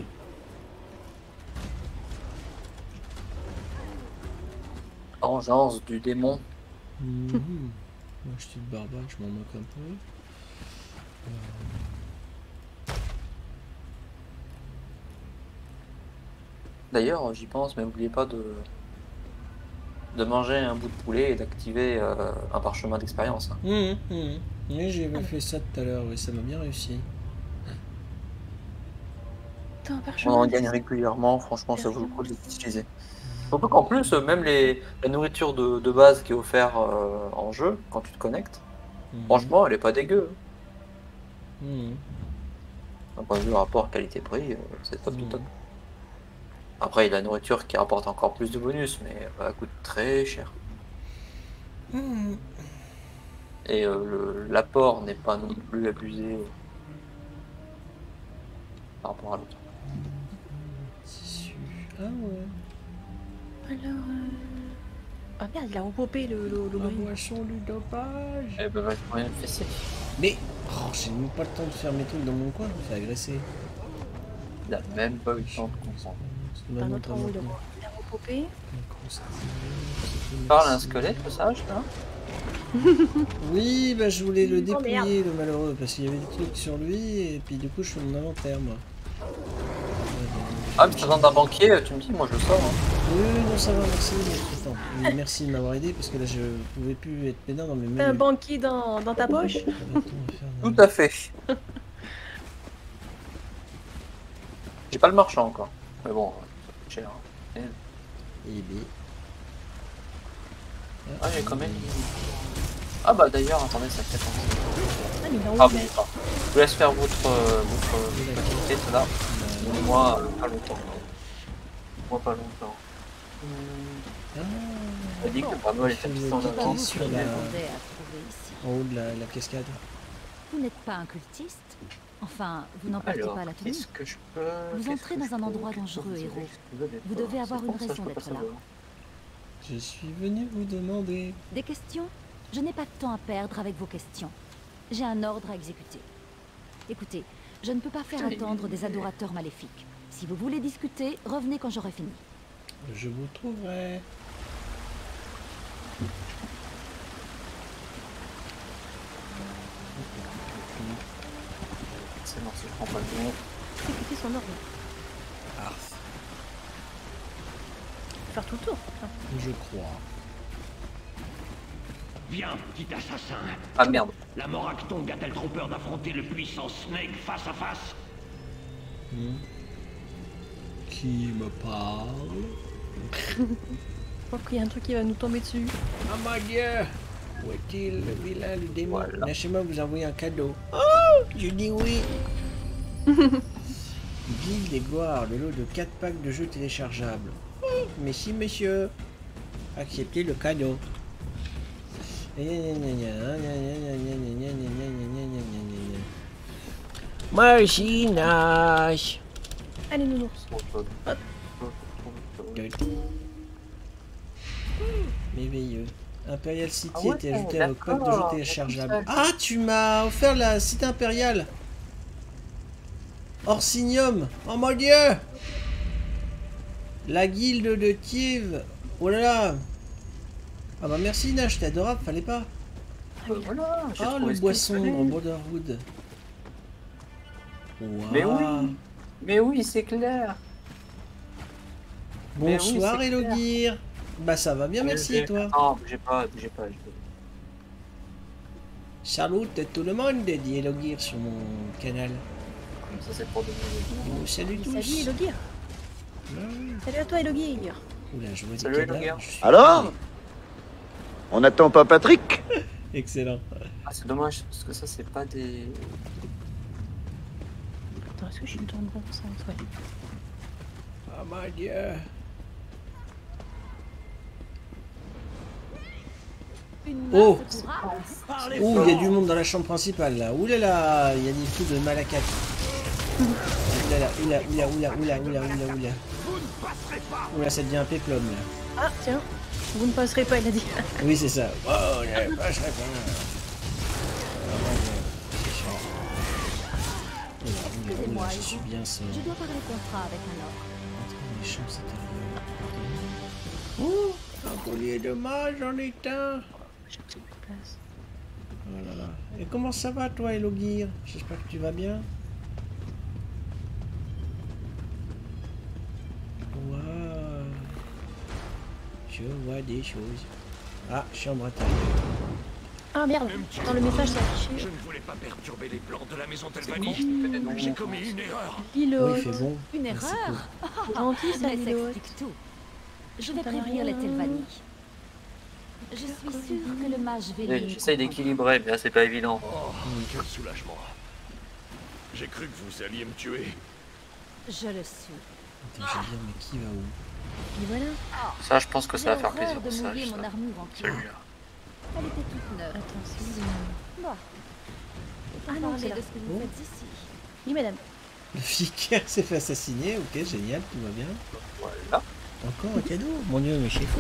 Vengeance du démon. Moi je suis le barbare, je m'en moque un peu. D'ailleurs, j'y pense, mais n'oubliez pas de manger un bout de poulet et d'activer un parchemin d'expérience. Oui, j'ai fait ça tout à l'heure, oui, ça m'a bien réussi. On en gagne régulièrement, franchement, ça vaut le coup de l'utiliser. Surtout qu'en plus, même la nourriture de base qui est offerte en jeu, quand tu te connectes, franchement, elle est pas dégueu. D'un point de vue rapport qualité-prix, c'est top du top. Après, il y a la nourriture qui rapporte encore plus de bonus, mais elle coûte très cher. Et l'apport n'est pas non plus abusé par rapport à l'autre. Ah ouais. Alors... Ah merde, il a repopé le La boisson du dopage. Eh ben, je rien fesser. Mais j'ai même pas le temps de faire mes trucs dans mon coin, je me fais agresser. Il a même pas eu le temps de concentrer. Un autre en haut, il a repopé. Parle à un squelette, le sage, là. Oui, bah je voulais le dépouiller, le malheureux, parce qu'il y avait des trucs sur lui, et puis du coup je fais mon inventaire, moi. Ah, mais tu as besoin d'un banquier, tu me dis, moi je sors. Hein. Oui, non, ça va, merci, mais attends, merci de m'avoir aidé, parce que là je pouvais plus être pédant dans mes mains. T'as un banquier dans ta poche? Tout à fait. J'ai pas le marchand encore, mais bon, cher. Ah, j'ai quand même... Ah bah d'ailleurs, attendez, ça fait penser. Ah bon, je vous laisse faire votre activité, cela. Moi, pas longtemps. Moi, pas longtemps. On a dit que le panneau était tapissé en avant. Sur la... En haut de la cascade. Vous n'êtes pas un cultiste? Enfin, vous n'en partez pas à la tenue. Qu'est-ce que je peux... Vous entrez dans un endroit dangereux, héros. Vous devez avoir une raison d'être là. Je suis venu vous demander... Des questions? Je n'ai pas de temps à perdre avec vos questions. J'ai un ordre à exécuter. Écoutez, je ne peux pas faire attendre des adorateurs maléfiques. Si vous voulez discuter, revenez quand j'aurai fini. Je vous trouverai. C'est bon, si je prends pas le nom. Exécuter son ordre. Arf. Faire tout le tour. Je crois. Viens, petit assassin. Ah merde. La Moractong a-t-elle trop peur d'affronter le puissant Snake face à face? Qui me parle? Je crois qu'il y a un truc qui va nous tomber dessus. Oh mon dieu! Où est-il, le vilain, le démon? Lâchez-moi vous envoyer un cadeau. Oh! Je dis oui! guilde des gloires, le lot de 4 packs de jeux téléchargeables. Merci monsieur. Acceptez le cadeau. Machinage. Allez, nounours. Hop. Merveilleux. Imperial City Ah ouais, a été ajouté à votre pack de jeux d'accord. téléchargeables. Ah, tu m'as offert la cité impériale. Orsinium. Oh mon dieu. La guilde de Kiev. Oh là là. Ah bah merci Nash, t'es adorable, fallait pas. Voilà, j'ai Ah, trouvé le ce boisson qu'il fallait. en Borderwood. Wow. Mais oui, c'est clair. Mais oui, Bonsoir c'est clair. Elogir. Bah ça va bien, merci et toi. Non, j'ai pas. Salut tout le monde, dit Elogir sur mon canal. Comme ça, c'est pour donner Oh, salut tous. Salut Elogir. Salut à toi Elogir. Oula, je vois des Salut, cadavres, Elogir. je suis Alors désolé. On n'attend pas Patrick? Excellent. Ah, c'est dommage, parce que ça, c'est pas des. Attends, est-ce que je suis dans le bon sens? Ouais. Oh mon dieu. Oh. Oh, il y a du monde dans la chambre principale là. Ouh là là, il y a des coups de malakat. Oula, oula, oula, oula, oula, oula, oula, oula. Oula, ça devient un péplum là. Ah, tiens. Vous ne passerez pas, il a dit. Oui, c'est ça. Oh, je passerai pas. Oh mon dieu, c'est chiant. Oula, oula, oula, je suis bien seul. Je dois parler contrat avec un ordre. Entrer dans les chambres, c'est terrible. Oh, un collier de mage en éteint. Oh là là. Et comment ça va toi, Elogir? J'espère que tu vas bien. Waouh. Je vois des choses. Ah, chambre intérieure. Ah merde, dans le message c'est affiché. Je ne voulais pas perturber les plans de la maison Telvanni. J'ai commis une erreur. Lilo. Oui, il fait bon. Une Ah, c'est erreur. cool. Gentil ça Mais ça Lilo. explique tout. Je vais T'en as prévenir les rien. Telvanni. Je suis sûre que le mage Véline... J'essaye d'équilibrer, mais là, c'est pas évident. Oh, quel soulagement. J'ai cru que vous alliez me tuer. Je le suis. Attends, je vais dire, mais qui va où? Et voilà. Ça, je pense que ça va faire J'ai plaisir horreur au de sage. mouiller mon armure en pierre. Celui-là. Elle était toute neuve. Attends, c'est... Bah. Ah non, Parlez c'est là. de ce que vous faites ici. Oui madame. Le vicaire s'est fait assassiner, ok, génial, tout va bien. Voilà. Encore un cadeau? Mon dieu, mais chez fou.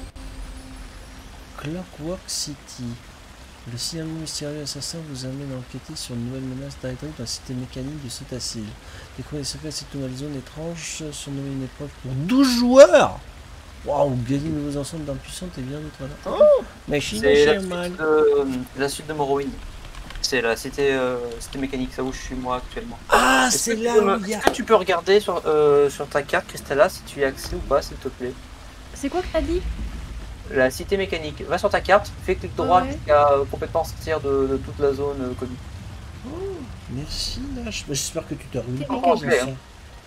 Clockwork City. Le signal mystérieux assassin vous amène à enquêter sur une nouvelle menace d'arrêter dans la cité mécanique du Sotacil. Découvrez les secrets de cette nouvelle zone étrange, surnommée une épreuve pour 12 joueurs. Waouh, gagnez de nouveaux ensembles d'armes puissantes et bien d'autres. Oh, machine à C'est Sherman. la suite de Morrowind. C'est la cité mécanique, ça où je suis moi actuellement. Ah, Est-ce c'est que là tu peux où me- il y a... Est-ce que tu peux regarder sur ta carte, Christella, si tu y as accès ou pas, s'il te plaît? C'est quoi que t'as dit? La cité mécanique. Va sur ta carte, fais clic droit Ouais. jusqu'à complètement sortir de toute la zone connue. Oh, merci Nash. Bah, j'espère que tu t'as remis. En anglais, hein.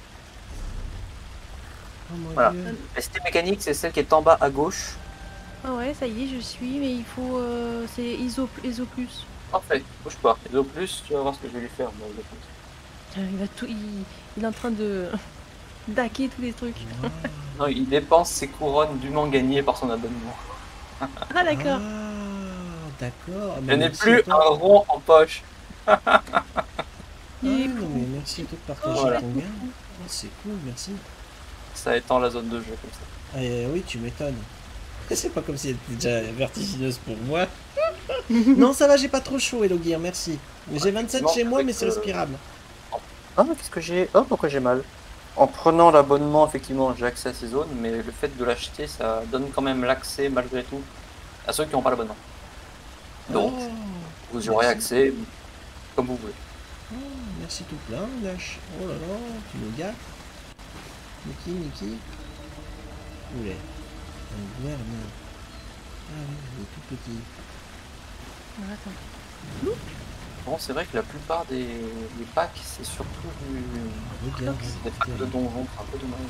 Oh mon Voilà. dieu. La cité mécanique, c'est celle qui est en bas à gauche. Ah ouais, ça y est, je suis, mais il faut... c'est ISO plus. Parfait, bouge pas. Et de plus, tu vas voir ce que je vais lui faire. Moi, ISO plus. Tiens, il va tout... Il est en train de... d'hacker tous les trucs. Non, il dépense ses couronnes dûment gagnées par son abonnement. Ah d'accord. Ah, d'accord. Ah, Je bah, n'ai merci plus à toi. un rond en poche. Ah, non, mais merci à toi de partager Voilà. ton gain. Ah, c'est cool, merci. Ça étend la zone de jeu comme ça. Ah, oui, tu m'étonnes. C'est pas comme si elle était déjà vertigineuse pour moi. Non, ça va, j'ai pas trop chaud, Elogir, merci. Mais j'ai 27 chez moi, mais c'est respirable. Ah, qu'est-ce que j'ai... Oh, pourquoi j'ai mal? En prenant l'abonnement, effectivement, j'ai accès à ces zones, mais le fait de l'acheter, ça donne quand même l'accès, malgré tout, à ceux qui n'ont pas l'abonnement. Donc, Oh, vous y aurez merci. accès comme vous voulez. Oh, merci tout plein, Nash. Oh là là, tu me gâtes. Niki. Oulé. Un gouverneur. Ah oui, il est tout petit. Ah, attends. Bon, c'est vrai que la plupart des packs, c'est surtout Regarde, des packs de donjons, c'est un peu dommage.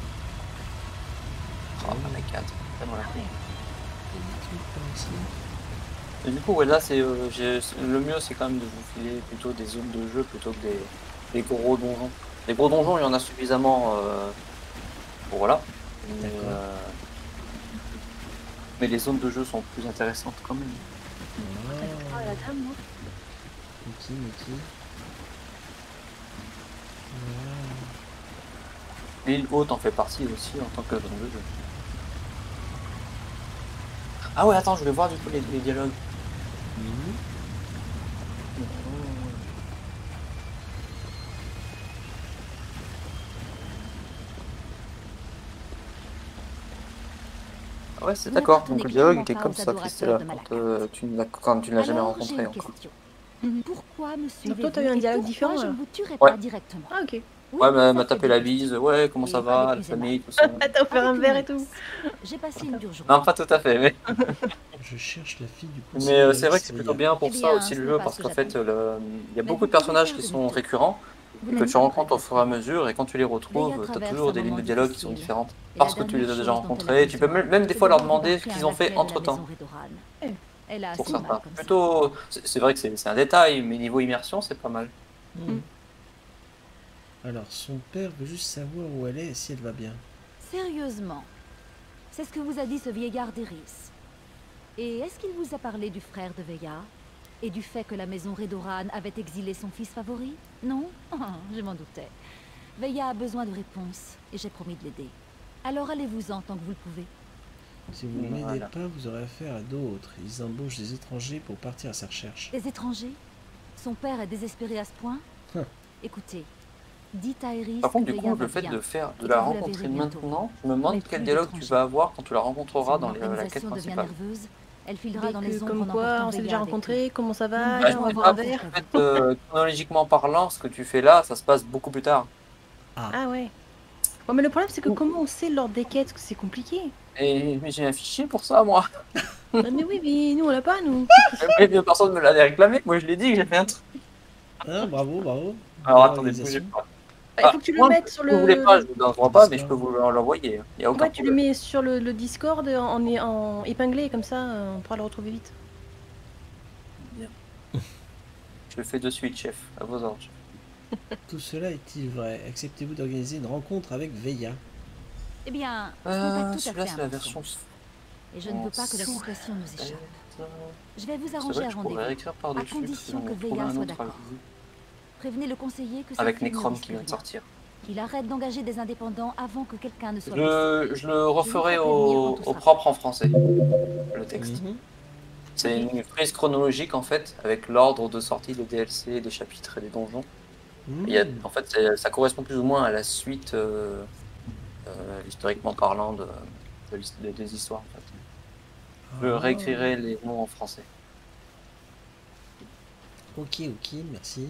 Oh, on a 4, vraiment la clé. Et du coup, ouais, là, le mieux, c'est quand même de vous filer plutôt des zones de jeu plutôt que les gros donjons. Les gros donjons, il y en a suffisamment pour voilà. Mais les zones de jeu sont plus intéressantes quand même. Ah, la dame, moi. Ok. L'île haute en fait partie aussi en tant que zone de jeu. Ah ouais, attends, je voulais voir du coup les dialogues. Ah ouais, c'est d'accord. Donc le dialogue était comme ça, Christella, quand tu ne l'as jamais rencontré encore. Pourquoi me suivez-vous? Donc toi, t'as eu un dialogue différent Je là ne vous tuerai Ouais. pas directement. Ah, ok. Ouais, mais elle m'a tapé la bise. Ouais, comment ça va, la famille, tout ça. T'as offert un verre et tout. J'ai passé une dure journée. Non, pas tout à fait, mais. Je cherche la fille du coup. Mais c'est vrai que c'est plutôt bien pour ça aussi le jeu, parce qu'en fait, il y a beaucoup de personnages qui sont récurrents, et que tu rencontres au fur et à mesure, et quand tu les retrouves, tu as toujours des lignes de dialogue qui sont différentes, parce que tu les as déjà rencontrés. Tu peux même des fois leur demander ce qu'ils ont fait entre-temps. Pour certains. Plutôt, c'est vrai que c'est un détail, mais niveau immersion, c'est pas mal. Alors, son père veut juste savoir où elle est et si elle va bien. Sérieusement, c'est ce que vous a dit ce vieillard d'Eris. Et est-ce qu'il vous a parlé du frère de Veya? Et du fait que la maison Redoran avait exilé son fils favori? Non? Je m'en doutais. Veya a besoin de réponses, et j'ai promis de l'aider. Alors allez-vous-en tant que vous le pouvez. Si vous ne m'aidez pas, vous aurez affaire à d'autres. Ils embauchent des étrangers pour partir à sa recherche. Des étrangers? Son père est désespéré à ce point? Écoutez, dites à Eris. Par contre, du coup, le fait de la rencontrer maintenant, je me demande quel dialogue tu vas avoir quand tu la rencontreras dans la quête principale. Elle filera dans les ombres comme quoi, on s'est déjà rencontrés, comment ça va, Bah, on va boire un verre. En fait, chronologiquement parlant, ce que tu fais là, ça se passe beaucoup plus tard. Ah ouais. Ouais, mais le problème, c'est que comment on sait l'ordre des quêtes, que c'est compliqué. Mais j'ai un fichier pour ça, moi. Ah, mais oui, mais nous, on l'a pas, nous. Mais personne me l'a réclamé. Moi, je l'ai dit que j'ai fait un truc. Ah, bravo. Alors, attendez, bougez pas. Il faut que tu le mettes sur le... Vous voulez pas, je vous l'envoie pas, mais je peux vous l'envoyer. Il y a aucun tu le mets sur le Discord en épinglé, comme ça, on pourra le retrouver vite. Bien. Je le fais de suite, chef, à vos ordres. Tout cela est-il vrai? Acceptez-vous d'organiser une rencontre avec Veya? Eh bien, ce n'est pas tout à fait la version. Et je ne veux pas que la situation nous échappe. Je vais vous arranger un rendez-vous, à condition que Veya soit d'accord. Prévenez le conseiller que avec Necrom qui vient de sortir. Il arrête d'engager des indépendants avant que quelqu'un ne soit je le referai au propre en français, le texte. C'est une prise chronologique en fait, avec l'ordre de sortie des DLC, des chapitres et des donjons. En fait, ça correspond plus ou moins à la suite, historiquement parlant, des histoires. En fait. Je réécrirai les noms en français. Ok, merci.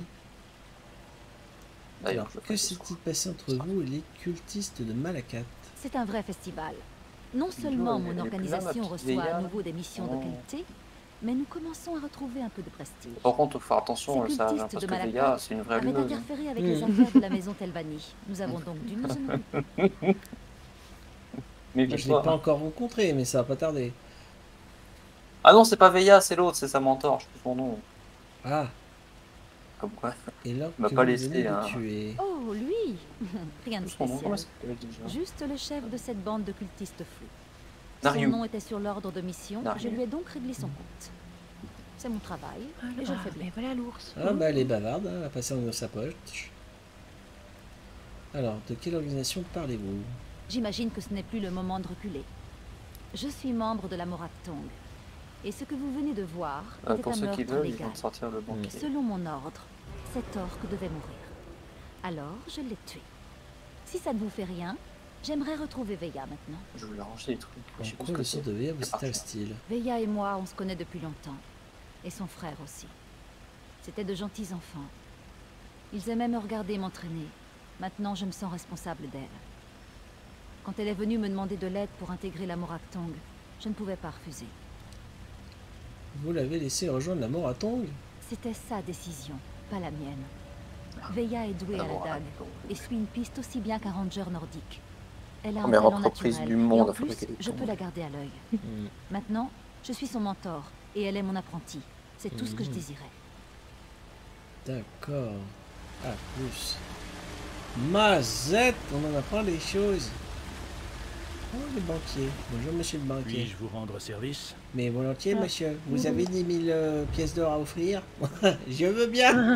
Alors, que s'est-il passé entre vous et les cultistes de Malakat? C'est un vrai festival. Non seulement mon organisation reçoit à nouveau des missions de qualité, mais nous commençons à retrouver un peu de prestige. Par contre, il faut faire attention, ça, parce que Veya, c'est une vraie allumeuse. Avait interféré avec les affaires de la maison Telvanni. Nous avons donc dû nous en occuper. Mais je l'ai pas encore rencontré, mais ça va pas tarder. Ah non, c'est pas Veya, c'est l'autre, c'est sa mentor, je sais son nom. Ah. Comme quoi. Et là, il m'a pas laissé tuer. Oh, lui. Rien de spécial. Juste le chef de cette bande de cultistes fous. Son nom était sur l'ordre de mission, je lui ai donc réglé son compte. C'est mon travail, et je le fais bien. Voilà l'ours. Ah bah elle est bavarde, elle a passé dans sa poche. Alors, de quelle organisation parlez-vous? J'imagine que ce n'est plus le moment de reculer. Je suis membre de la Moraktong. Et ce que vous venez de voir était un meurtre légal. Selon mon ordre, cet orque devait mourir. Alors, je l'ai tué. Si ça ne vous fait rien, j'aimerais retrouver Veya maintenant. Je voulais ranger les trucs. En quoi le sort de Veya vous est hostile? Veya et moi, on se connaît depuis longtemps. Et son frère aussi. C'étaient de gentils enfants. Ils aimaient me regarder m'entraîner. Maintenant, je me sens responsable d'elle. Quand elle est venue me demander de l'aide pour intégrer la Moraktong, je ne pouvais pas refuser. Vous l'avez laissé rejoindre la Moraktong? C'était sa décision, pas la mienne. Veya est douée à la dague et suit une piste aussi bien qu'un ranger nordique. Elle a un talent naturel du monde et en plus, je peux la garder à l'œil. Maintenant, je suis son mentor et elle est mon apprentie. C'est tout ce que je désirais. D'accord. Ah, plus. Mazette, on en apprend des choses. Oh, le banquier. Bonjour, monsieur le banquier. Puis-je vous rendre service? Mais volontiers, monsieur. Vous avez 10 000 pièces d'or à offrir? Je veux bien.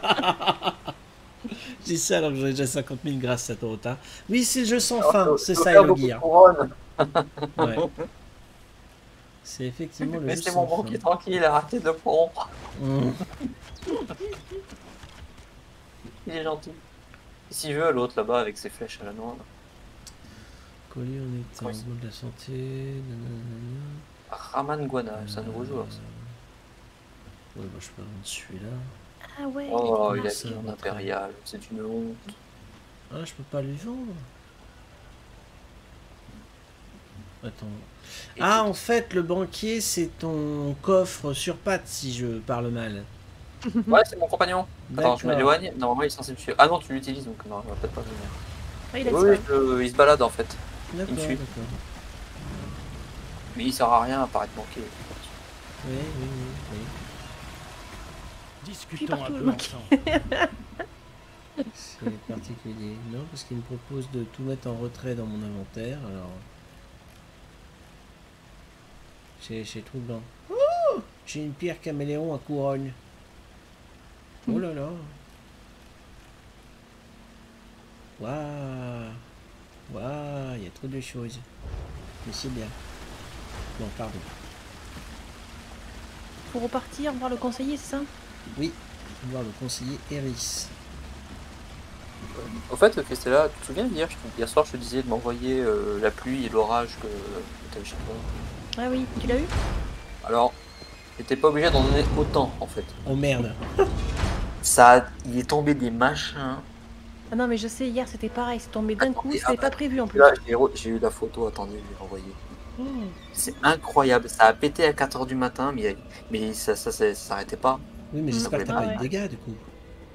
Je dis ça alors que j'aurais déjà 50 000 grâce à Torota. Oui, c'est le jeu sans fin. C'est ça, le gear. Ouais. C'est effectivement le jeu Laissez sans mon banquier tranquille, arrêtez de le prendre. Il est gentil. Si je veux, l'autre là-bas avec ses flèches à la noix. Collier en état, de la santé. Nanana. Raman Guana, c'est un nouveau joueur. Ça. Ouais, bah je peux prendre celui-là. Ah ouais. Oh, il a ça, dit en impérial, c'est une honte. Ah, je peux pas lui vendre. Attends. Ah, en fait, le banquier, c'est ton coffre sur pattes, si je parle mal. Ouais, c'est mon compagnon. Attends, je m'éloigne. Normalement, il est censé me suivre. Ah non, tu l'utilises, donc non, il va peut-être pas venir. Ah, il a oui, il se balade en fait. Il me suit. Mais il sert à rien à paraître manqué. Oui. Discutons un peu ensemble. C'est particulier. Non, parce qu'il me propose de tout mettre en retrait dans mon inventaire, alors... C'est troublant. Oh, j'ai une pierre caméléon à couronne. Oh là là. Waouh. Waouh, il y a trop de choses. Mais c'est bien. Non, pardon. Faut repartir, voir le conseiller, c'est ça? Oui, voir le conseiller Eris. Au fait, Cristella, tu te souviens hier soir, je te disais de m'envoyer la pluie et l'orage que tu avais chez toi. Ah oui, tu l'as eu? Alors, j'étais pas obligé d'en donner autant en fait. Oh merde. Il est tombé des machins. Ah non, mais je sais, hier c'était pareil, c'est tombé d'un coup, c'était pas prévu en plus. Là, j'ai eu la photo, attendez, je vais l'envoyer. C'est incroyable, ça a pété à 4 h du matin, mais ça s'arrêtait pas. Oui, mais j'espère que t'as pas eu de dégâts du coup.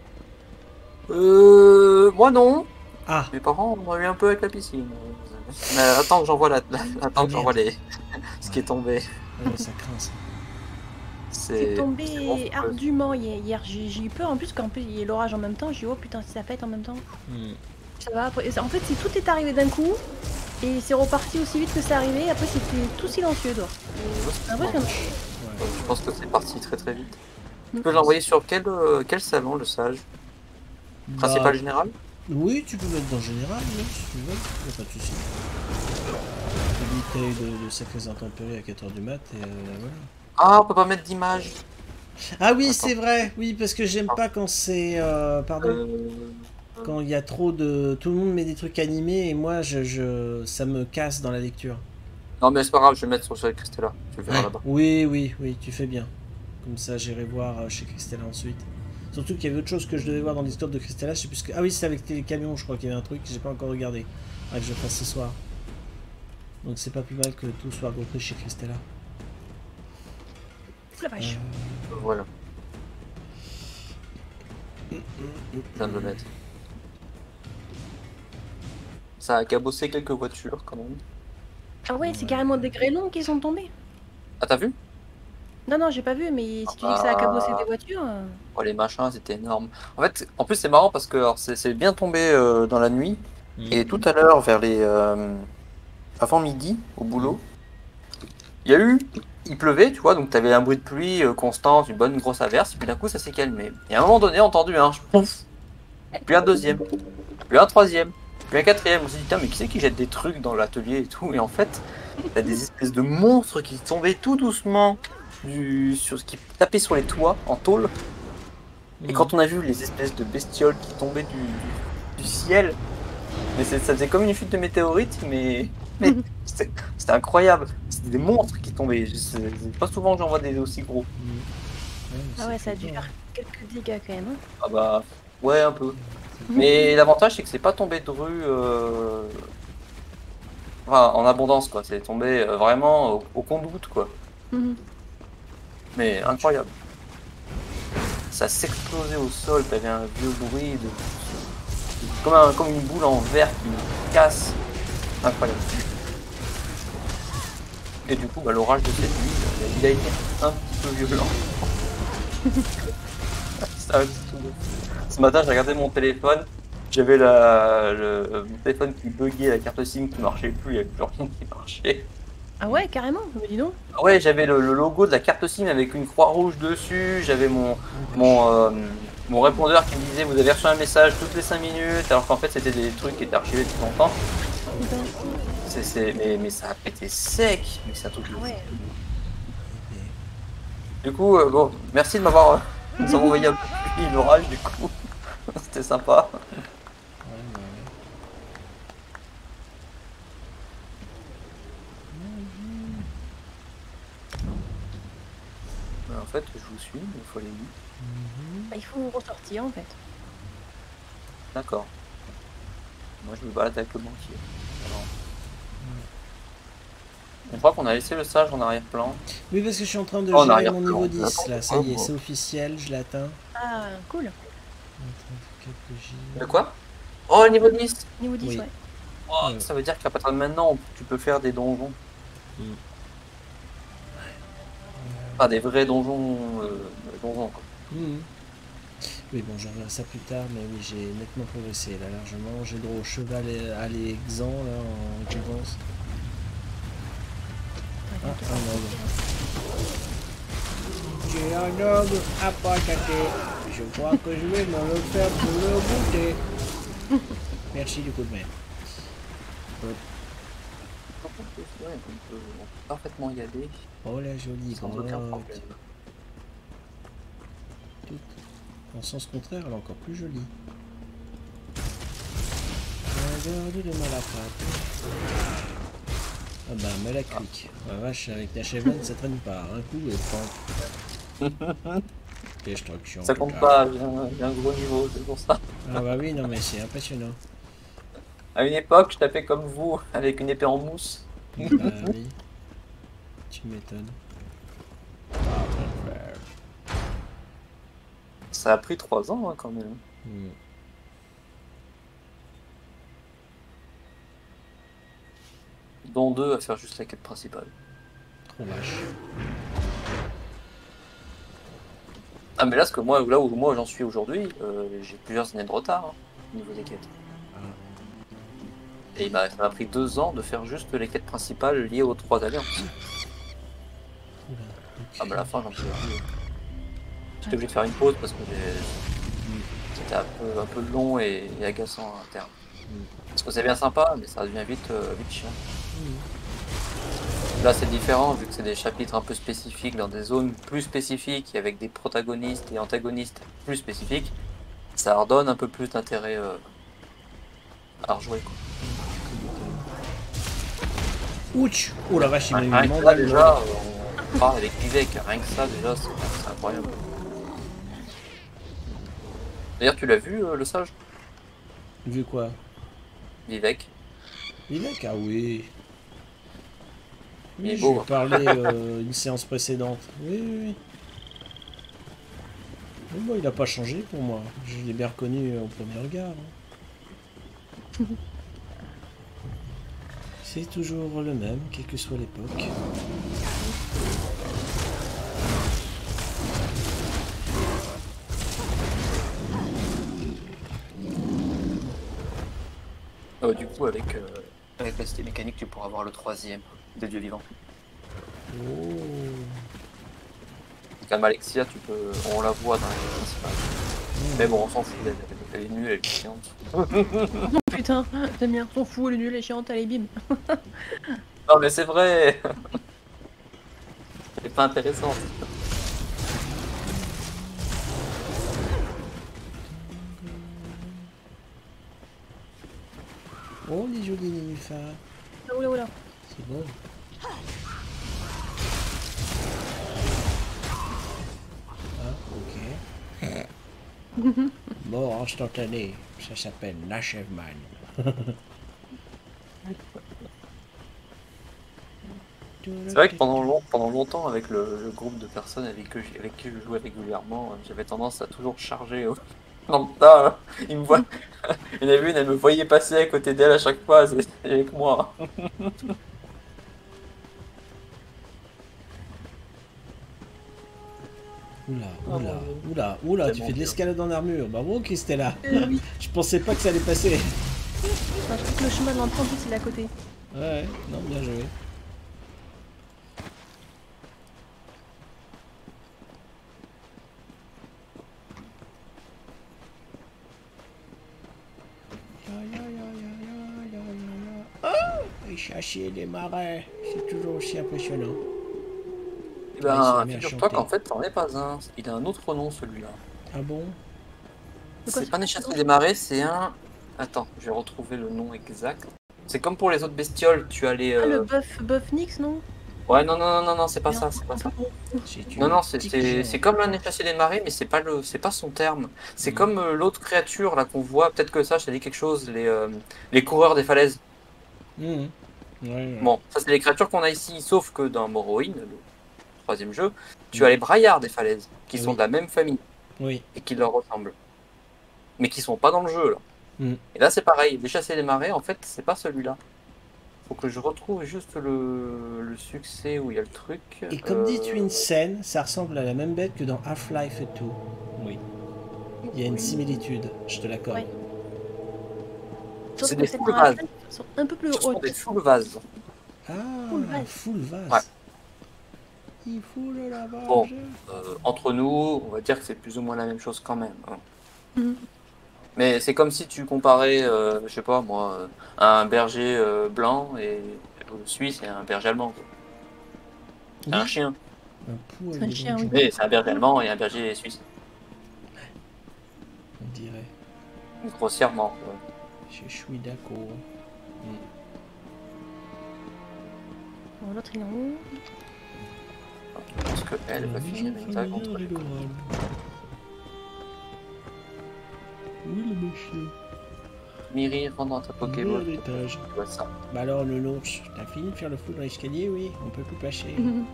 Moi non. Ah. Mes parents ont eu un peu avec la piscine. Mais attends que j'envoie ce qui est tombé. Ouais, ça craint ça. C'est tombé ardument hier. J'ai eu peur en plus, quand il y a l'orage en même temps. J'ai dit oh putain, si ça pète en même temps. Ça va après. En fait, tout est arrivé d'un coup et c'est reparti aussi vite que c'est arrivé. Après, c'était tout silencieux dehors. C'est impressionnant. Je pense que c'est parti très très vite. Tu peux l'envoyer sur quel salon, le sage? Principal général? Oui, tu peux mettre dans général, oui, si tu veux. Il n'y a pas de souci. T'as eu de sacrées intempéries à 4 h du mat et voilà. Ah, on peut pas mettre d'image. Ah oui, c'est vrai. Oui, parce que j'aime pas quand c'est... pardon. Quand il y a trop de... Tout le monde met des trucs animés et moi, ça me casse dans la lecture. Non, mais c'est pas grave, je vais mettre sur Cristella. Tu le verras là-bas. Oui, tu fais bien. Comme ça, j'irai voir chez Cristella ensuite. Surtout qu'il y avait autre chose que je devais voir dans l'histoire de Cristella. Je sais plus que... Ah oui, c'est avec les camions, je crois qu'il y avait un truc que j'ai pas encore regardé. Ah, que je fasse ce soir. Donc c'est pas plus mal que tout soit repris chez Cristella. La vache. Voilà. Je viens de le mettre. Ça a cabossé quelques voitures quand même. Ah ouais, c'est carrément des grêlons qui sont tombés. Ah, t'as vu? Non, j'ai pas vu, mais si tu dis que ça a cabossé des voitures... Oh, les machins, c'était énorme. En fait, en plus, c'est marrant parce que c'est bien tombé dans la nuit. Et tout à l'heure, vers les... avant midi, au boulot, il pleuvait, tu vois, donc t'avais un bruit de pluie constante, une bonne grosse averse, et puis d'un coup, ça s'est calmé. Et à un moment donné, entendu un pouf, puis un deuxième, puis un troisième, puis un quatrième. On s'est dit, putain, mais qui c'est qui jette des trucs dans l'atelier et tout? Et en fait, t'as des espèces de monstres qui tombaient tout doucement qui tapaient sur les toits en tôle. Et quand on a vu les espèces de bestioles qui tombaient du ciel, mais ça faisait comme une fuite de météorites, mais c'était incroyable. C'était des monstres qui tombaient. C'est pas souvent que j'en vois des aussi gros. Ah ouais, ça a dû faire quelques dégâts quand même. Hein. Ah bah, ouais, un peu. Mais l'avantage, c'est que c'est pas tombé de rue enfin, en abondance, quoi. C'est tombé vraiment au compte-gouttes, quoi. Mais incroyable. Ça s'explosait au sol, t'avais un vieux bruit comme une boule en verre qui casse. Incroyable. Et du coup, bah, l'orage de cette nuit, il a été un petit peu violent. Ça, Ce matin, j'ai regardé mon téléphone. J'avais mon téléphone qui buguait, la carte SIM qui marchait plus, il n'y avait plus rien qui marchait. Ah ouais, carrément, mais dis donc. Ah ouais, j'avais le logo de la carte SIM avec une croix rouge dessus, j'avais mon répondeur qui me disait vous avez reçu un message toutes les 5 minutes, alors qu'en fait c'était des trucs qui étaient archivés depuis longtemps. Mais ça a pété sec, mais c'est un truc de ouf. Du coup, bon, merci de m'avoir envoyé un peu l'orage du coup, c'était sympa. En fait, je vous suis, il faut aller où? Il faut ressortir en fait. D'accord. Moi je me balade avec le banquier. Alors... On croit qu'on a laissé le sage en arrière-plan. Oui, parce que je suis en train de gérer mon niveau 10 là, ça y est, c'est officiel, je l'atteins. Ah, cool. De quoi? Oh, niveau 10. Niveau 10, ouais. Oh, ça veut dire qu'à partir de maintenant, tu peux faire des donjons. Pas des vrais donjons, donjons quoi. Oui, bon, j'en verrai ça plus tard, mais oui, j'ai nettement progressé là, largement. J'ai droit au cheval alexan là en récompense. Ah, un ogre. J'ai un ogre à patater. Je crois que je vais m'en le faire pour le goûter. Merci du coup de main. On peut parfaitement y aller. Oh la jolie sans aucun problème. En sens contraire, elle est encore plus jolie. Regardez de malaparte. Ah bah, mais la clique. La vache, avec ta chevette, ça traîne pas. Un coup, et pente. Destruction. Ça compte pas, j'ai un gros niveau, c'est pour ça. Ah bah oui, non mais c'est impressionnant. À une époque, je tapais comme vous, avec une épée en mousse. Bah oui. Tu m'étonnes. Ça a pris 3 ans hein, quand même. Dont 2 à faire juste la quête principale. Trop vache. Ah mais là, ce que moi, là où moi j'en suis aujourd'hui, j'ai plusieurs années de retard hein, au niveau des quêtes. Et ça m'a pris 2 ans de faire juste les quêtes principales liées aux 3 alliances. Ah bah à la fin j'en peux plus. J'étais obligé de faire une pause parce que c'était un peu long et agaçant à terme. Parce que c'est bien sympa, mais ça devient vite chiant. Là c'est différent vu que c'est des chapitres un peu spécifiques dans des zones plus spécifiques et avec des protagonistes et antagonistes plus spécifiques. Ça leur donne un peu plus d'intérêt à rejouer quoi. Ouch! Oh la vache, il m'a eu Rien une que là, mandale. déjà, on parle avec Vivek, rien que ça déjà c'est incroyable. D'ailleurs tu l'as vu le sage? Vu quoi? Vivek. Vivek, ah oui. Il est Oui, je beau, lui ai hein. parlé une séance précédente. Oui, oui, oui. Mais bon, il n'a pas changé pour moi. Je l'ai bien reconnu au premier regard. Hein. C'est toujours le même, quelle que soit l'époque. Du coup, avec la cité mécanique, tu pourras avoir le 3e des dieux vivants. Oh. Comme Alexia, on la voit dans la quête principale. Mais bon, on s'en fout, elle est nulle, elle est chiante. Oh putain, Damien, s'en fout, elle est nulle, elle est chiante, allez bim. Non mais c'est vrai. Elle est pas intéressante. Oh, les jolis nénuphars. Oula oula. C'est bon. Ah, ok. Mort instantané. Ça s'appelle l'achèvement. C'est vrai que pendant longtemps, avec le groupe de personnes avec qui je jouais régulièrement, j'avais tendance à toujours charger dans le tas. Hein. Il me voit. Il y en avait une, elle me voyait passer à côté d'elle à chaque fois, c'est avec moi. Oula, tu fais de l'escalade en armure. Bravo, Christella. Oui. Je pensais pas que ça allait passer. Enfin, je trouve que le chemin de l'entrée, en plus, il est à côté. Ouais, non, bien joué. Oh, chasser des marais, c'est toujours aussi impressionnant. Eh ben, figure-toi qu'en fait, t'en es pas un. Il a un autre nom, celui-là. Ah bon? C'est pas un échassier des marais, c'est un... Attends, je vais retrouver le nom exact. C'est comme pour les autres bestioles, tu as les... Ah, le bœuf Nix, non? Ouais, non, c'est pas ça, c'est pas ça. Non, c'est comme un échassier des marais, mais c'est pas son terme. C'est comme l'autre créature là qu'on voit, peut-être que ça dit quelque chose, les coureurs des falaises. Ouais. Bon, ça c'est les créatures qu'on a ici, sauf que dans Morrowind, le troisième jeu, tu as les braillards des falaises, qui sont de la même famille, et qui leur ressemblent. Mais qui sont pas dans le jeu là. Et là c'est pareil, l'échassier des marais, en fait, c'est pas celui-là. Faut que je retrouve juste le succès où il y a le truc. Et comme dit Twin Sen, ça ressemble à la même bête que dans Half-Life 2. Oui. Il y a une similitude, je te l'accorde. Ouais. C'est des full vases. Ils sont un peu plus Ce sont hautes. des full vases. Ah, full vase. Ouais. Il faut le lavage. Bon, entre nous, on va dire que c'est plus ou moins la même chose quand même. Hein. Mais c'est comme si tu comparais, je sais pas moi, un berger blanc et suisse et un berger allemand. C'est un chien. C'est un chien, oui. Mais c'est un berger allemand et un berger suisse. On dirait. Grossièrement. Ouais. Je suis d'accord. Bon, l'autre il est en haut. Parce qu'elle va finir une tag entre les deux. Oui, le monsieur. Miri, rentre dans ta Pokéball. L'étage. Tu vois ça. Bah alors, le nours, t'as fini de faire le fou dans l'escalier? Oui, on peut plus passer.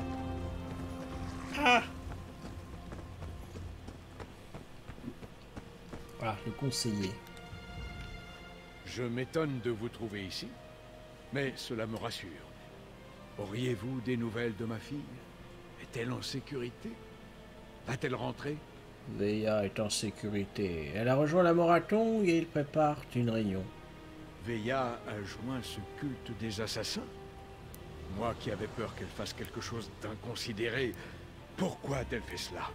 Ah! Voilà, le conseiller. Je m'étonne de vous trouver ici, mais cela me rassure. Auriez-vous des nouvelles de ma fille? Est-elle en sécurité? Va-t-elle rentrer? Veilla est en sécurité. Elle a rejoint la Moratongue et ils préparent une réunion. Veilla a joint ce culte des assassins? Moi qui avais peur qu'elle fasse quelque chose d'inconsidéré, pourquoi a-t-elle fait cela?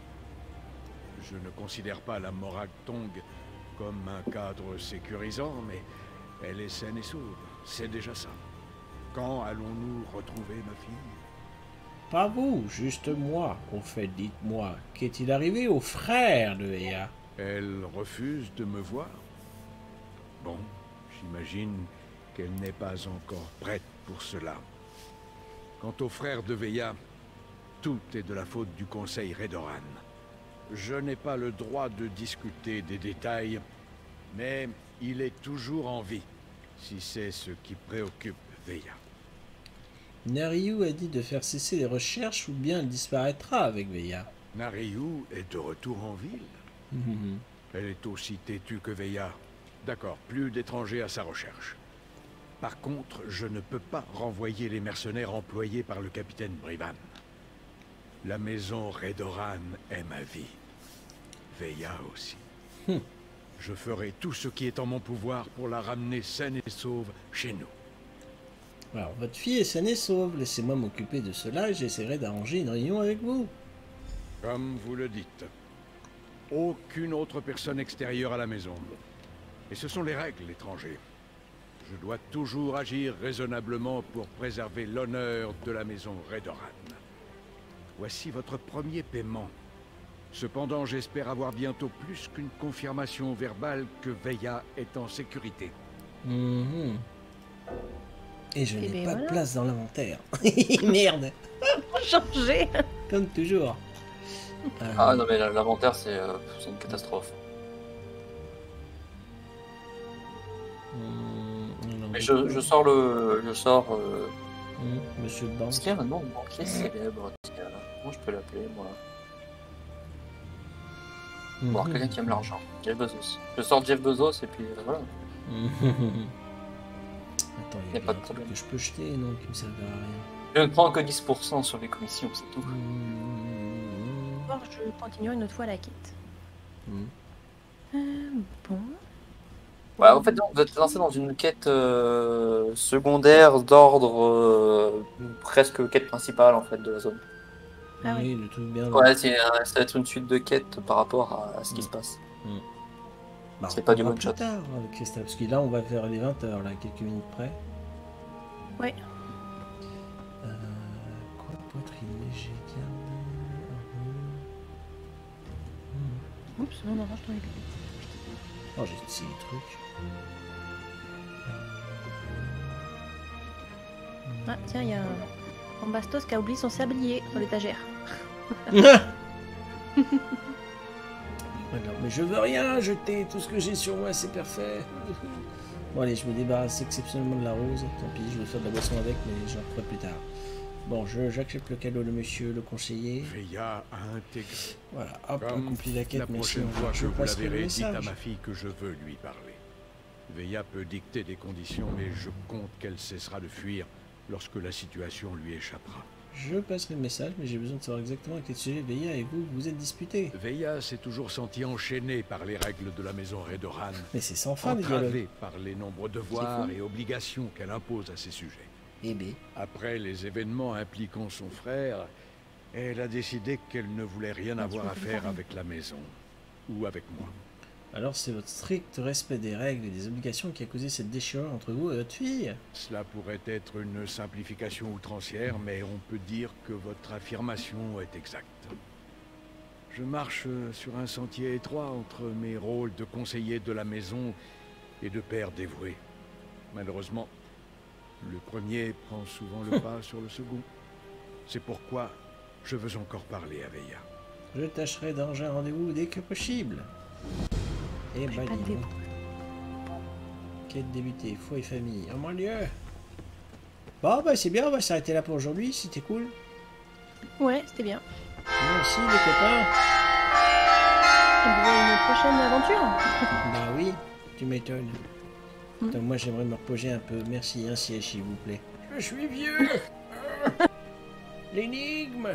Je ne considère pas la Moratongue comme un cadre sécurisant, mais elle est saine et sauve. C'est déjà ça. Quand allons-nous retrouver ma fille? Pas vous, juste moi. Au fait, dites-moi, qu'est-il arrivé au frère de Veilla? Elle refuse de me voir? Bon, j'imagine qu'elle n'est pas encore prête pour cela. Quant au frère de Veilla, tout est de la faute du Conseil Redoran. Je n'ai pas le droit de discuter des détails, mais il est toujours en vie, si c'est ce qui préoccupe Veilla. Nariou a dit de faire cesser les recherches ou bien elle disparaîtra avec Veilla. Nariou est de retour en ville. Elle est aussi têtue que Veilla. D'accord, plus d'étrangers à sa recherche. Par contre, je ne peux pas renvoyer les mercenaires employés par le capitaine Brivan. La maison Redoran est ma vie. Veilla aussi. Je ferai tout ce qui est en mon pouvoir pour la ramener saine et sauve chez nous. Alors, votre fille est saine et sauve. Laissez-moi m'occuper de cela et j'essaierai d'arranger une réunion avec vous. Comme vous le dites. Aucune autre personne extérieure à la maison. Et ce sont les règles, l'étranger. Je dois toujours agir raisonnablement pour préserver l'honneur de la maison Redoran. Voici votre premier paiement. Cependant, j'espère avoir bientôt plus qu'une confirmation verbale que Veilla est en sécurité. Et je n'ai pas de place dans l'inventaire. Merde. Changer. Comme toujours. Ah non mais l'inventaire c'est une catastrophe. Mais je sors Monsieur Banque. Est-ce qu'il y a un nom banquier célèbre? Comment je peux l'appeler moi? Bon, quelqu'un qui aime l'argent. Jeff Bezos. Je sors Jeff Bezos et puis voilà. Attends, il y a pas de problème que je peux jeter, non, qui me servent à rien. Je ne prends que 10% sur les commissions, c'est tout. voir, je continuerai une autre fois la quête. Bon. Ouais, en fait, vous êtes lancé dans une quête secondaire d'ordre presque quête principale en fait de la zone. Ah oui, le truc bien. Ouais, ça va être une suite de quêtes par rapport à ce qui se passe. Bah, c'est pas du one one shot. Tard, Christophe, parce que là, on va faire les 20 heures, là, quelques minutes près. Ouais. Quoi, poitrine léger, garde. Oups, non, non, je t'en ai plus. Oh, j'ai ces trucs. Ah, tiens, il y a un Bastos qui a oublié son sablier sur l'étagère. Voilà, mais je veux rien jeter, tout ce que j'ai sur moi, c'est parfait. Bon, allez, je me débarrasse exceptionnellement de la rose. Tant pis, je vais faire de la boisson avec, mais j'en ferai plus tard. Bon, j'accepte le cadeau de monsieur le conseiller. Veilla a intégré. Voilà, hop, on Comme accomplit la quête, la mais prochaine si fois je que vous la passerai le verrez, dites à message. ma fille que je veux lui parler. Veilla peut dicter des conditions, mais je compte qu'elle cessera de fuir lorsque la situation lui échappera. Je passerai le message, mais j'ai besoin de savoir exactement à quel sujet Veilla et vous vous êtes disputés. Veilla s'est toujours senti enchaîné par les règles de la maison Redoran. Mais c'est sans fin, les dialogues. Entravé par les nombreux devoirs et obligations qu'elle impose à ses sujets. Après les événements impliquant son frère, elle a décidé qu'elle ne voulait rien avoir à faire avec la maison. Ou avec moi. Alors c'est votre strict respect des règles et des obligations qui a causé cette déchirure entre vous et votre fille? Cela pourrait être une simplification outrancière, mais on peut dire que votre affirmation est exacte. Je marche sur un sentier étroit entre mes rôles de conseiller de la maison et de père dévoué. Malheureusement, le premier prend souvent le pas sur le second. C'est pourquoi je veux encore parler à Veilla. Je tâcherai d'arranger un rendez-vous dès que possible. Et bah dis donc. Quête débutée, foi et famille. Oh mon dieu. Bon bah c'est bien, on va s'arrêter là pour aujourd'hui, c'était cool. Ouais, c'était bien. Merci les copains. Vous avez une prochaine aventure? Bah oui, tu m'étonnes. Attends, moi j'aimerais me reposer un peu. Merci, un siège s'il vous plaît. Je suis vieux. L'énigme.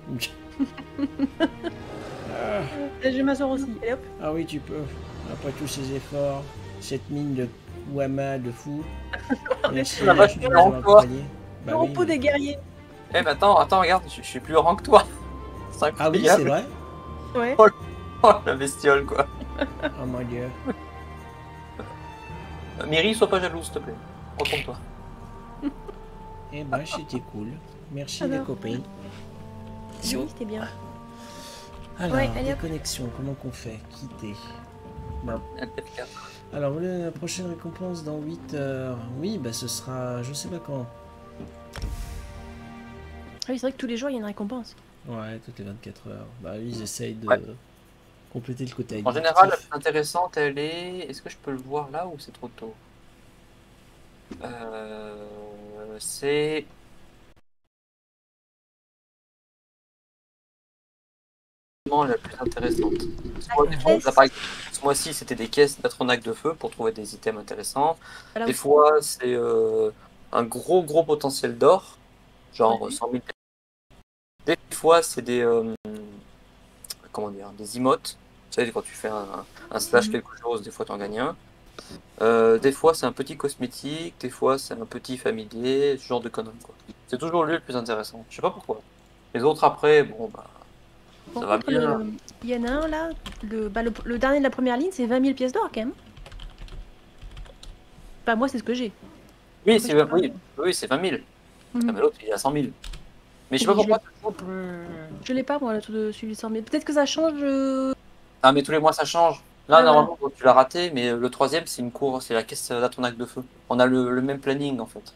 Je vais m'asseoir aussi, allez hop. Ah oui, tu peux. Après tous ces efforts, cette mine de Wama de fou. Merci. La vache, tu es en toi. Bah Le oui. repos des guerriers. Eh mais attends, regarde, je suis plus rang que toi. Ah oui, c'est vrai. Ouais. Oh la bestiole quoi. Oh mon dieu. Miri, sois pas jalouse s'il te plaît. Retourne-toi. Eh ben, c'était cool. Merci Alors. les copains. Oui, c'était bien. Alors, Ouais, allez, hop. déconnexion, comment qu'on fait? Quitter. Bon. Alors, vous voulez la prochaine récompense dans 8 heures? Oui, bah ce sera, je sais pas quand. Ah oui, c'est vrai que tous les jours il y a une récompense. Ouais, toutes les 24 heures. Bah oui, ils essayent de compléter le côté En général, la plus intéressante, elle est... Est-ce que je peux le voir là ou c'est trop tôt? C'est... la plus intéressante. Ce mois-ci, c'était des caisses d'Atronac de feu pour trouver des items intéressants. Voilà des aussi. fois, c'est un gros potentiel d'or, genre 100 000. Des fois, c'est des comment dire, des emotes. Tu sais, quand tu fais un slash quelque chose, des fois tu en gagnes un. Des fois, c'est un petit cosmétique, des fois, c'est un petit familier, ce genre de conneries, quoi. C'est toujours lui le plus intéressant. Je sais pas pourquoi. Les autres après, bon bah. Par Ça va contre, bien. il y en a un là, le dernier de la première ligne, c'est 20 000 pièces d'or quand même. Bah, moi, c'est ce que j'ai. Oui, c'est oui, c'est 20 000. Ah, mais l'autre, il est à 100 000. Mais je sais pas pourquoi. Je l'ai pas, moi, celui de 100 000. Peut-être que ça change. Ah, mais tous les mois, ça change. Là, Ah, normalement, tu l'as raté, mais le troisième, c'est une cour, c'est la caisse d'Atronac de feu. On a le même planning, en fait.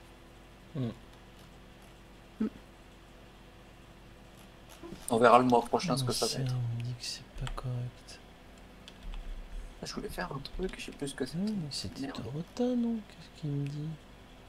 On verra le mois prochain ce que ça va être. On dit que c'est pas correct. Je voulais faire un truc, je sais plus ce que c'est. C'était Dorota, non? Qu'est-ce qu'il me dit?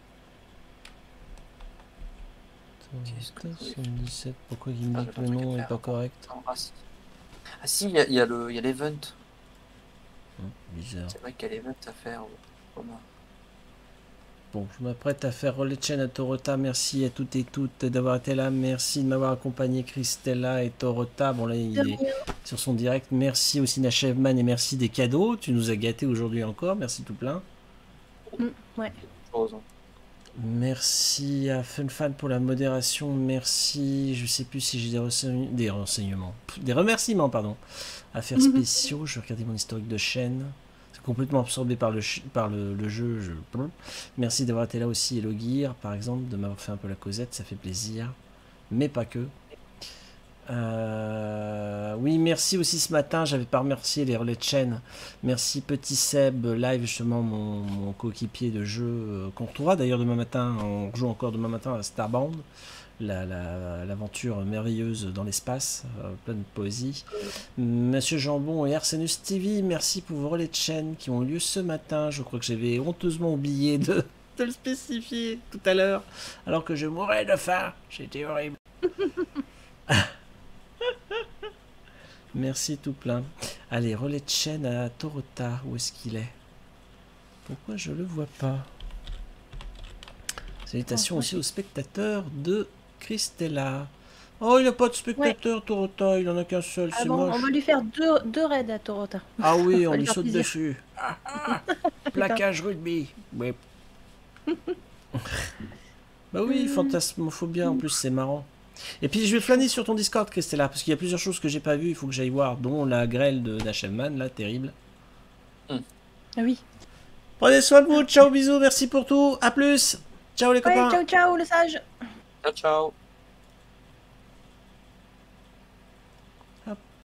Dorota 77, pourquoi il me dit que le nom est pas correct? Ah si, il y a l'event. Bizarre. C'est vrai qu'il y a l'event à faire. Bon, je m'apprête à faire relais de chaîne à Torota. Merci à toutes et toutes d'avoir été là. Merci de m'avoir accompagné, Christella et Torota. Bon, là, il est sur son direct. Merci aussi Nachevman et merci des cadeaux. Tu nous as gâtés aujourd'hui encore. Merci tout plein. Ouais. Merci à FunFan pour la modération. Merci. Je sais plus si j'ai des renseignements. Des remerciements, pardon. À faire spéciaux. Je vais regarder mon historique de chaîne. Complètement absorbé par le jeu. Merci d'avoir été là aussi, Hello Gear, par exemple, de m'avoir fait un peu la causette, ça fait plaisir. Mais pas que. Oui, merci aussi ce matin, j'avais pas remercié les relais de chaîne. Merci Petit Seb, live, justement, mon coéquipier de jeu, qu'on retrouvera d'ailleurs demain matin, on joue encore demain matin à Starbound. L'aventure merveilleuse dans l'espace, pleine de poésie. Monsieur Jambon et Arsenus TV, merci pour vos relais de chaîne qui ont eu lieu ce matin. Je crois que j'avais honteusement oublié de le spécifier tout à l'heure, alors que je mourais de faim. C'était horrible. Merci tout plein. Allez, relais de chaîne à Torota, où est-ce qu'il est? Pourquoi je le vois pas? Salutations aussi aux spectateurs de Christella. Oh, il n'a pas de spectateur, Torota, il en a qu'un seul, c'est moche. On va lui faire deux raids à Torota. Ah oui, on lui saute dessus. Plaquage rugby. Oui. Bah oui, Fantasmophobia, en plus, c'est marrant. Et puis, je vais flâner sur ton Discord, Christella, parce qu'il y a plusieurs choses que j'ai pas vues, il faut que j'aille voir, dont la grêle de Nachevman, là, terrible. Ah oui. Prenez soin de vous, ciao, bisous, merci pour tout, à plus. Ciao les copains. Ciao, ciao, le sage. Ciao, ciao.